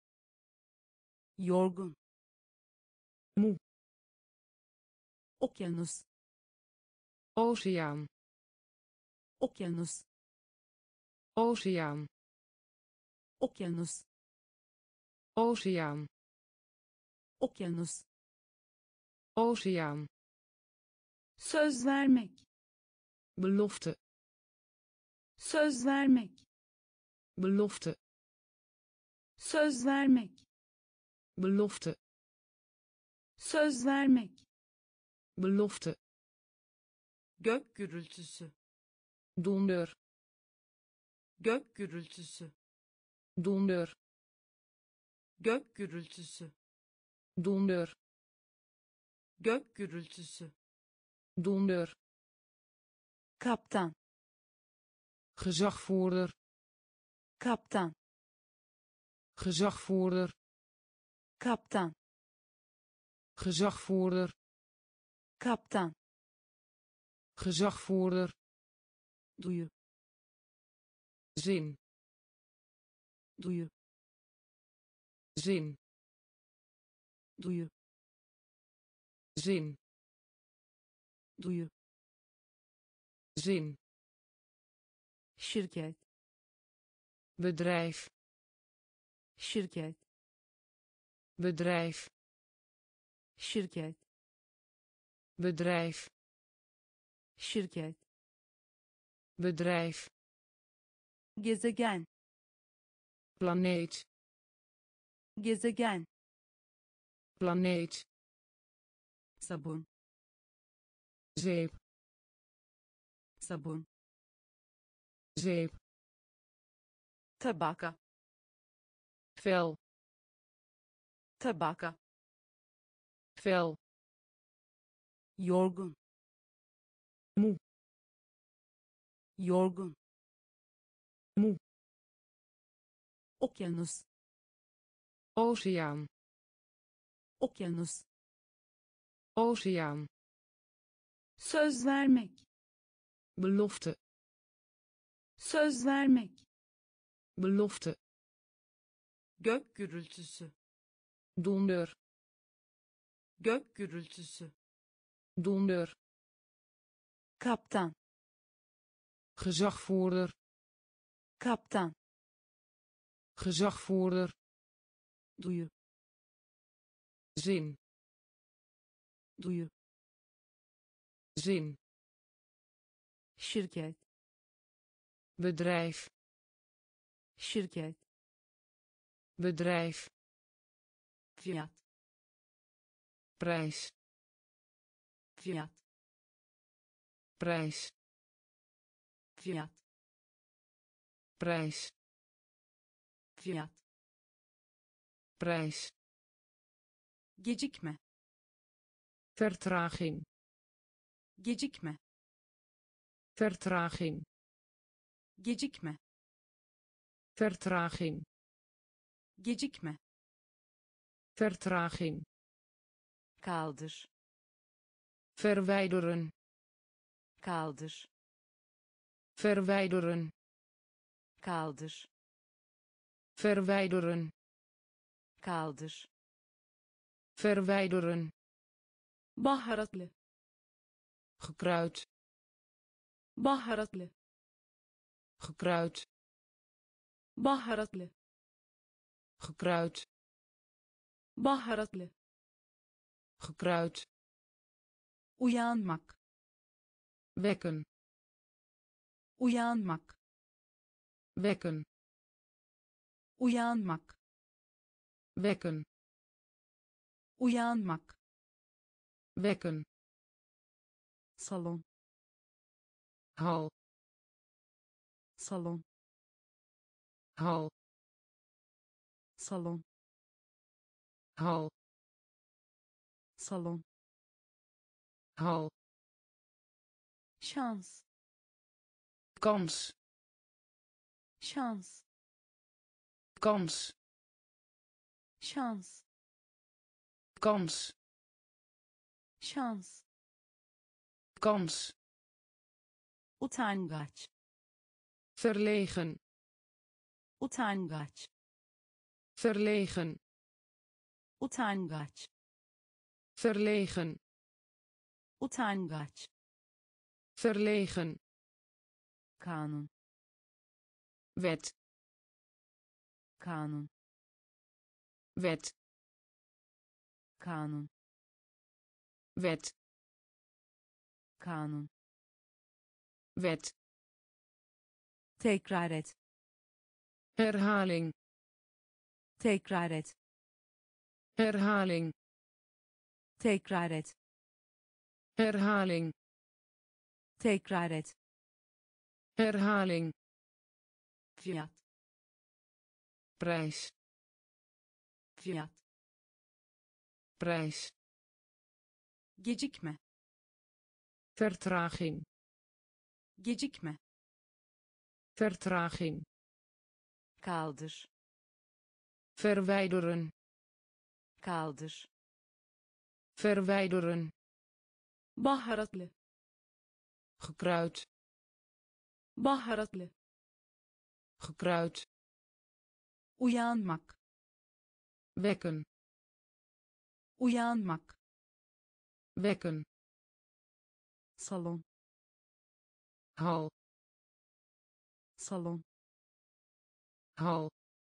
yorgun, moe, okyanus, oceaan, okyanus, oceaan, okyanus, oceaan, okyanus, oceaan, söz vermek, belofte, söz vermek, belofte, söz vermek, belofte, söz vermek, belofte, gök gürültüsü, donder, gök gürültüsü, donder, gök gürültüsü, donder, gök gürültüsü, donder, kaptan, gezagvoerder, kaptan, gezagvoerder, kaptan, gezagvoerder, kaptan, gezagvoerder, duyu, zin, duyu, zin, duyu, zin, duyu, zin, şirket, bedrijf, şirket, bedrijf, şirket, bedrijf, şirket, bedrijf, gezegen, planeet, gezegen, planeet, sabun, zeep, sabun, zeep, tabaka, vel, tabaka, vel, yorgun, moe, yorgun, moe, okyanus, oceaan, okyanus, oceaan, söz vermek, belofte, söz vermek, belofte, gök gürültüsü, donder, gök gürültüsü, donder, kaptan, gezagvoerder, kaptan, gezagvoerder, duyu, zin, duyu, zin, şirket, bedrijf, şirket, bedrijf, fiyat, prijs, fiyat, prijs, fiyat, prijs, fiyat, prijs, gecikme, vertraging, gecikme, vertraging, gecikme, vertraging, gecikme, vertraging, kaldır, verwijderen, kaldır, verwijderen, kaldır, verwijderen, kaldır, verwijderen, baharatlı, gekruid, baharatlı, gekruid, baharatlı, gekruid, baharatlı, gekruid, uyanmak, wekken, uyanmak, wekken, uyanmak, wekken, uyanmak, wekken, salon, hal, salon, hal, salon, hal, salon, hal, şans, kans, şans, kans, şans, kans, şans, kans, utangaç, verlegen, utangaç, verlegen, utangaç, verlegen, utangaç, verlegen, kanun, wet, kanun, wet, kanun, wet, kanun, wet, tekrar et, herhaling, tekrar et, herhaling, tekrar et, herhaling, tekrar et, herhaling, fiyat, prijs, fiyat, prijs, gecikme, vertraging, gecikme, vertraging, kaldır, verwijderen, kaldır, verwijderen, baharatlı, gekruid, baharatlı, gekruid, uyanmak, wekken, uyanmak, wekken, salon, hal, salon, hal,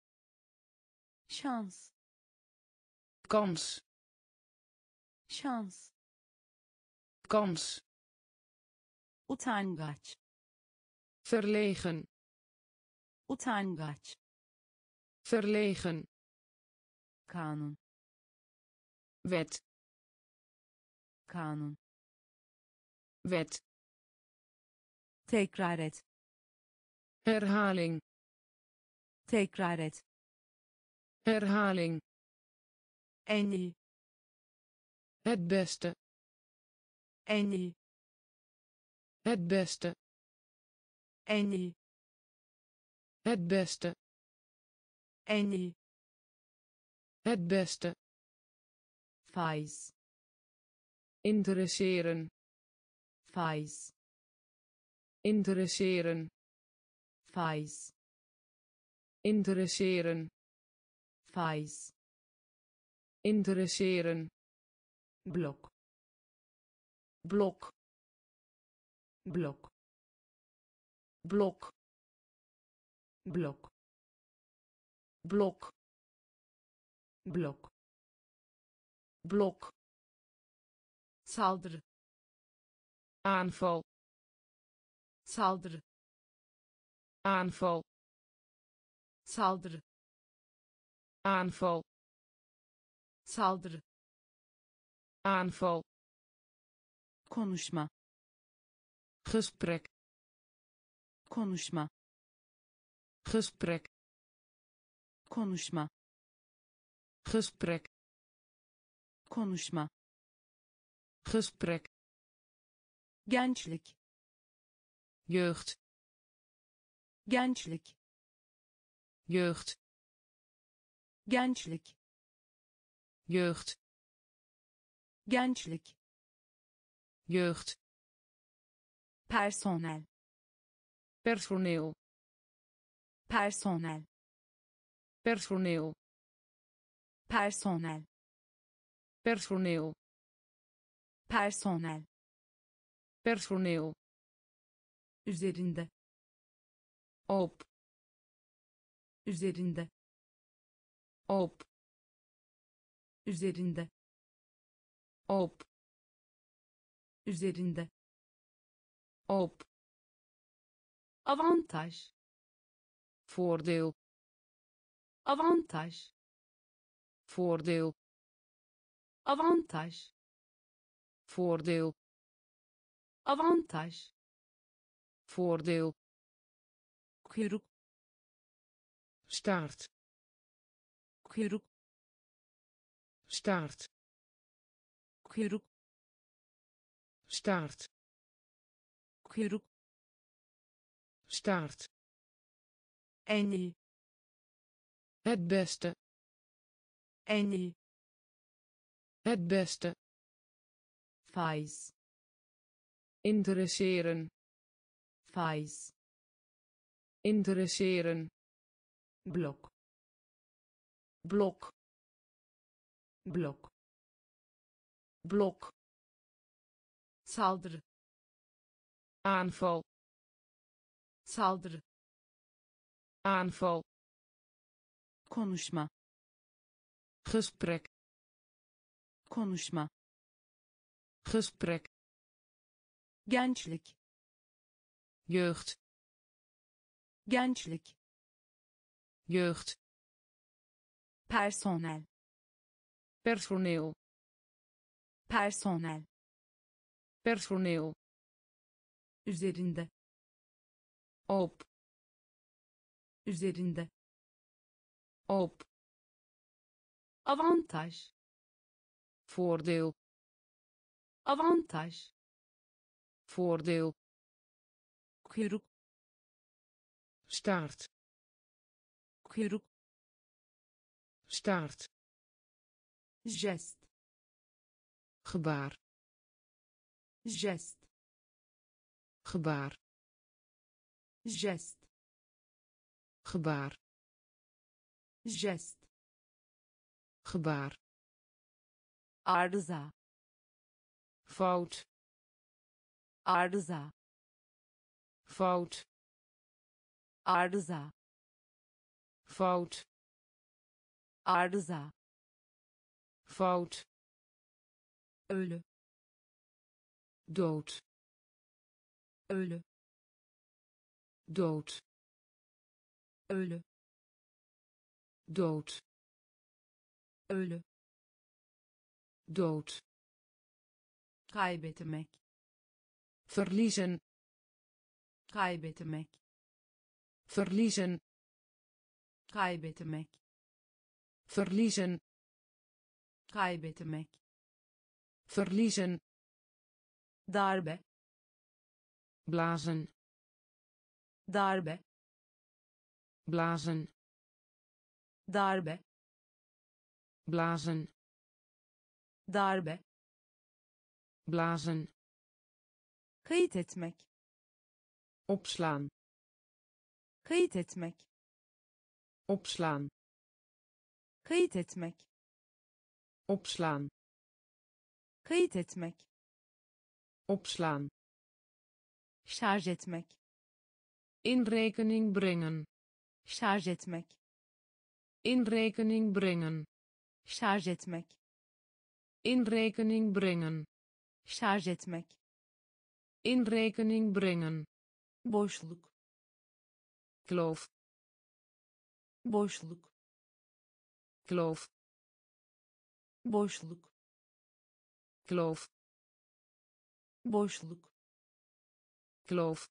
şans, kans, şans, kans, utangaç, verlegen, utangaç, verlegen, kanun, wet, kanun, wet, tekrar et, herhaling, tekrar et, herhaling, En iyi. Het beste. En iyi. Het beste. En iyi. Het beste. En iyi. Het beste. Faiz. Interesseren. Faiz. Interesseren. Faiz. Interesseren. Faiz. Interesseren. Blok. Blok. Blok. Blok. Blok. Blok. Blok. Blok. Saldırı. Aanval. Saldırı. Aanval. Saldırı. Aanval. Saldırı. Aanval. Konuşma. Gesprek. Konuşma. Gesprek. Konuşma. Gesprek. Konuşma. Gesprek. Gençlik. Jeugd. Gençlik. Jeugd. Gençlik. Jeugd. Gençlik. Jeugd. Personel. Personeel. Personel. Personeel. Personel. Personeel. Personel. Personeel. Üzerinde. Op. Üzerinde. Op. Üzerinde. Op. Üzerinde. Op. Avantaj. Voordeel. Avantaj. Voordeel. Avantaj. Voordeel. Avantaj. Voordeel. Kuyruk. Staart. Kuyruk. Staart. Kuyruk. Staart. Kuyruk. Staart. En iyi. Het beste. En iyi. Het beste. Faiz. Interesseren. Faiz. Interesseren. Blok. Blok. Blok. Blok. Saldırı. Aanval. Saldırı. Aanval. Konuşma. Gesprek. Konuşma. Gesprek. Gençlik. Jeugd. Gençlik. Jeugd. Personel. Personeel. Personel. Personeel. Üzerinde. Op. Üzerinde. Op. Avantaj. Voordeel. Avantaj. Voordeel. Kuyruk. Staart. Kuyruk. Staart. Jest. Gebaar. Jest. Gebaar. Jest. Gebaar. Jest. Gebaar. Arıza. Fout. Arıza. Fout. Arıza. Fout. Arıza. Fout. Ölü. Dood. Ölü. Dood. Ölü. Dood. Ölü. Dood. Kaybetmek. Verliezen. Kaybetmek. Verliezen. Kaybetmek. Verliezen. kaybetmek, verliezen, darbe, blazen, darbe, blazen, darbe, blazen, darbe, blazen, kayıt etmek, opslaan, kayıt etmek, opslaan, kayıt etmek, opslaan, kayıt etmek, opslaan, şarj etmek, in rekening brengen, şarj etmek, in rekening brengen, şarj etmek, in rekening brengen, şarj etmek, in rekening brengen, boşluk, kloof, boşluk, kloof, boşluk, kloof, boşluk, kloof,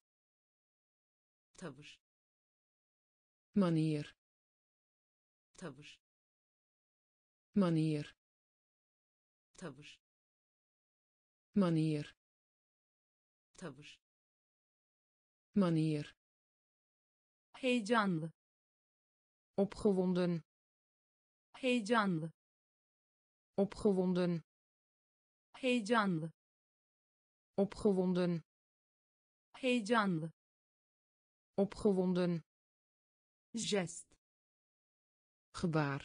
tavır, manier, tavır, manier, tavır, manier, tavır, manier, heyecanlı, opgewonden, heyecanlı, opgewonden, heyecanlı, opgewonden, heyecanlı, opgewonden, jest, gebaar,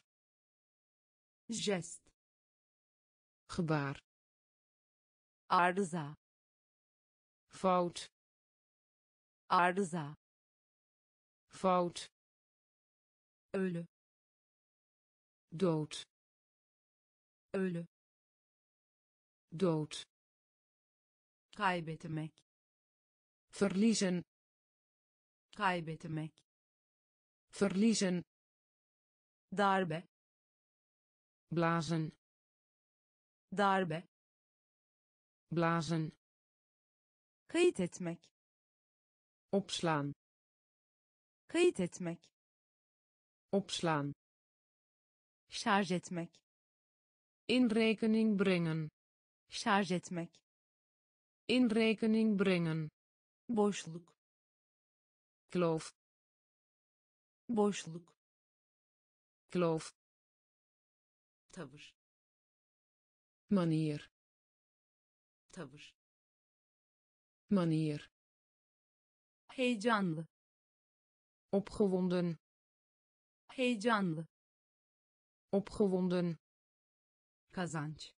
jest, gebaar, arıza, fout, arıza, fout, ölü, dood, ölü, dood, kaybetmek, verliezen, kaybetmek, verliezen, darbe, blazen, darbe, blazen, kayıt etmek, opslaan, kayıt etmek, opslaan, şarj etmek, in rekening brengen, şarj etmek, in rekening brengen, boşluk, kloof, boşluk, kloof, tavır, manier, tavır, manier, heyecanlı, opgewonden, heyecanlı, opgewonden, kazanç,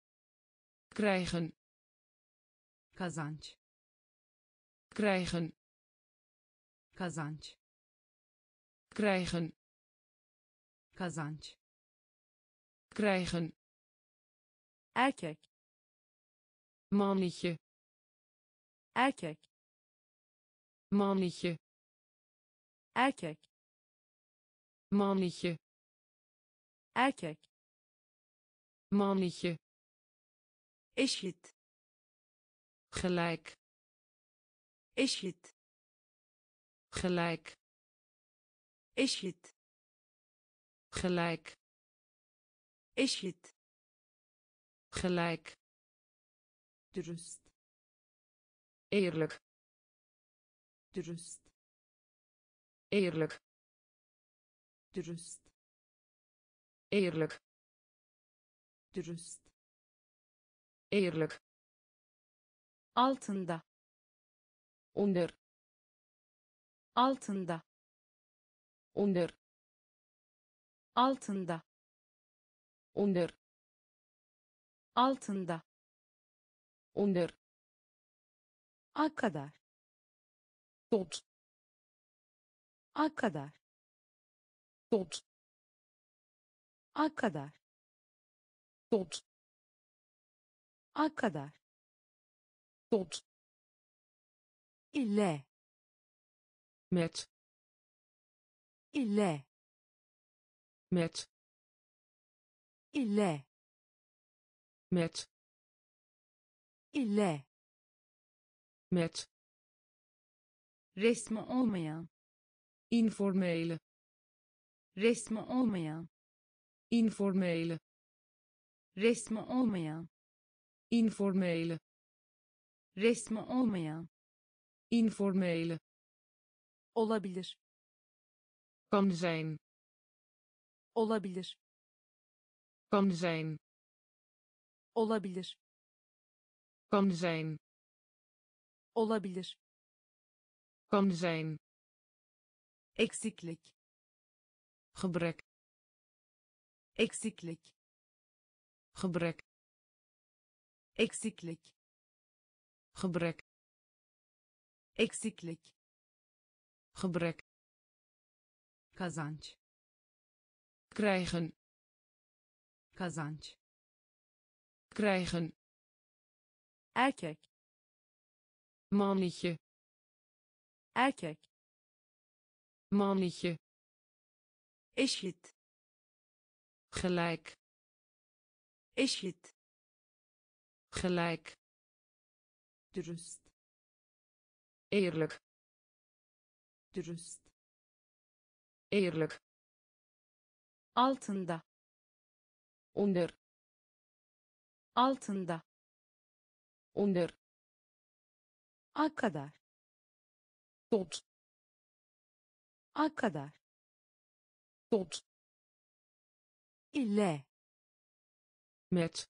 krijgen, kazanç, krijgen, kazanç, krijgen, kazanç, krijgen, erkek, mannetje, erkek, mannetje, erkek, mannetje, erkek, mannetje, eşit, gelijk, eşit, gelijk, eşit, gelijk, eşit, gelijk, dürüst, eerlijk, dürüst, eerlijk, dürüst, eerlijk, dürüst, eerlijk, altında, onder, altında, onder, altında, onder, altında, onder, a kadar, tot, a kadar, tot, a kadar, tot, a kadar, tot, ile, met, ile, met, ile, met, ile, met, resmi olmayan, informele, resmi olmayan, informele, resmi olmayan, informele, resmi olmayan, informele, olabilir, kan zijn, olabilir, kan zijn, olabilir, kan zijn, olabilir, kan zijn, eksiklik, gebrek, eksiklik, gebrek, eksiklik, gebrek, eksiklik, gebrek, kazanç, krijgen, kazanç, krijgen, erkek, mannetje, erkek, mannetje, eşit, gelijk, eşit, gelijk, dürüst, eerlijk, dürüst, eerlijk, altında, onder, altında, onder, a kadar, tot, a kadar, tot, ile, met,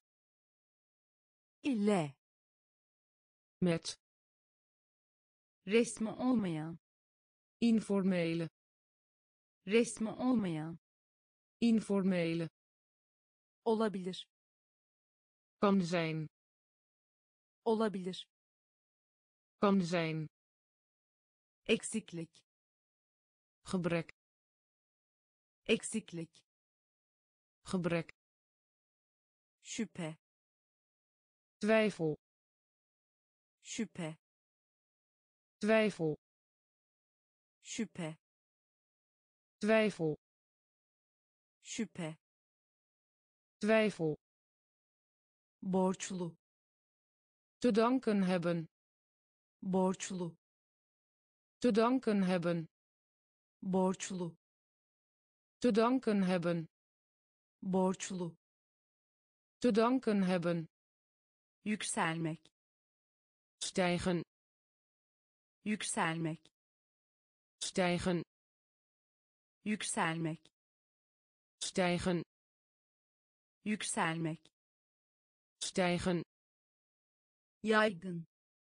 ile, met, resmi olmayan, informele, resmi olmayan, informele, olabilir, kan zijn, olabilir, kan zijn, eksiklik, gebrek, eksiklik, gebrek, şüphe, twijfel, şüphe, twijfel, şüphe, twijfel, şüphe, twijfel, borçlu, te danken hebben, borçlu, te danken hebben, borçlu, te danken hebben, borçlu, te danken hebben, yükselmek, stijgen, yükselmek, stijgen, yükselmek, stijgen, yükselmek, stijgen, yaygın,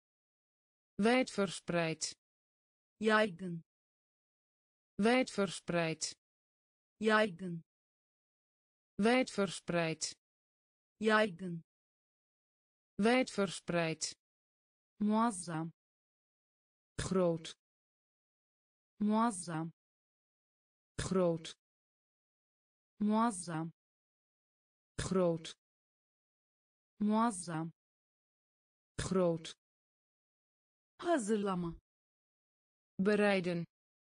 wijdverspreid, yaygın, wijdverspreid, yaygın, wijdverspreid, yaygın, wijdverspreid, muazzam, groot, muazzam, groot, muazzam, groot, muazzam, groot, hazırlama, bereiden,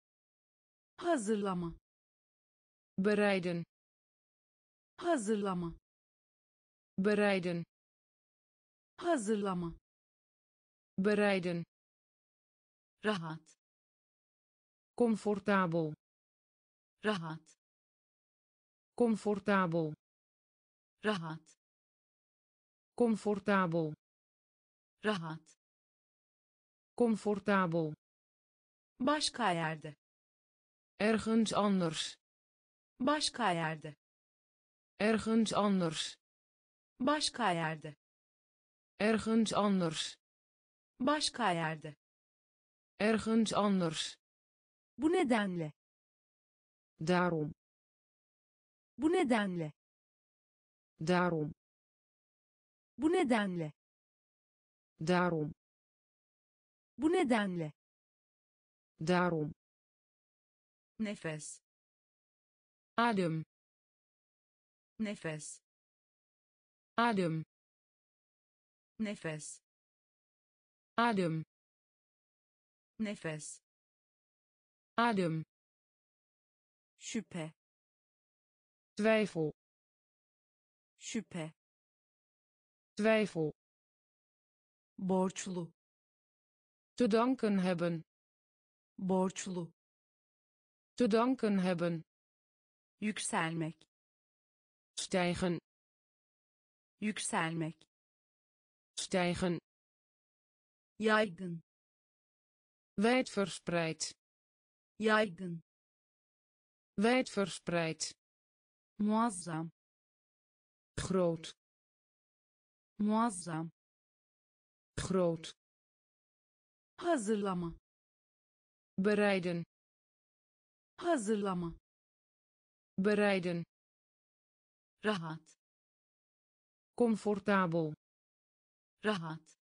hazırlama, bereiden, hazırlama, bereiden, hazırlama, bereiden, rahat, comfortabel, rahat, comfortabel, rahat, comfortabel, rahat, comfortabel, başka yerde, ergens anders, başka yerde, ergens anders, başka yerde, ergens anders, başka yerde, ergens anders, bu nedenle, daarom, bu nedenle, daarom, bu nedenle, daarom, bu nedenle, daarom, nefes, adem, nefes, adem, nefes, adem, nefes, adem, şüphe, twijfel, şüphe, twijfel, borçlu, te danken hebben, borçlu, te danken hebben, yükselmek, stijgen, yükselmek, stijgen, yaygın, wijdverspreid, yaygın, wijdverspreid, muazzam, groot, muazzam, groot, hazırlama, bereiden, hazırlama, bereiden, rahat, comfortabel, rahat,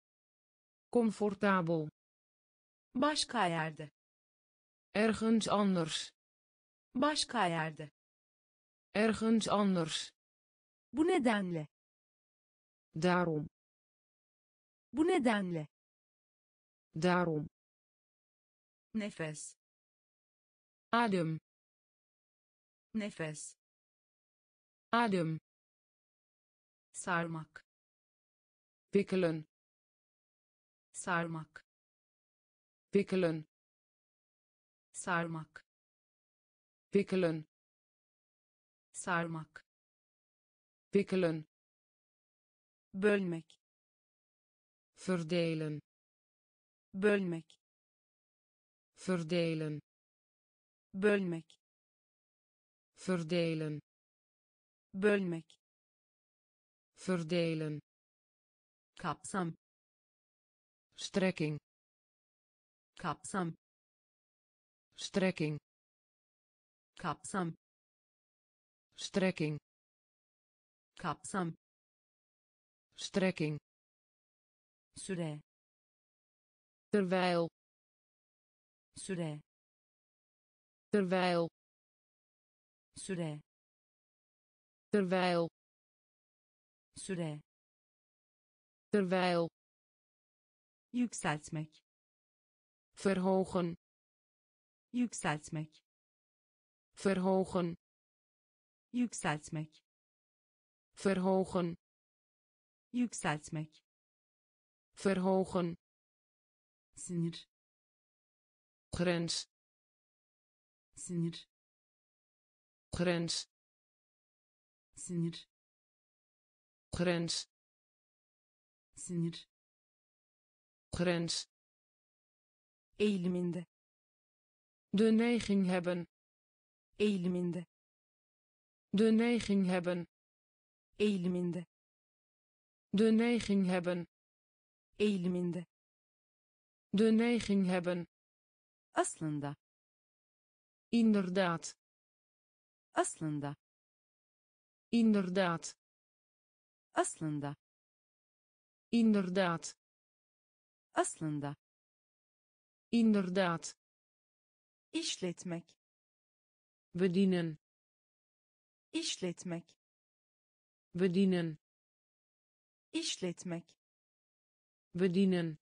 comfortabel, başka yerde, ergens anders, başka yerde, ergens anders, bu nedenle, daarom, bu nedenle, daarom, nefes, adem, nefes, adem, sarmak, wikkelen, sarmak, wikkelen, sarmak, wikkelen, sarmak, wikkelen, bölmek, verdelen, bölmek, verdelen, bölmek, verdelen, bölmek, verdelen, kapsam, strekking, kapsam, strekking, kapsam, strekking, kapsam, strekking, süre, terwijl, süre, terwijl, süre, terwijl, süre, terwijl, yükseltmek, verhogen, yükseltmek, verhogen, yükseltmek, verhogen, yükseltmek, verhogen, sinir, grens, sinir, grens, sinir, grens, sinir, grens, eğiliminde, de neiging hebben, eğiliminde, de neiging hebben, eğiliminde, de neiging hebben, eğiliminde, de neiging hebben, aslında, inderdaad, aslında, inderdaad, aslında, inderdaad, aslında, inderdaad, işletmek, bedienen, işletmek, bedienen, işletmek, bedienen,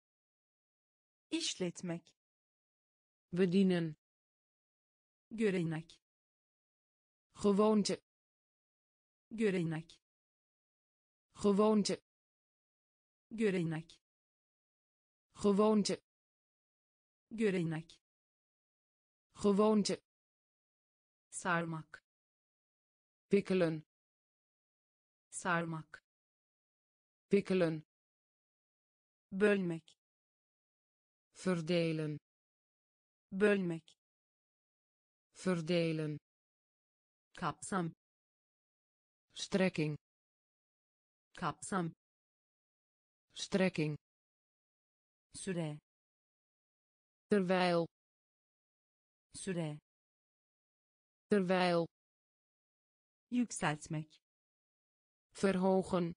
işletmek, bedienen, görenek, gewoonte, görenek, gewoonte, görenek, gewoonte, görenek, gewoonte, sarmak, wikkelen, sarmak, wikkelen, bölmek, verdelen, bölmek, verdelen, kapsam, strekking, kapsam, strekking, süre, terwijl, süre, terwijl, yükseltmek, verhogen,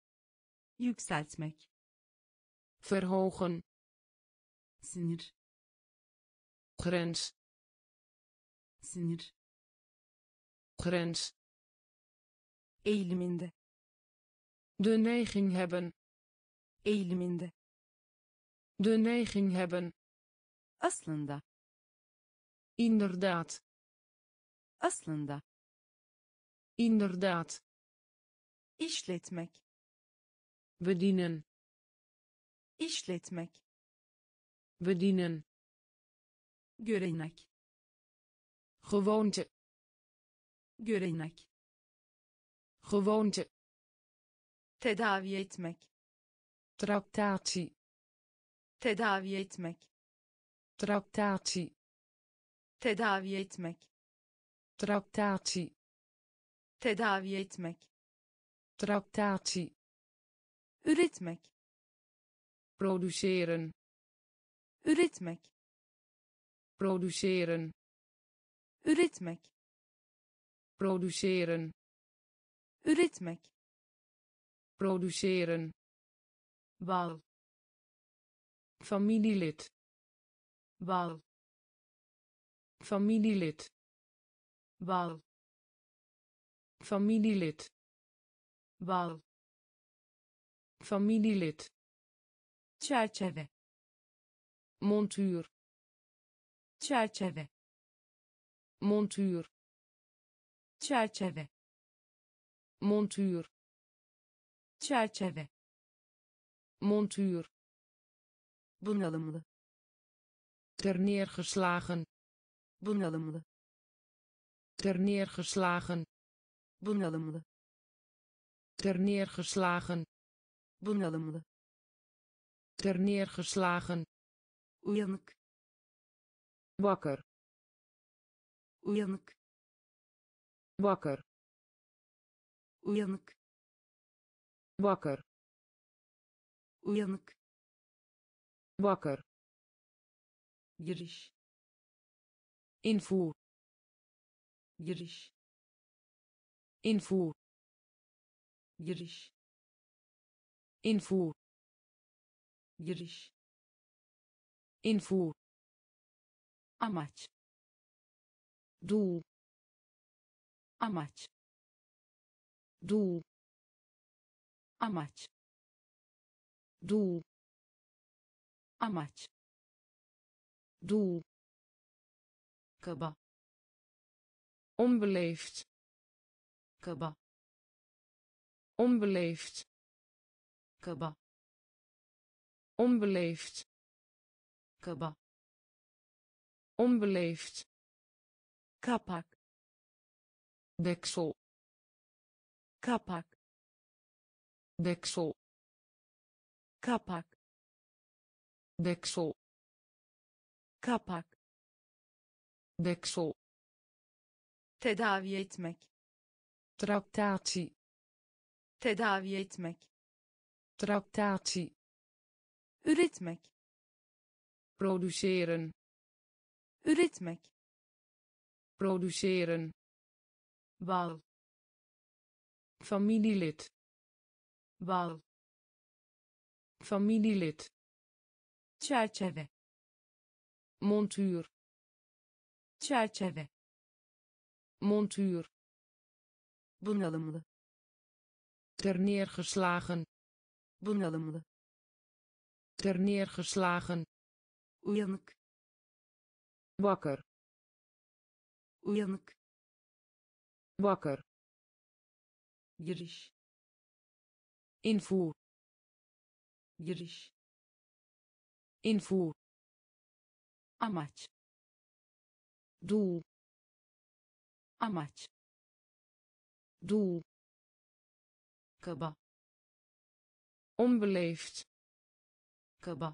yükseltmek, verhogen, sinir, grens, sinir, grens, eğiliminde, de neiging hebben, eğiliminde, de neiging hebben, aslında, inderdaad, aslında, inderdaad, işletmek, bedienen, işletmek, bedienen, görenek, gewoonte, görenek, gewoonte, tedavi etmek, tractatie, tedavi etmek, tractatie, tedavi etmek, tractatie, tedavi etmek, tractatie, üretmek, produceren, üretmek, produceren, üretmek, produceren, üretmek, produceren, bal, familielid, bal, familielid, bal, familielid, bal, familielid, çerçeve, montuur, çerçeve, montuur, çerçeve, montuur, çerçeve, montuur, bunalımlı, terneergeslagen, bunalımlı, terneergeslagen, bunalımlı, terneergeslagen, bunalımlı, terneergeslagen, uyanık, wakker, uyanık, wakker, uyanık, wakker, uyanık, wakker, giriş, invoer, giriş, invoer, giriş, invoer, giriş, invoer, amaç, doel, amaç, doel, amaç, doel, amaç, doel, kaba, onbeleefd, kaba, onbeleefd, kaba, onbeleefd, kaba, onbeleefd, kapak, deksel, kapak, deksel, kapak, deksel, kapak, deksel, tedavi etmek, tractatie, tedavi etmek, tractatie, üretmek, produceren, üretmek, produceren, bal, familielid, bal, familielid, çerçeve, montuur, çerçeve, montuur, bunalımlı, terneergeslagen, bunalımlı, terneergeslagen, uyanık, wakker, uyanık, wakker, giriş, invoer, giriş, invoer, amaç, doel, amaç, doel, kaba, onbeleefd, kaba,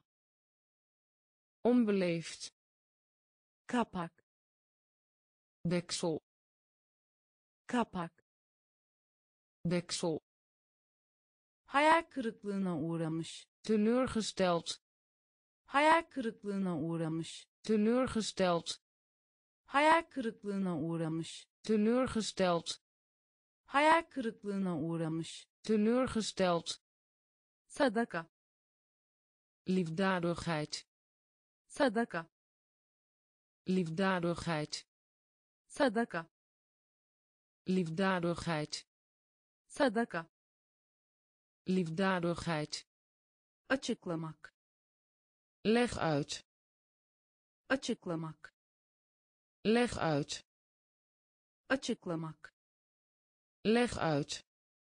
onbeleefd, kapak, deksel, kapak, deksel, hayal kırıklığına uğramış, teleurgesteld, hayal kırıklığına uğramış, teleurgesteld, hayal kırıklığına uğramış, teleurgesteld, hayal kırıklığına uğramış, teleurgesteld, sadaka, liefdadigheid, sadaka, liefdadigheid, sadaka, liefdadigheid, sadaka, liefdadigheid, açıklamak, leg uit, açıklamak, leg uit, açıklamak, leg uit,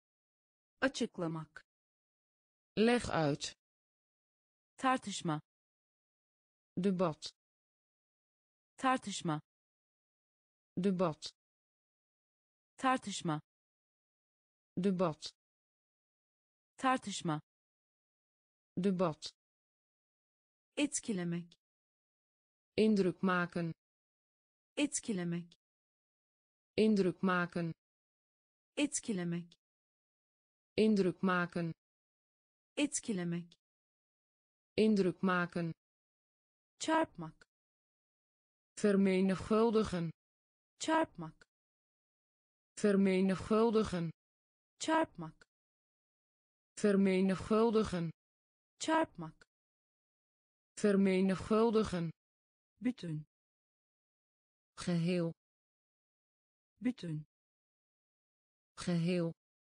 açıklamak, leg uit, tartışma, debat, tartışma, debat, tartışma, debat, tartışma, debat, etkilemek, indruk maken, etkilemek, indruk maken, etkilemek, indruk maken, etkilemek, indruk maken, çarpmak, vermenigvuldigen, çarpmak, vermenigvuldigen, çarpmak, vermenigvuldigen, çarpmak, vermenigvuldigen, bütün, geheel, bütün, geheel,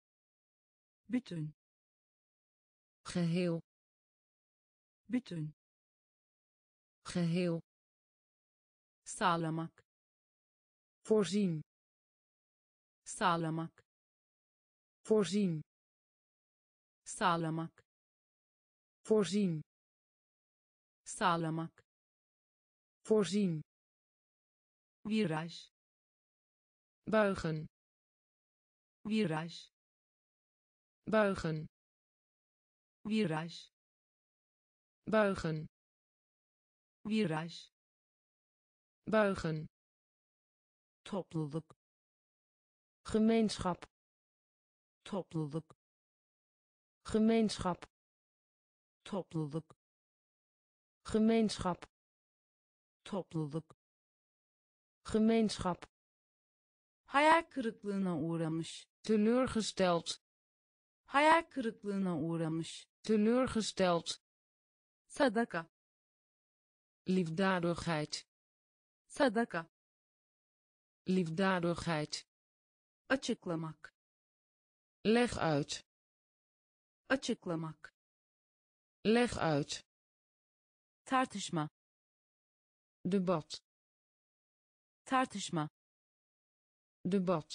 bütün, geheel, bütün, geheel, sağlamak, voorzien, sağlamak, voorzien, sağlamak, voorzien, sağlamak, voorzien, viraj, buigen, viraj, buigen, viraj, buigen, viraj, buigen, topluluk, gemeenschap, topluluk, gemeenschap, topluluk, gemeenschap, topluluk, gemeenschap, hayal kırıklığına uğramış, teleurgesteld, hayal kırıklığına uğramış, teleurgesteld, sadaka, liefdadigheid, sadaka, liefdadigheid, açıklamak, leg uit, açıklamak, leg uit, tartışma, debat, tartışma, debat,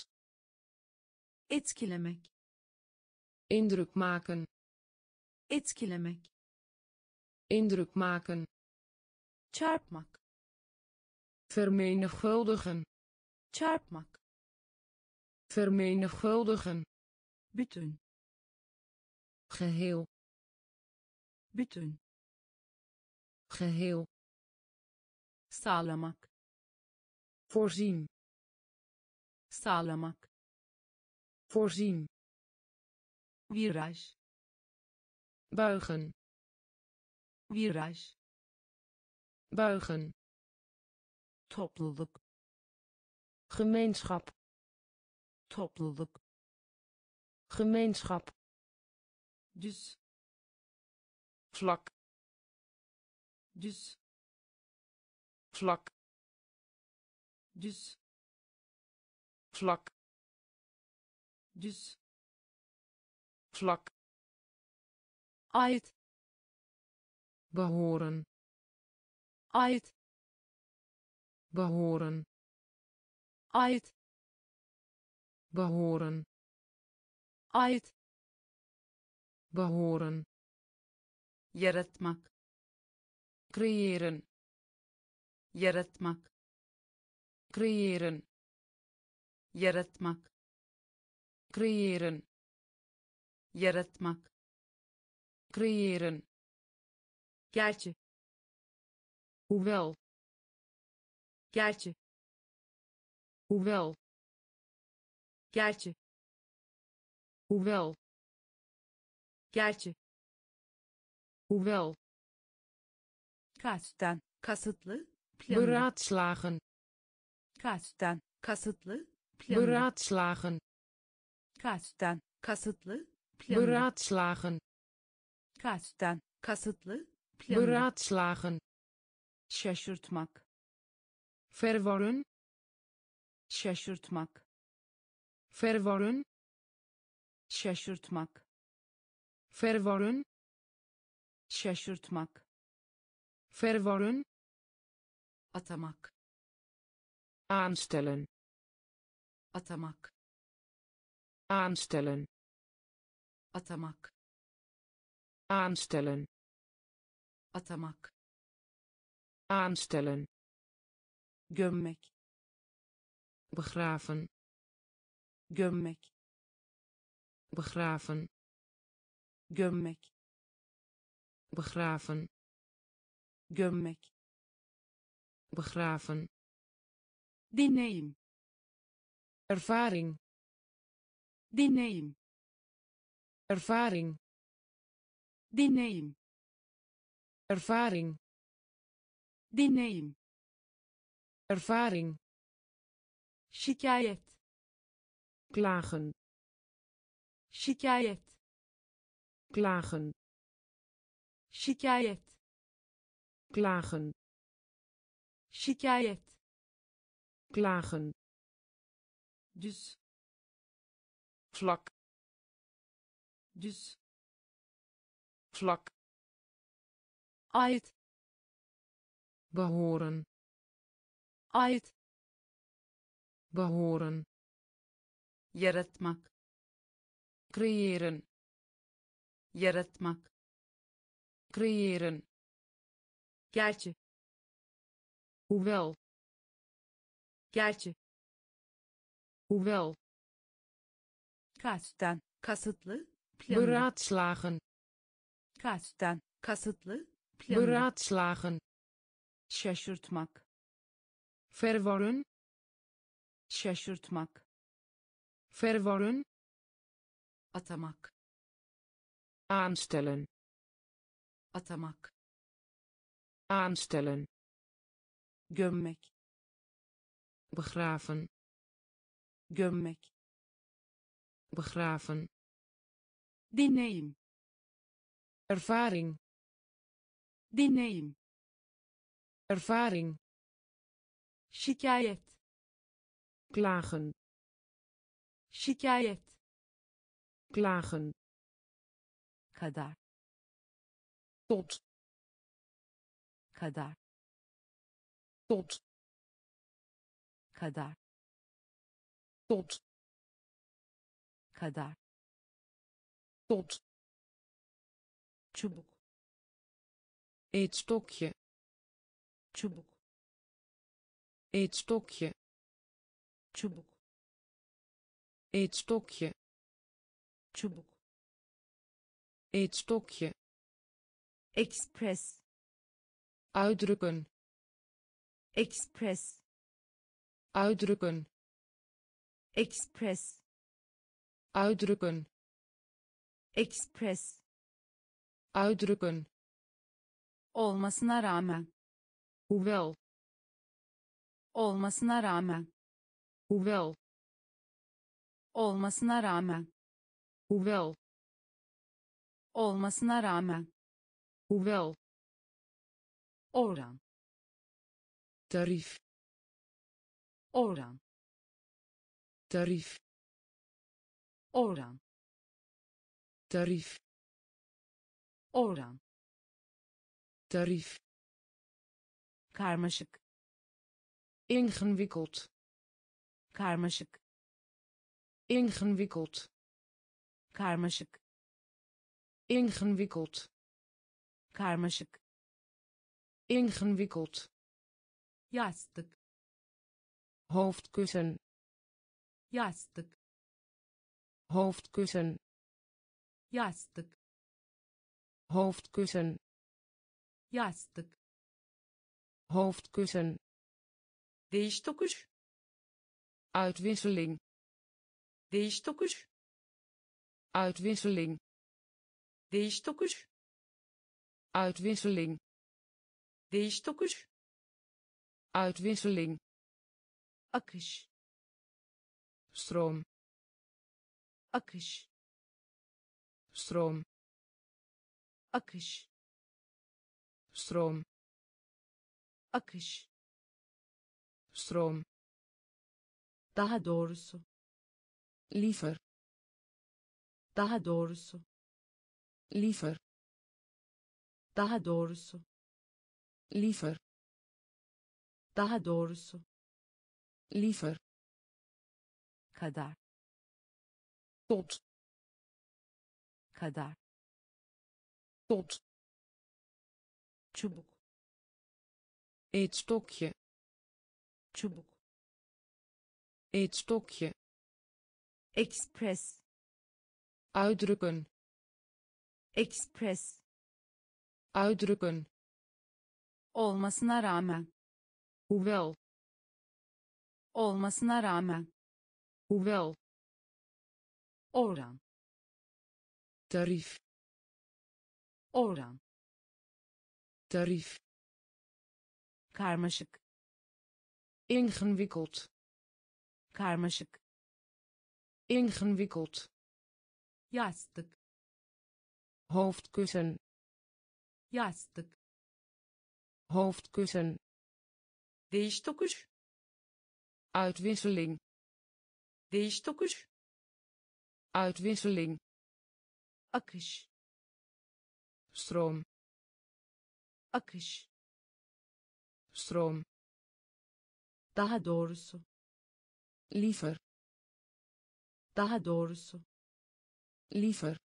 etkilemek, indruk maken, etkilemek, indruk maken, çarpmak, vermenigvuldigen, çarpmak, vermenigvuldigen, bütün, geheel, bütün, geheel, sağlamak, voorzien, sağlamak, voorzien, viraj, buigen, viraj, buigen, topluluk, gemeenschap, topluluk, gemeenschap, düz, vlak, düz, vlak, düz, vlak, düz, vlak, ait, behoren, ait, behoren, ait, behoren, ait, behoren, yaratmak, creëren, yaratmak, creëren, yaratmak, creëren, yaratmak, creëren, gerçi, hoewel, gerçi, hoewel, gerçi, hoewel, gerçi, hoewel, kasten, kasıtlı, planlı, beraadslagen, kasten, kasıtlı, planlı, beraadslagen, kasten, kasıtlı, planlı, beraadslagen, kasten, kasıtlı, planlı, beraadslagen, şaşırtmak, verwarren, şaşırtmak, verwarren, şaşırtmak, verwarren, şaşırtmak, verwarren, atamak, aanstellen, atamak, aanstellen, atamak, aanstellen, atamak, aanstellen, gömmek, begraven, gömmek, begraven, gömmek, begraven, gömmek, begraven, deneyim, ervaring, deneyim, ervaring, deneyim, ervaring, deneyim, ervaring, şikayet, klagen, şikayet, klagen, şikayet, klagen, şikayet, klagen, düz, vlak, düz, vlak, ait, behoren, ait, behoren, yaratmak, creëren, yaratmak, creëren, gerçi, hoewel, gerçi, hoewel, kasten, kasıtlı, planlı, beraadslagen, kasten, kasıtlı, planlı, beraadslagen, şaşırtmak, verworren, şaşırtmak, verworren, atamak, aanstellen, atamak, aanstellen, gömmek, begraven, gömmek, begraven, deneyim, ervaring, deneyim, ervaring, şikayet, klagen, şikayet, klagen, kadar, tot, kadar, tot, kadar, tot, kadar, tot, çubuk, eetstokje, çubuk, eetstokje, çubuk, eetstokje, çubuk, eetstokje, express, uitdrukken, express, uitdrukken, express, uitdrukken, express, uitdrukken, olmasına rağmen, hoewel, olmasına rağmen, hoewel, olmasına rağmen, hoewel, olmasına rağmen, hoewel, oran, tarief, oran, tarief, oran, tarief, oran, tarief, karmaşık, ingewikkeld, karmaşık, ingewikkeld, karmaşık, ingewikkeld, karmaşık, ingewikkeld, yastık, hoofdkussen, yastık, hoofdkussen, yastık, hoofdkussen, yastık, hoofdkussen, değiş tokuş, uitwisseling, değiş tokuş, uitwisseling, değiş tokuş, uitwisseling, değiş tokuş, uitwisseling, akış, stroom, akış, stroom, akış, stroom, akış, stroom, daha doğrusu, liever, daha doğrusu, liever, daha doğrusu, liever, daha doğrusu, liever, kadar, tot, kadar, tot, çubuk, eetstokje, çubuk, eetstokje, express, uitdrukken, Express. Uitdrukken. Olmasına rağmen. Hoewel. Olmasına rağmen. Hoewel. Oran. Tarief. Oran. Tarief. Karmaşık. Ingewikkeld. Karmaşık. Ingewikkeld. Yastık. Hoofdkussen. Yastık. Hoofdkussen. Değiş tokuş. Uitwisseling. Değiş tokuş. Uitwisseling. Akış. Stroom. Akış. Stroom. Daha doğrusu. Liever. Daha doğrusu. Liever.